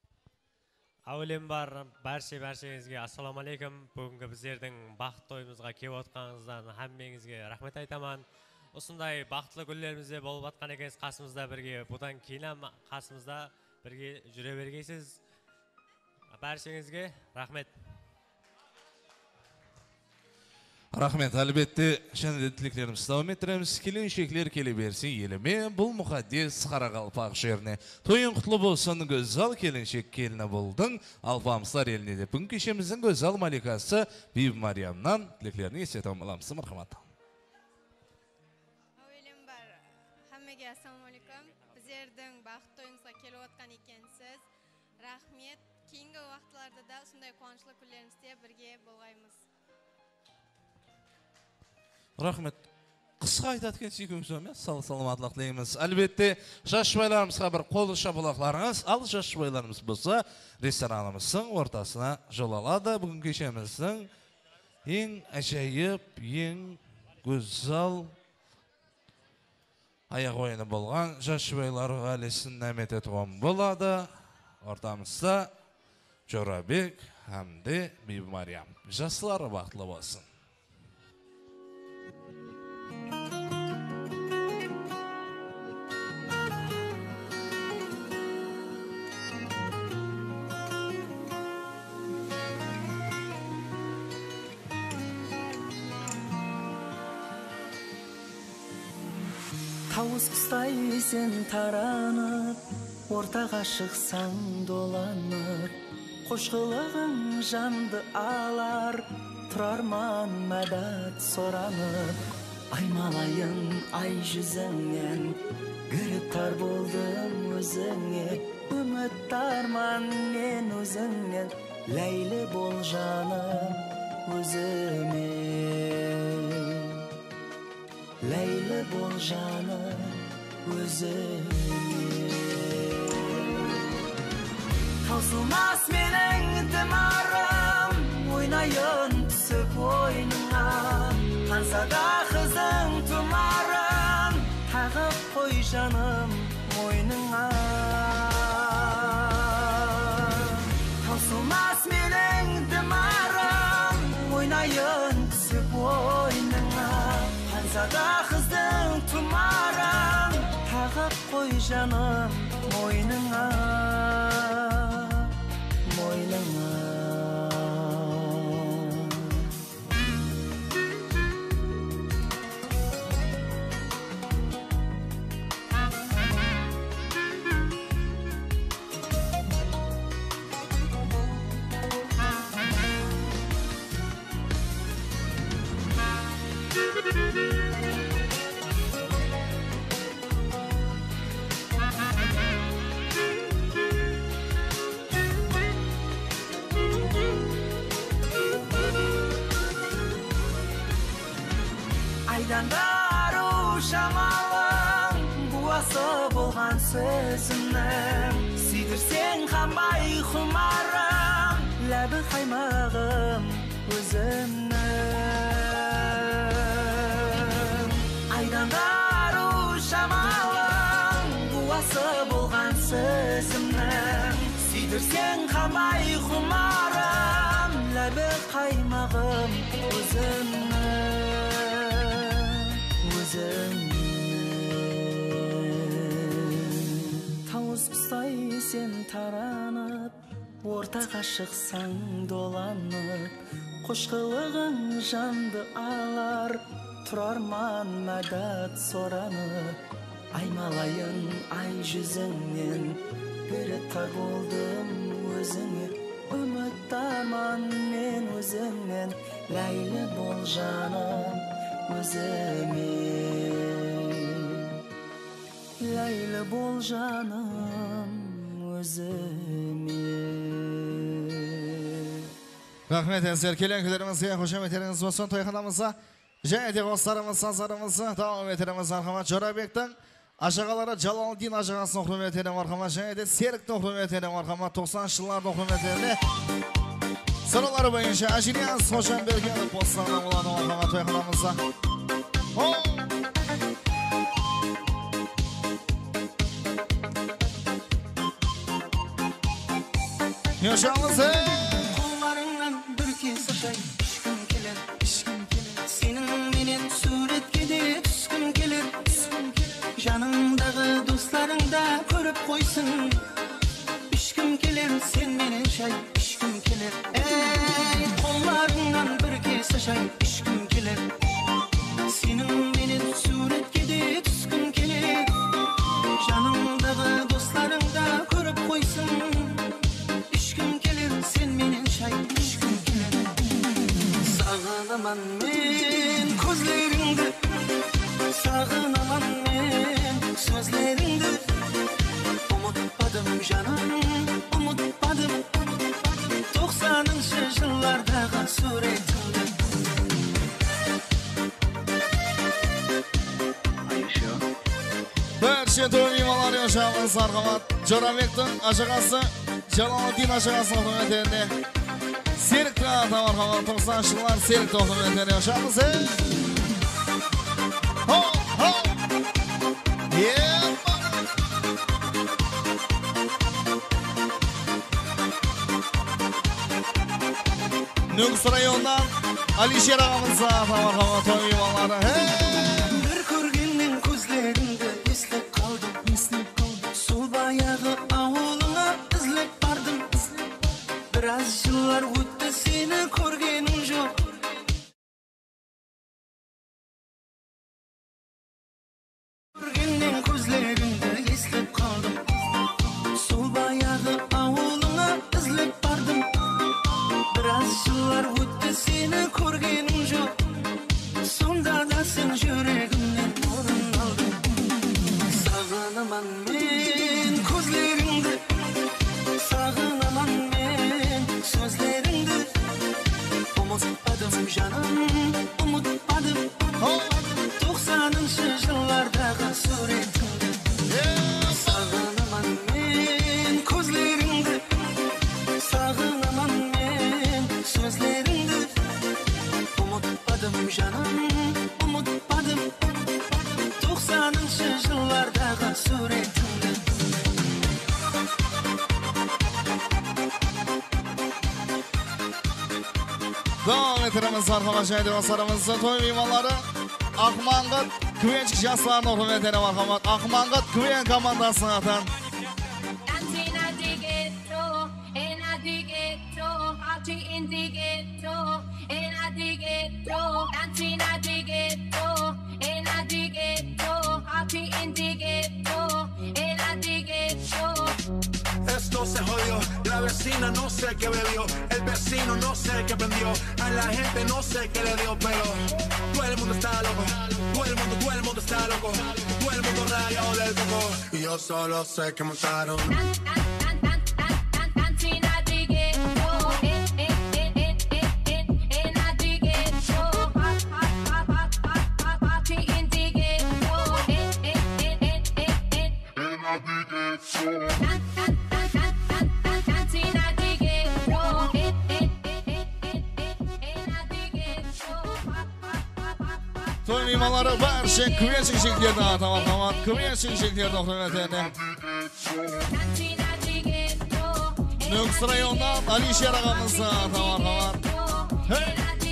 Avlen barşangizga assalomu alaykum. Bugungi bizlarning baxt to'yimizga kelib o'tganingizdan hammangizga rahmat aytaman. Osunday baxtli kunlarimizda bo'lib o'tgan ekansiz qasimizda birga, bundan keyin ham qasimizda birga juravergaysiz. Barchangizga rahmat. Rahmet, elbette şende dileklerimiz devam ettiremiz. Kelinşekler kelebersin yelime. Bul muqaddes Qaraqalpaq şehrine. Toyun kutlu bolsun, gözal kelinşek keline buldun. Alpamızlar eline de. Bugün kişimizin gözal malikası Bibi Maryam'dan dileklerini eseten bulamız. Marhamat. Avelin bar. Hammaga assalomu alaykum. Bizlarning baxt to'yimizga kelib o'tgan ekansiz. Rahmet. Keyingi vaqtlarda da shunday quvonchli kunlarimizda birga bo'lg'aymiz. Rahmet. Kısa aytatken suykunso'm ya, salomatlik deymiz. Elbette jaşbaylarımızga bir qo'l şapalaqlarınız, al jaşbaylarımız bolsa restoranımızın ortasına yol aladi. Bugün kechemizning eng ajoyib, eng go'zal ayak oyunu bo'lgan jaşbaylar g'alisini nämet etgan bo'ladi. Ortamızda Jörabek hamda Bibi Maryam. Jaslari baxtli bo'lsin. Tavus құстай сен таранып, ортаға шықсаң доланып, қош қылығың жанды алар, тұрарман мәдәт соранып. Аймалайын ай жүзіңнен, гіріптар болдым өзіңе, үміт арман мен өзіңнен, ләйлі бол жаным өзіме. Ләйлі бол жаным өзіме. Таусылмас менің дымарым, ойнайын түсіп ойныңа. Қансада қызың тұмарым, тағып қой жаным мойныңа. Таусылмас менің дымарым, ойнайын түсіп ойныңа. Қансада қызың тұмарым, тағып қой жаным мойныңа. Мойныңа. Айдан дару шамалың, буасы болған сөзімнің. Сүйдірсең қамбай құмарым, ләбі қаймағым өзімнің. Айдан дару шамалың, буасы болған сөзімнің. Сүйдірсең қамбай құмарым, ләбі қаймағым өзімнің. Тауыз құстай сен таранып, ортаға шықсаң доланып, қош қылығың жанды алар, тұрарман мәдәт соранып. Аймалайын ай жүзіңнен, гіріптар болдым өзіңе, үміт арман мен өзіңнен, ләйлі бол жаным өзіме. Ләйлі бол жаным өзіме. Рахмет әзір келеңкілерімізге, қошеметтеріңіз болсын тойханамызға. Және де қостарымыз, сазарымызға давам етеріміз арқамат Жорабектің ашағалары Жалалдин ашағасын құрметтерін арқамат, және де Серіктің құрметтерін арқамат 90 жыллардың құрметтеріне. Сұралары бойынша Ажириянс Қошанбергенов постарынан болады арқамат тойханамызға. Yaşamızı Қолларыңнан бір кез ұшай ішкім келер, ішкім келер. Сенің менен суреткеде түскім келер, түскім келер. Жаныңдағы достарыңда көріп қойсын, ішкім келер, сен менен шай ішкім келер. Қолларыңнан бір кез ұшай ішкім келер. Сенің менен суреткеде түскім келер. Жаныңдағы достарыңда көріп қойсын, sen menen şay düşkün keler. Sağınaman men közleringdi, sağınaman men sözleringdi. Umutpadım canım, umutpadım 90'ınшы жылlardağı suretimdi. Berşe Toymalar yaşamız arkamat Jorabek'tin aşağısı Жалалдин ашығасын құрметтеріне Серікті атам арқамат 90 жыллар Серікті құрметтеріне yaşamız. Нүкіс районынан Алишер ағамызға атам арқамат Toymaları. Bir көргеннен көзлеріңді естіп қалдым, сол баяғы ауылыңа ізлеп бардым. Біраз жылдар өтті, сені көргенім жоқ. Көрген Sağınaman men gözlerinde, sağınaman men sözlerinde. Umutmadım canım, umutmadım. 90'ınçı yıllardaki suretimde. Sağınaman men gözlerinde, sağınaman men sözlerinde. Umutmadım canım, umutmadım. 90'ınçı yıllardaki suretimde. Devam ettiremiz arkadaşlar dostlarımızın toy meyvanları Akmangıt Güvenç Jaslar'ın hürmetine marhamat. Akmangıt Güven komandasına atan. Esto se jodió, la vecina no sé qué bebió, el vecino no sé qué prendió, a la gente no sé qué le dio, pero todo el mundo está loco, todo el mundo está loco, todo el mundo rayado del coco, y yo solo sé que montaron. Toy meyvanları barşa Güvenç şekillerine atan marhamat. Güvenç şekillerine hürmetine. Nöks rayondan Alişer ağamızına atan marhamat. Hey!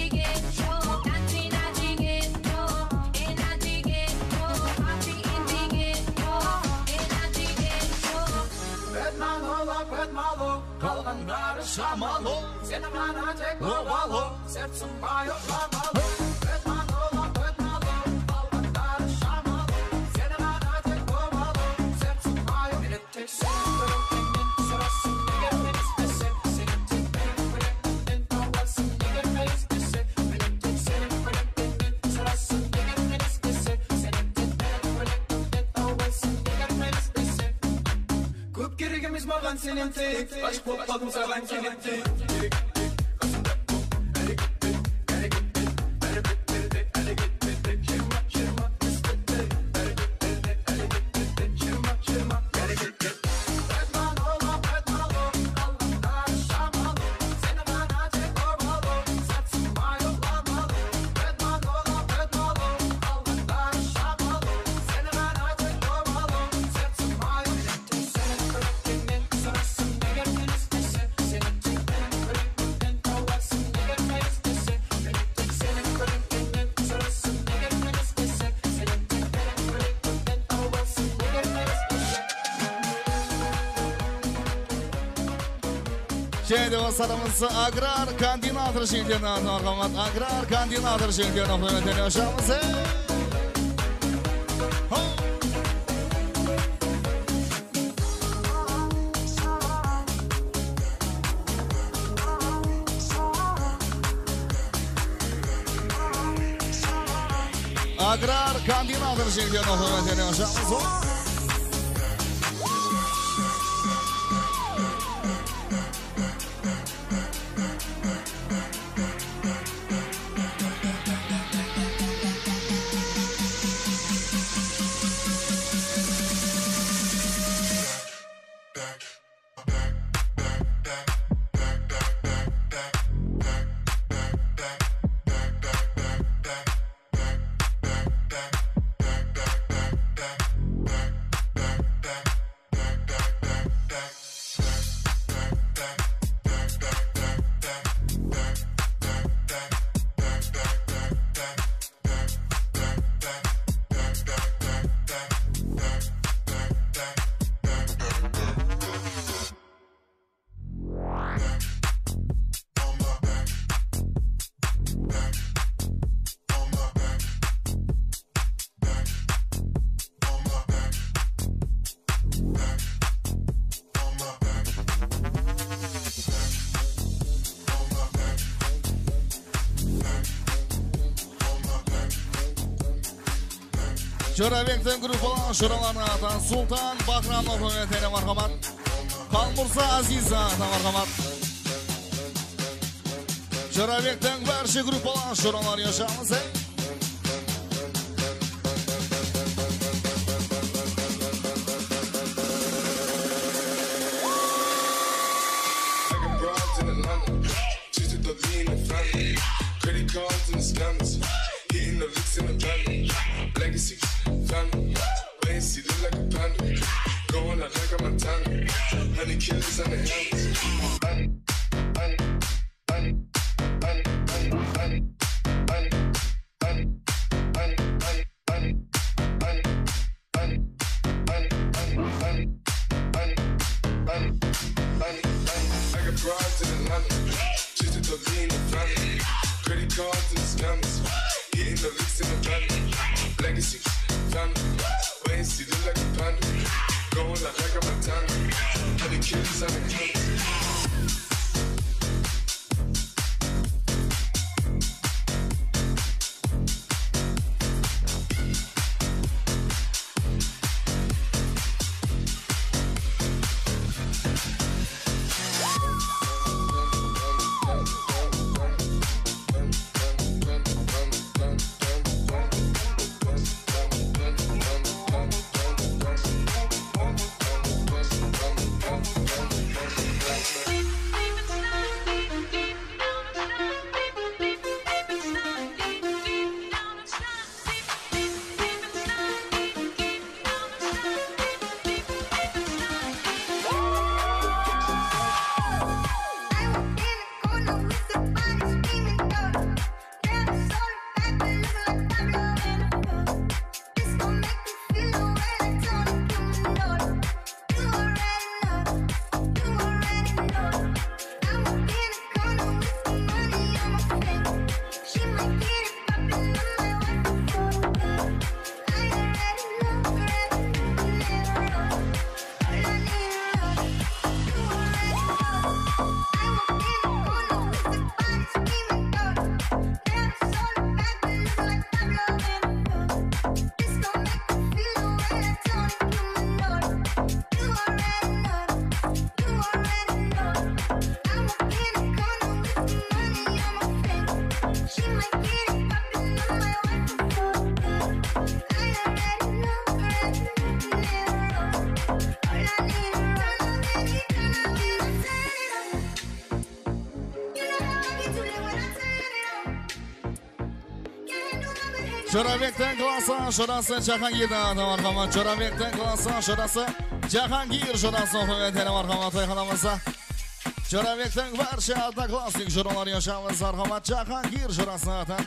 Kalganlar şamalı, seni bana tek ovalı, sertsin bayılamalı. Bedmanola, kalganlar şamalı, seni bana tek ovalı, sertsin bayılamalı. Beni tek sevdiğim kendin sırasın, ne gelmek istesin, senin tek benim kendin ovalsın, ne gelmek istesin, benim tek senin kendin sırasın, ne gelmek istesin, senin tek benim kendin ovalsın, ne gelmek istesin. Köp geregimiz mağan senin tek, aşk bulmadım seven senin tek. Şeyde dostlarımızı agrar koordinatör şekillerine atan marhamat. Agrar koordinatör şekillerine hürmetine yaşamızı. Agrar koordinatör şekillerine hürmetine yaşamızı. Жорабектің группалан жұраларына atan Султан Бақрамов өтері мархамат. Қалмұрса Азиза ата мархамат. Жорабектің бәрші группалан жұралар yaşamыз. Credit cards and the scammers, hitting the licks in the van. Legacy, family, wait and see, look like a panda. Going out like a Montana, honey killers on the helmets. I got broads in Atlanta, just to the lean and family. Credit cards and the scammers, hitting the licks in the van. Legacy, family, wait and see, look like a panda. Going out like a Montana, honey killers on the helmets. Жорабектің класы жорасы Жахангирді ата мархамат. Жорабектің класы жорасы Жахангир жорасы өтері мархамат байқанамызда. Жорабектің барша одноклассник жоралар yaşamыз мархамат. Жахангир жорасы ата.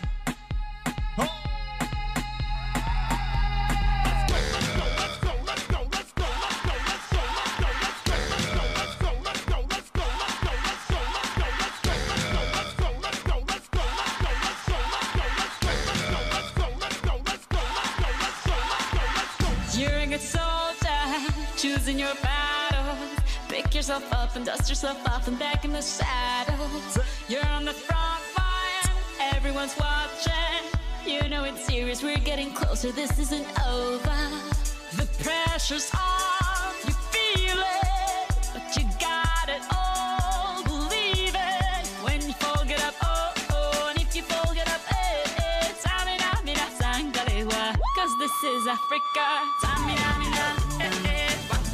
Choosing your battles, pick yourself up and dust yourself off and back in the saddle. You're on the front line, everyone's watching. You know it's serious, we're getting closer, this isn't over. The pressure's on, you feel it, but you got it all, believe it. When you fall, get up, oh, oh, and if you fall, get up, eh, eh. Tamina, mina, sangalewa, 'cause this is Africa. Tamina, mina, eh, eh.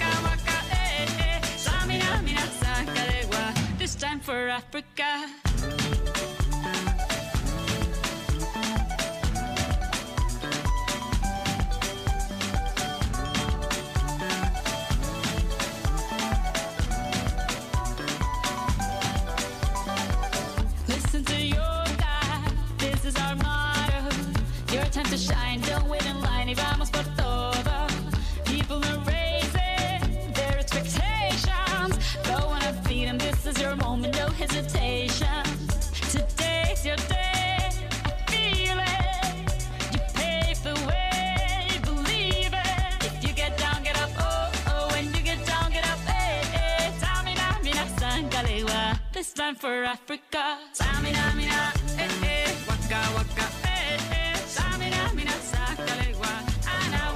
This time for Africa. Listen to your God, this is our motto. Your time to shine, don't wait in line. Y vamos por todo. People are raising their expectations. Go on and feed them, this is your moment, no hesitation. Today's your day, I feel it. You pave the way, believe it. If you get down, get up, oh, oh. When you get down, get up, eh, eh. Tamina, mina, sangalewa. This time for Africa. Tamina, mina, eh, eh. Waka, waka, eh, eh. Tamina, mina, sangalewa. Ana,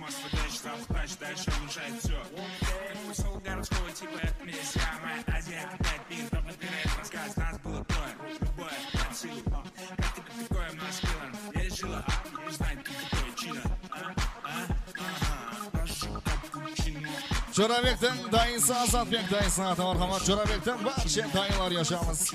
Москва, штаб, тач, дальше улучшает все. Как посол городского типа, это миссия моя. Азия, опять мир, кто подбирает рассказ. Нас было трое, любое под силу. Как тебе такое, маскилан? Я решила, узнать, как такое чино. Jo'rabekdan Dayisi Azatbek Dayisi marhamat. Jo'rabekdan barcha dayılar yaşamız.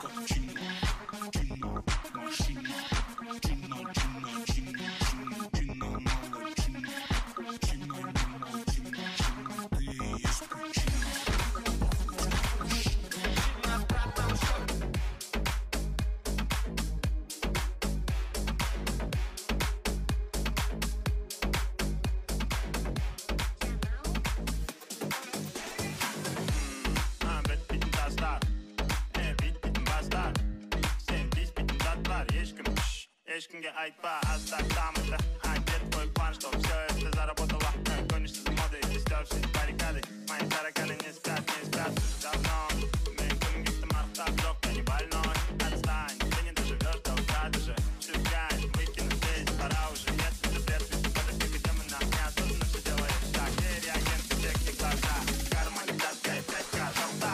Ешкімге айтпа, астақ дамыды Айдет қой план, что все это заработало Гонишься за модой, истершись баррикады Мои тараканы не спят уже давно Мен күнге марқтап жоқ, я не больной Отстань, ты не доживешь до утра даже Шивгай, выкину здесь, пора уже Нет, ты следующий, подожди, где мы на неосознанно все делаешь шаг Где реагенты, техник, глаза Кармане таскай, 5К, желта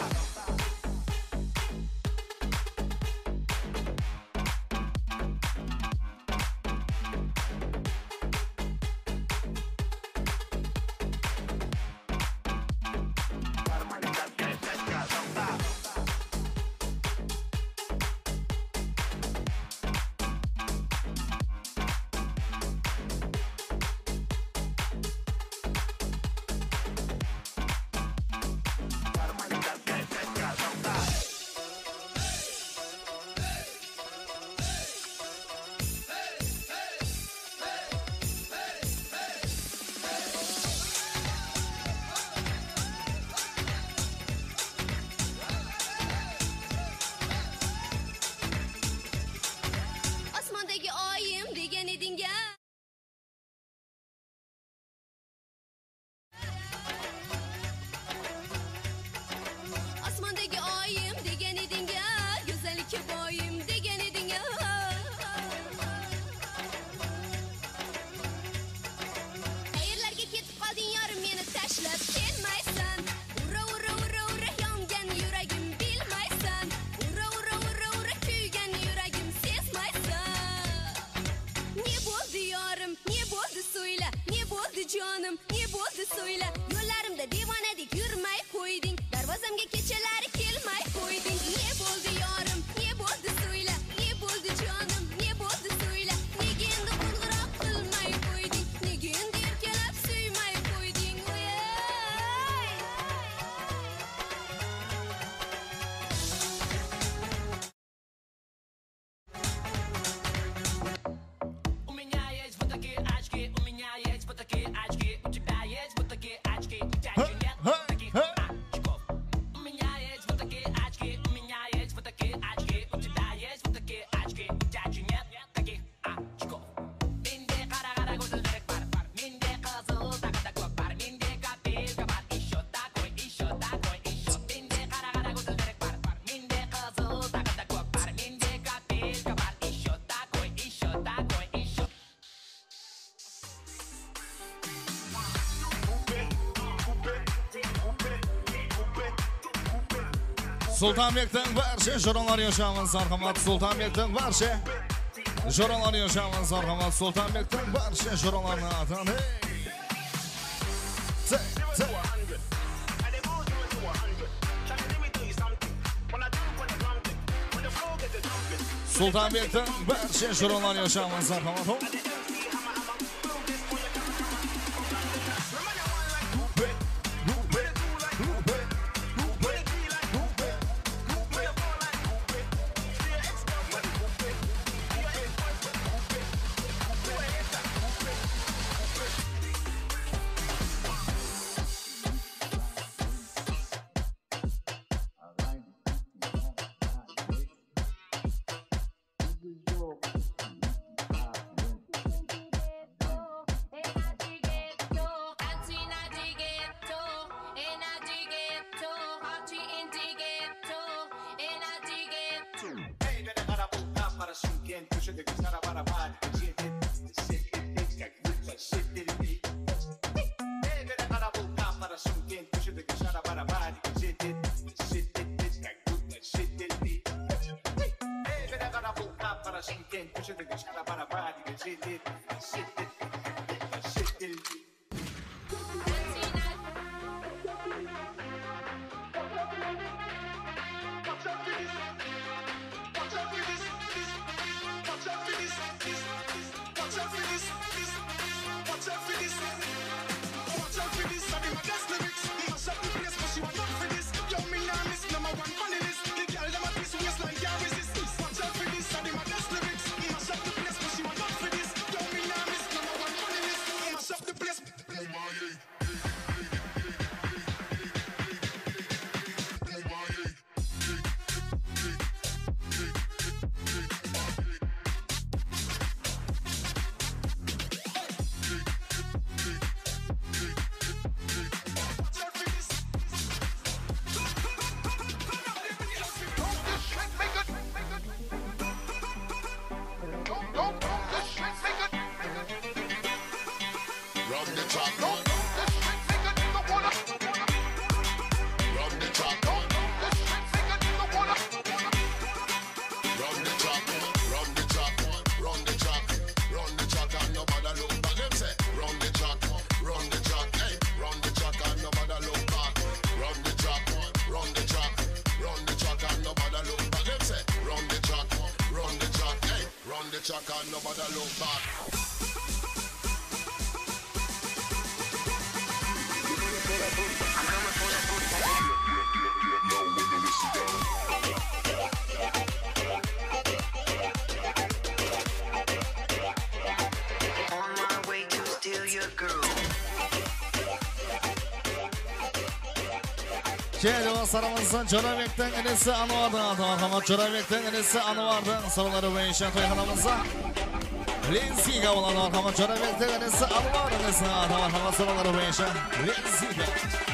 Canım ne bozdu söyle Yollarımda divanedek yürümey koydun Darvazamga keçeleri kelmey koydun Ne boldu yarım ne boldu söyle Ne boldu canım ne boldu söyle Nega endi qo'ng'iroq qilmay qo'yding Nega endi erkalab suymay qo'yding У меня есть вот такие очки, у меня есть вот такие очки, у тебя есть вот такие очки, у тебя же нет вот таких очков. У меня есть вот такие очки, у меня есть вот такие очки, у тебя есть вот такие очки, у тебя же нет таких очков. Менде қара көзілдірік бар, менде қызыл тағы көк бар, менде копейка бар, еще такой, еще. Менде қара көзілдірік бар, менде қызыл тағы көк бар, менде копейка бар, еще такой. Sultanbek'ten barcha jo'ralar yaşamız marhamat. Sultanbek'ten barcha jo'ralar yaşamız marhamat. Sultanbek'ten barcha jo'ralarni atani. Sultanbek'ten barcha jo'ralar yaşamız marhamat. Köşedeki sana bana var. Shit, it takes like shit, that it me. Şıмкent köşedeki şarap araba diye şiddet, şiddet, şiddet. Dostlarımızın Çorabek'ten inisi Anvar'dan Ahmet Çorabek'ten inisi Anvar'dan soruları boyunca toyxonamızda Lensiga olan Ahmet Çorabek'ten inisi Anvar inisi Ahmet soruları boyunca Lensiga.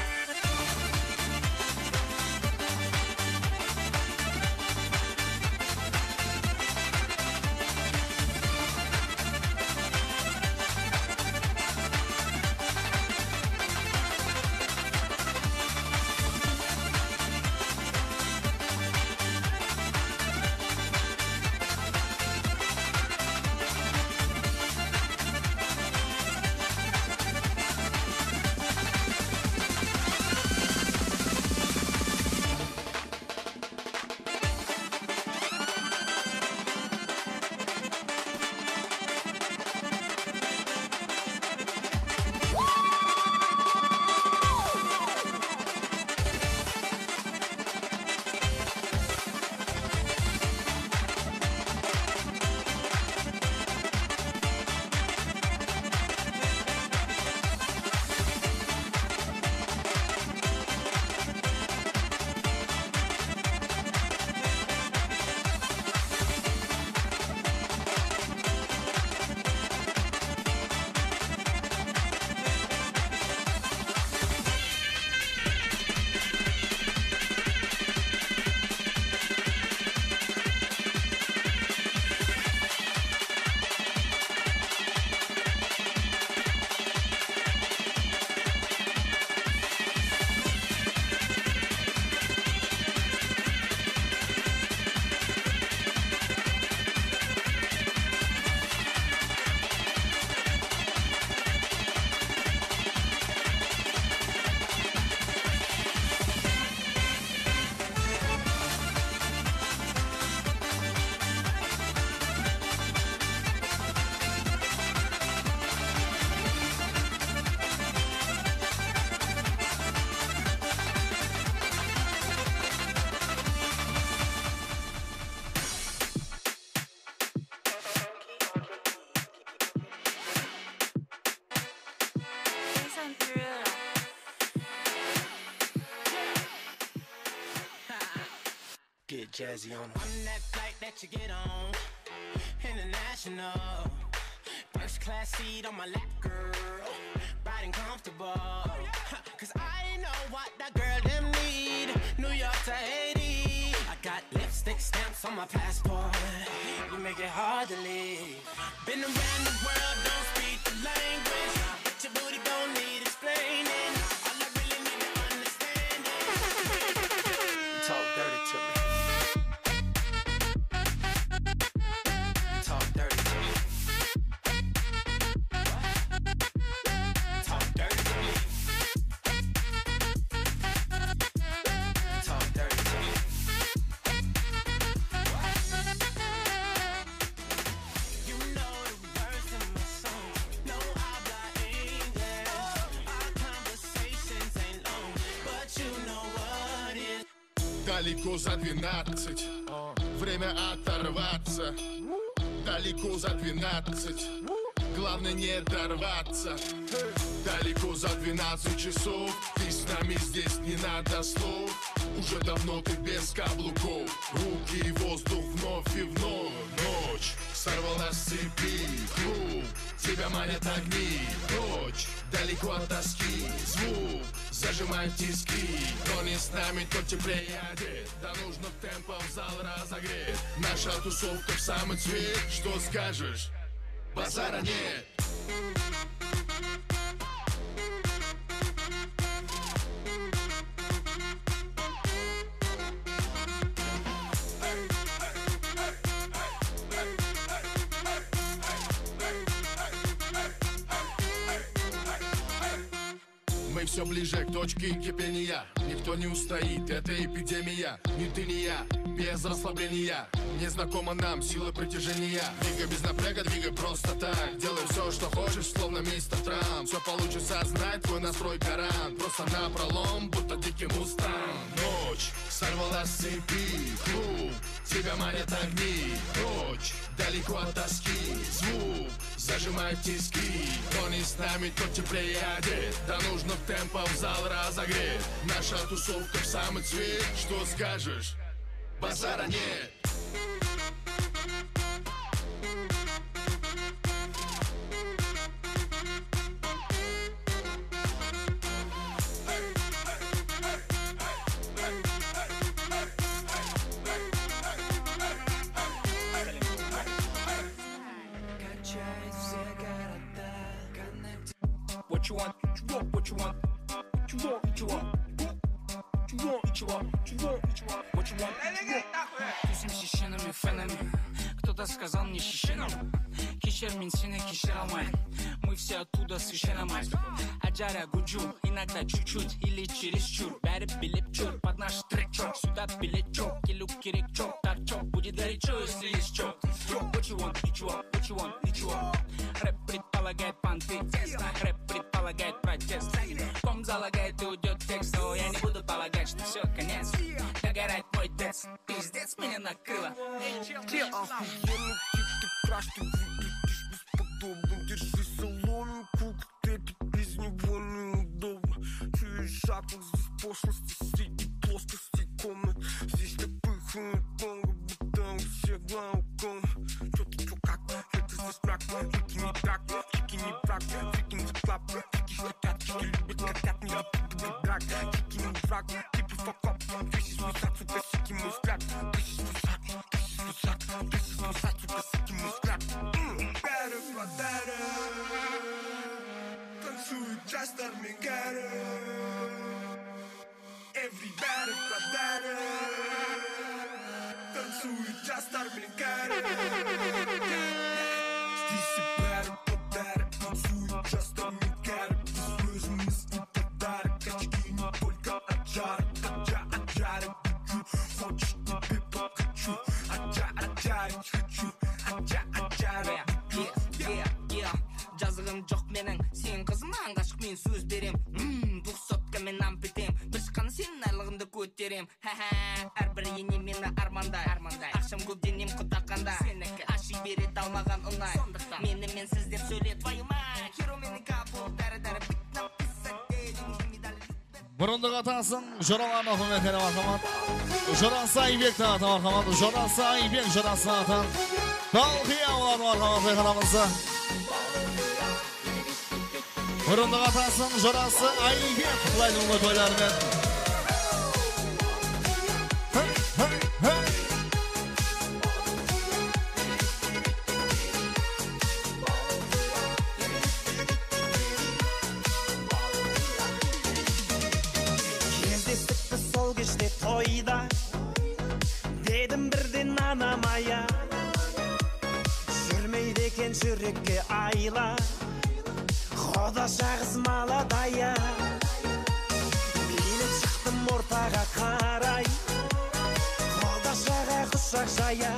Get jazzy on that flight that you get on, international. First class seat on my lap, girl. Riding comfortable. Cause I know what that girl them need. New York to Haiti. I got lipstick stamps on my passport. You make it hard to leave. Been around the world, don't speak the language. But your booty don't need explaining. All I really need to understand is talk dirty to me. Далеко за 12, время оторваться. Далеко за 12, главное не дорваться. Далеко за 12 часов, ты с нами здесь, не надо слов. Уже давно ты без каблуков, руки и воздух вновь и вновь. Ночь сорвала с цепи, клуб, тебя манят огни. Ночь далеко от тоски, звук зажимает тиски. Кто не с нами, тот теплее одет, да нужно темпом зал разогреть. Наша тусовка в самый цвет, что скажешь? Базара нет. Мы все ближе к точке кипения. Никто не устоит, это эпидемия. Ни ты, ни я, без расслабления. Незнакома нам сила притяжения. Двигай без напряга, двигай просто так. Делай все, что хочешь, словно мистер Трамп. Все получится, знай твой настрой гарант. Просто напролом, будто дикий мустанг. Ночь сорвала с цепи, клуб, тебя манят огни. Ночь далеко от тоски, звук зажимает тиски. Кто не с нами, тот теплее одет, да нужно темпом зал разогреть. Наша тусовка в самый цвет, что скажешь? Базара нет. What you want? What you want? What you want? What you want? What you want? What you want? What you want? What you want? Тусим шишенами, фенами. Кто-то сказал мне шишенам. Кешер мен сені кешер алмайын. Мы все оттуда священномай. Аджара гуджу, иногда чуть-чуть или чересчур. Бәрі билеп чур, под наш трек чок. Сюда билет чок, келу керек чок. Так чок, будет горячо, если есть чок. What you want? What you want? What you want? What you want? Рэп предполагает понты. Рэп предполагает протест. Ком залагает и уйдет текст. Но я не буду полагать, что все, конец. Догорает мой текст. Пиздец, меня накрыло. Охуенный тип, ты краш, ты выглядишь бесподобно. Держи соломинку, трепет, без него неудобно. Чуешь запах, здесь пошлости среди плоскостей комнат. Здесь тупых и тонго, будто у всех глауком. Чё ты, чё как, это здесь мрак. Фики не драк, фики не враг. Фики не клап, фики хотят, фики любят, хотят, не любят драк. Фики не враг, типа факап. This is what's up, сука, сики мой взгляд. This is what's up, this is what's up. This is what's up, сука, сики мой взгляд. Better for better. Танцует just Армигера. Everybody for better. Танцует just Армигера. Здесь и better for better. Танцует just Армигера. Безвыжимость и подарок. Очки не только от жара. От жара бегу. Хочешь тебе подкачу. От жара хочу. От жара жазығым жоқ менің сен қызыңнан ғашық мен сөз берем 200 мен ам бітем бір шыққан сенің арлығыңды көтерем әрбір ене мені армандай ақшам көп денем құтаққанда аши берет алмаған ұнай менімен сіздер сөйле твоюма херо менің капу дәрі бит написать Бұрындық атасын Жоралан Ахметері атаман. Жорасы Айбек атаман атаман. Жорасы Айбек жорасы атан. Талқия олар атаман қайқанамызды. Бұрындық атасын жорасы Айбек құлайдыңғы тойларымен. Кездестікті сол кеште тойда, дедім бірден анамая. Жүрмейді екен жүрекке айла, Құдаша қыз маладая. Билеп шықтым ортаға қарай, Құдашаға құшақ жая.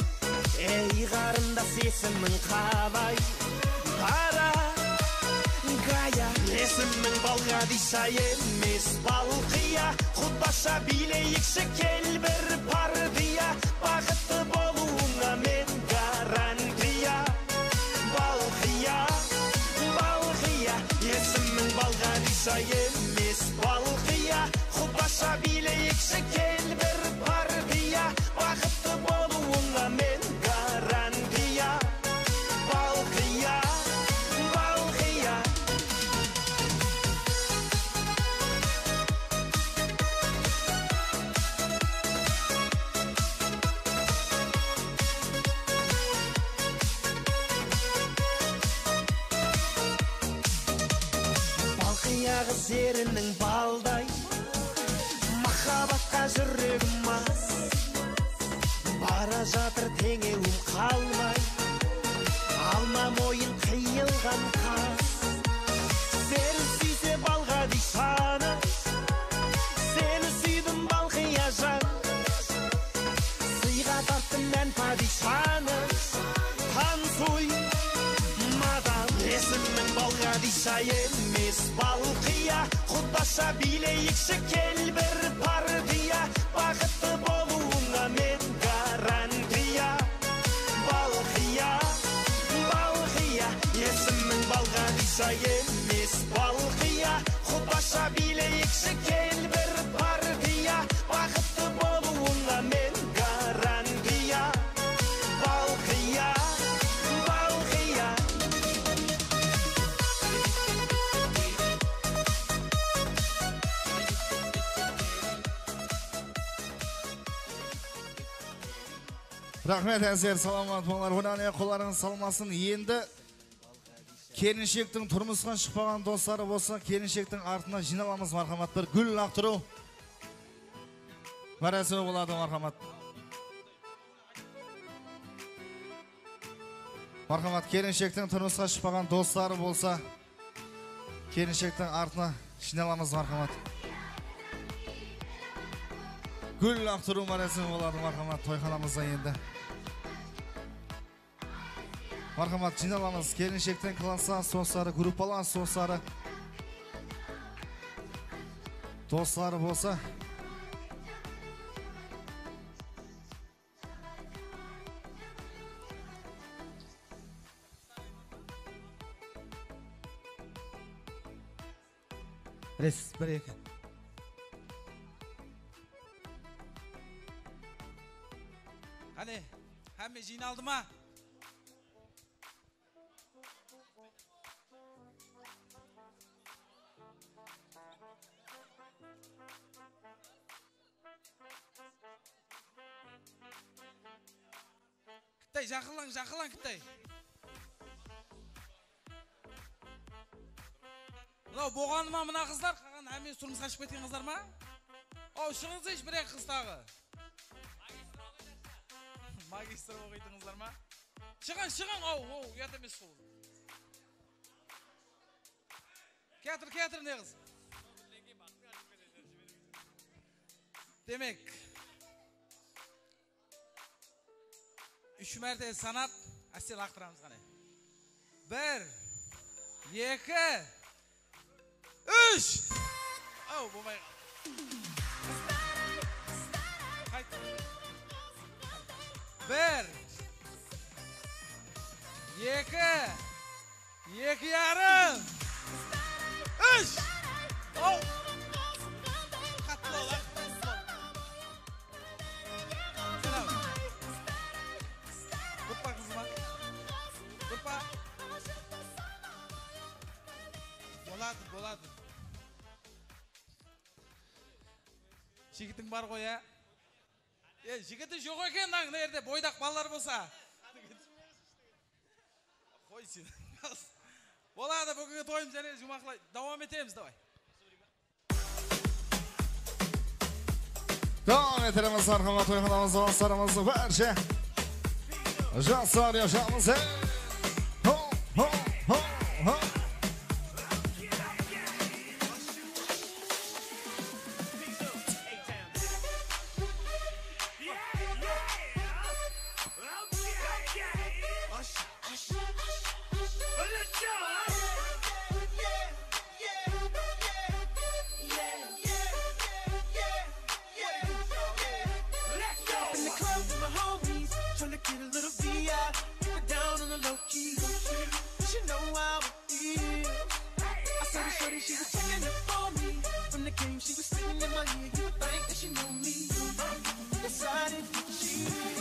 Ей қарындас есімің қалай? Қара, Гая, есімің балға дейса емес балқия, құтбаша билейікші кел бір партия, бақытты болуыңа мен гарантия. Балқия, балқия, есімің балға дейса емес балқия, құтбаша билейікші кел бір партия, бақытты болуыңа мен гарантия. Балқия, балқия. Балқия қызерінің балдай, махаббатқа жүрегім мас, бара жатыр теңеуім қалмай, алма мойын қиылған қас. Сені сүйсе балға дейсаны, сені сүйдім балқия жан, сыйға тарттым мән падишаны. Танцуй, мадам, есімің балға дейса емес балқия, құтбаша билейікші кел бір партия, бақытты болуыңа мен гарантия. Балқия, балқия, есімің балға дейса емес балқия, құтбаша билейікші кел бір партия, бақытты болуыңа мен гарантия. Балқия, балқия. Рахмет әзер, саламат болыңдар. Одан қоларыңыз салмасын. Енді келіншектің тұрмысқан шықпаған достары болса, келіншектің артына жиналамыз. Мархамат, бір гүл лақтыру мәрәсімі болады. Мархамат, мархамат, келіншектің тұрмысқа шықпаған достары болса, келіншектің артына жиналамыз. Мархамат, гүл лақтыру мәрәсімі болады. Мархамат, тойханамызда енді мархамат жиналамыз. Келіншектен класса достары, группалас достары болса, рес бір екі. Қане, әмме жиналды ма? Кітай, жақылан Кітай. Мынау болғаны ма мына қыздар? Қаған әмен тұрмысқа шығып кеткен қыздар ма? Оу, шығыңыз еш бір қыз тағы. Магистр оқитын қыздар ма? Шығын, оу, ұят емес сол. Кетір не қыз? Демек, 3 мәрте санап, әстен лақтырамыз ғана. 1, 2, 3. Ау, болмай қайт. 1, 2, 2 yarım. 3. Ау. Қатты олар. Durpa kızıma. Durpa. Болады. Жігітің бар ғой, ә? Жігіті жоқ екен, мына жерде бойдақ балалар болса. Қой сен. Болады, бүгінгі тойым және жұмақылай. Давам етеміз, давай. Давам етеріміз арқама тойханамыз оластарымызды бәрше. Жасар yaşamız ho ho ho ho. She was checking up for me. From the game, she was sitting in my ear. You would think that she knew me. Decided she.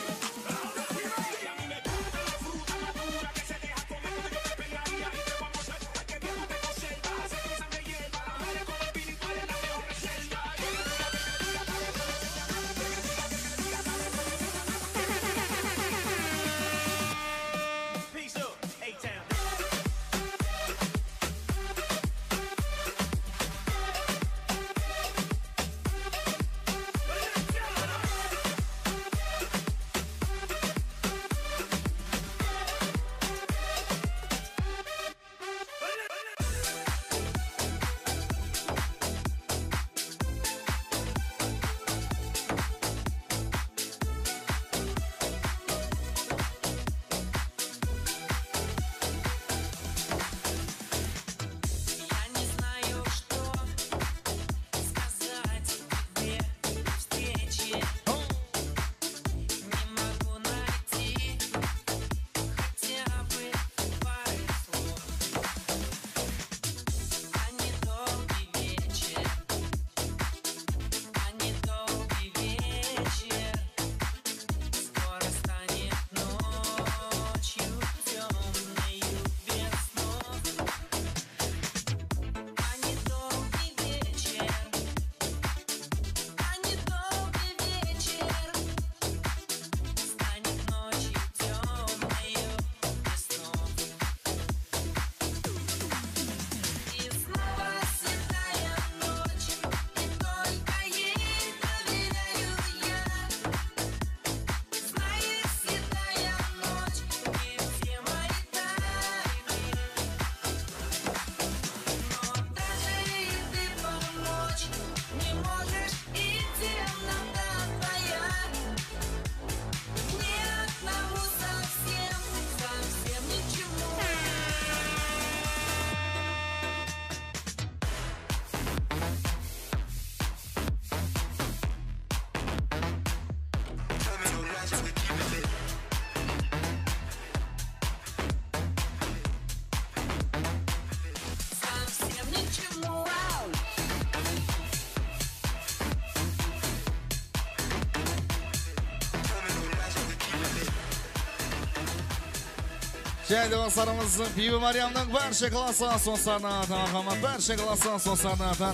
Değerli dostlarımızın Bibi Meryem'den barcha klassan sonlarına tamamlamak, barcha klassan sonlarına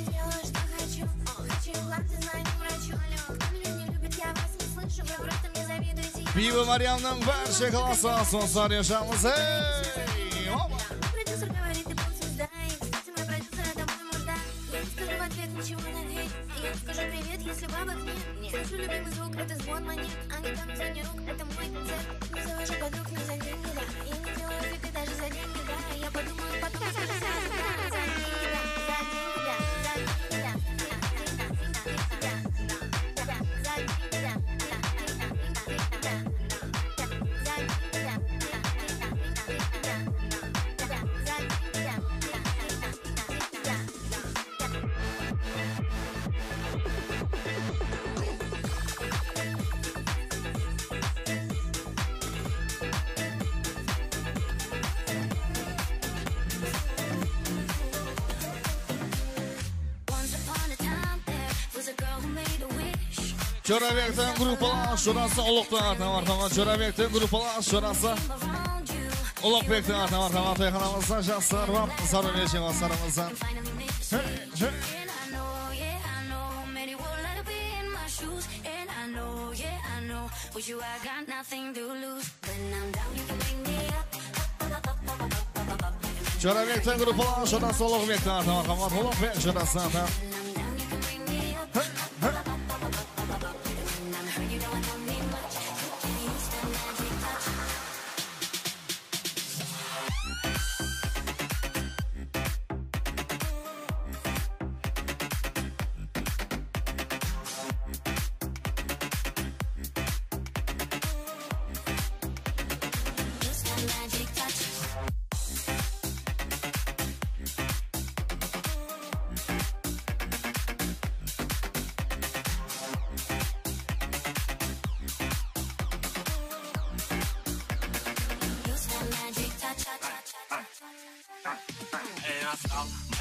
Bibi Meryem'den barcha klassan sonlarına yaşamız. Hey! Opa! Скажу привет, если бабок нет. Слышу любимый звук, это звон монет. А не там за рук, это мой концерт. Не завожу подруг, не за деньги, да. Я не делаю фиты даже за деньги, да. Я подумаю потом, скажу сразу, да. За деньги, да, за деньги, да, за деньги, да. Jo'rabek'ten gruppalar şurası Uluk'tan tamam. Jo'rabek'ten gruppalar şurası Ulukbek'ten tamam. Kanalımızdan şahslar var. Sarı geçen aslarımızdan. Jo'rabek'ten gruppalar şurası Ulukbek'ten tamam. Ulukbek şurası tamam.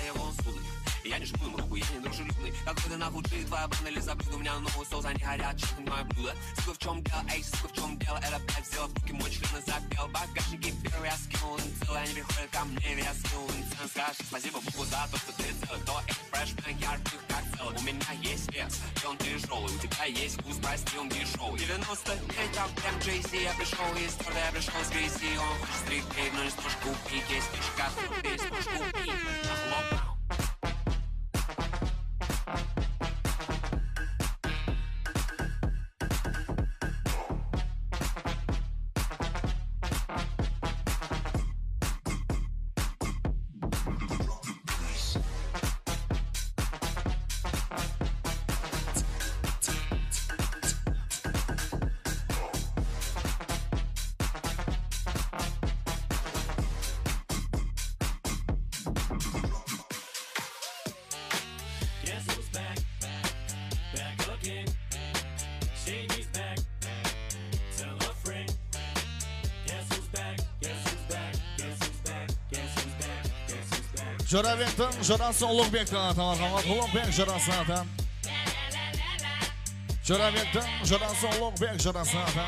я вон сударь. Я не жму им руку, я не дружелюбный. Какой ты нахуй ты, твоя банель забыт. У меня новый соус, они горят, честно мое блюдо. Сука, в чем дело, эй, сука, в чем дело? Это блядь взяла в руки, мой член и запел. Багажники первый, я скинул им целый. Они приходят ко мне, я скинул им цены. Скажешь спасибо Богу за то, что ты целый. То это фрешмен, я рвих как целый. У меня есть вес, и он тяжелый. У тебя есть вкус, прости, он дешевый. 99 проблем Джейси, я пришел из города, я пришел с Грейси. Он хочет стрит-кейт, но не сможешь купить. Есть фишка, ты не сможешь купить. Нахлопал. Жорабектің жорасы Ұлықбектің аталған Ұлықбек жорасы ата. Жорабектің жорасы Ұлықбек жорасы ата.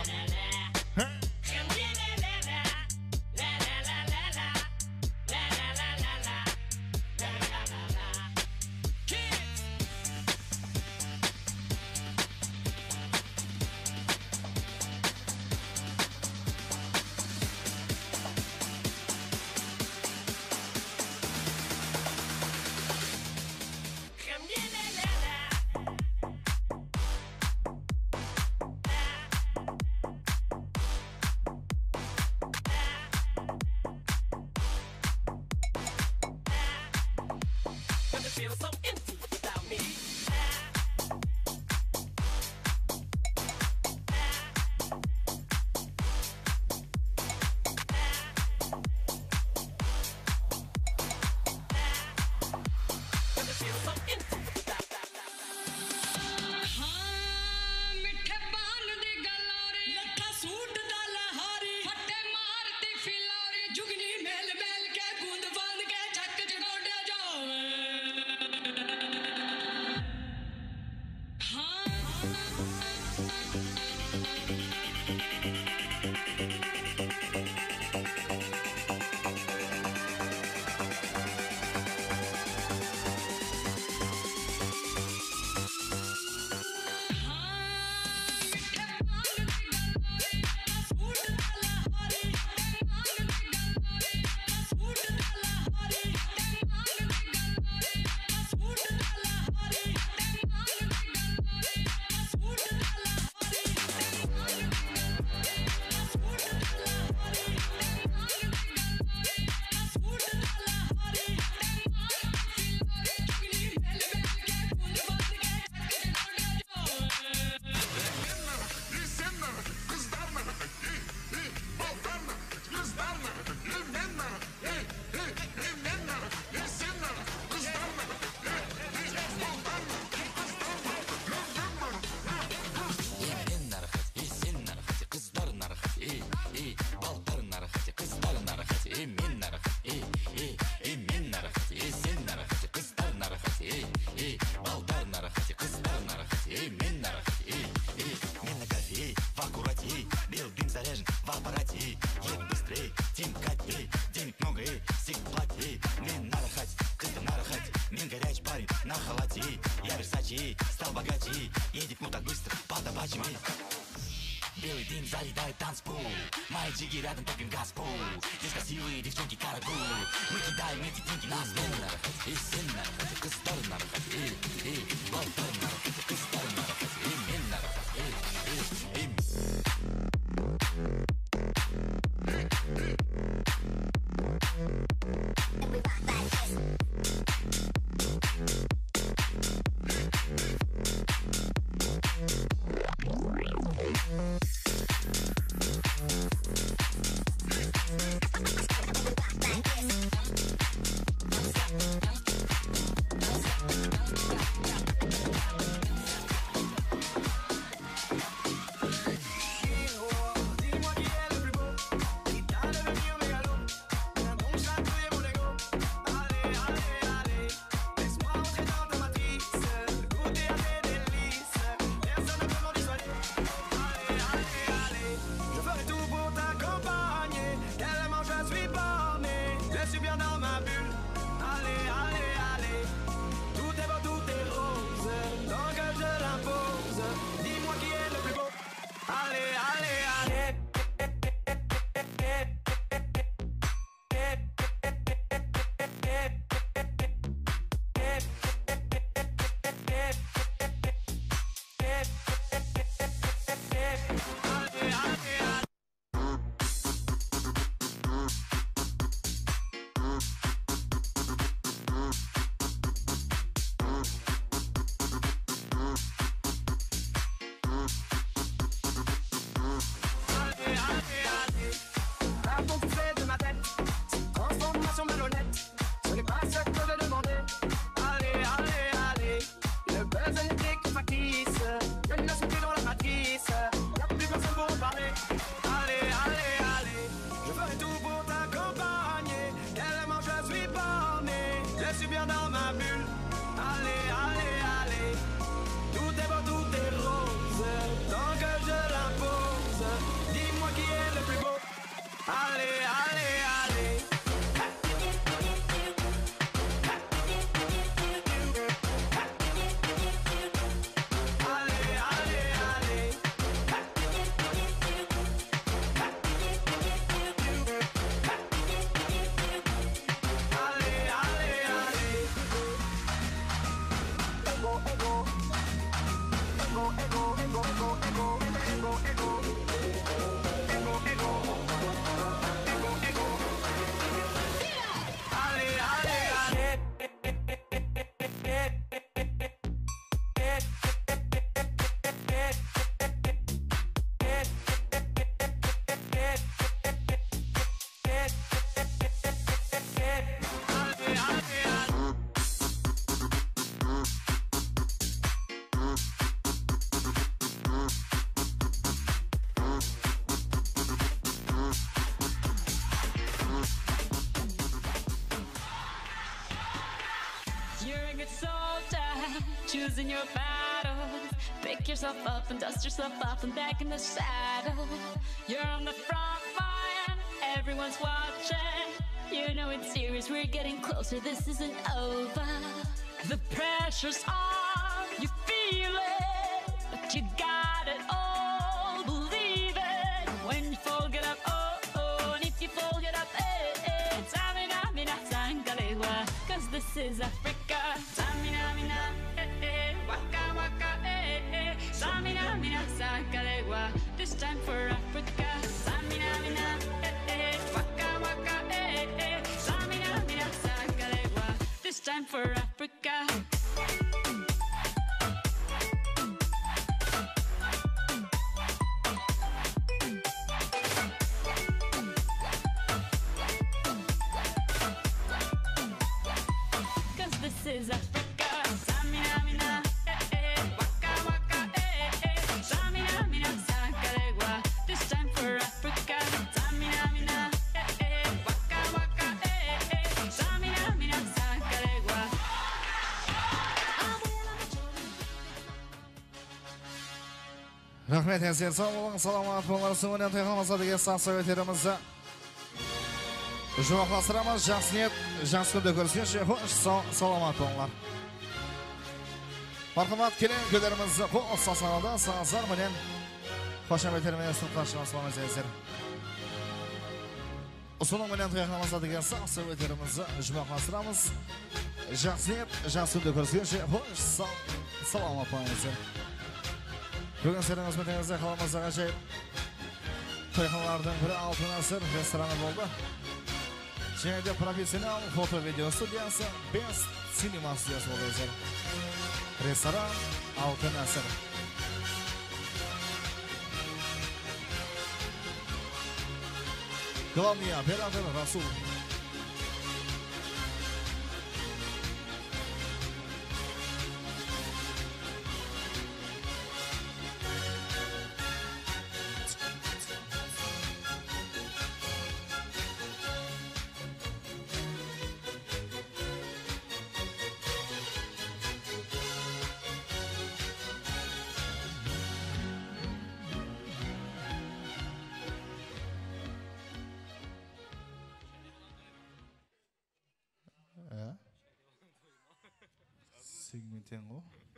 Белый дым заедает танцпол. Мои джиги рядом топим газпол. Здесь красивые девчонки карагул. Мы кидаем эти деньги на стол. И сын нарахать, кыстар нарахать. И болтар нарахать, кыстар нарахать. И мен нарахать. choosing your battles. Pick yourself up and dust yourself off and back in the saddle. You're on the front line, everyone's watching. You know it's serious, we're getting closer, this isn't over. The pressure's on, you feel it, but you got it all, believe it. When you fall, get up, oh, oh, and if you fall, get up, eh, eh. Samina, mina, sangalewa, cause this is Africa. Samina, mina, eh, eh, waka, waka, eh, eh. Samina, mina, sangalewa, this time for Africa. Samina, mina, eh, eh, waka, waka, eh, eh. Samina, mina, sangalewa, this time for Africa. Cause this is Africa. Samina, mina, eh, eh, waka, waka, eh, eh. Samina, mina, sangalewa, this time for Africa. Samina, mina, eh, eh, waka, waka, eh, eh. Samina, mina, sangalewa. Rahmet Ezer, sağ olun, salamat bollar. So'ngan tayxamasa degan sahsovetlarimizni Jo'xlasiramiz, yaxshi niyat, yaxshi kunda ko'rishguncha, xo'sh, salomat bo'linglar. Marhamat, keling, ko'larimizni qo'l sasonada sazar bilan qo'shametlarimizni sinqashimiz bo'lamiz Ezer. So'ng bilan tayxamasa degan sahsovetlarimizni Jo'xlasiramiz, yaxshi niyat, yaxshi kunda ko'rishguncha, xo'sh, salomat bo'linglar Ezer. Bugün sizlerin hizmetinizde kalamazda acayip toyxonalardan biri Altın Asır restoranı oldu. Şimdi profesyonel foto video studiyası Best Cinema studiyası oldu özel. Restoran Altın Asır. Главный оператор Расул. Segmentengo.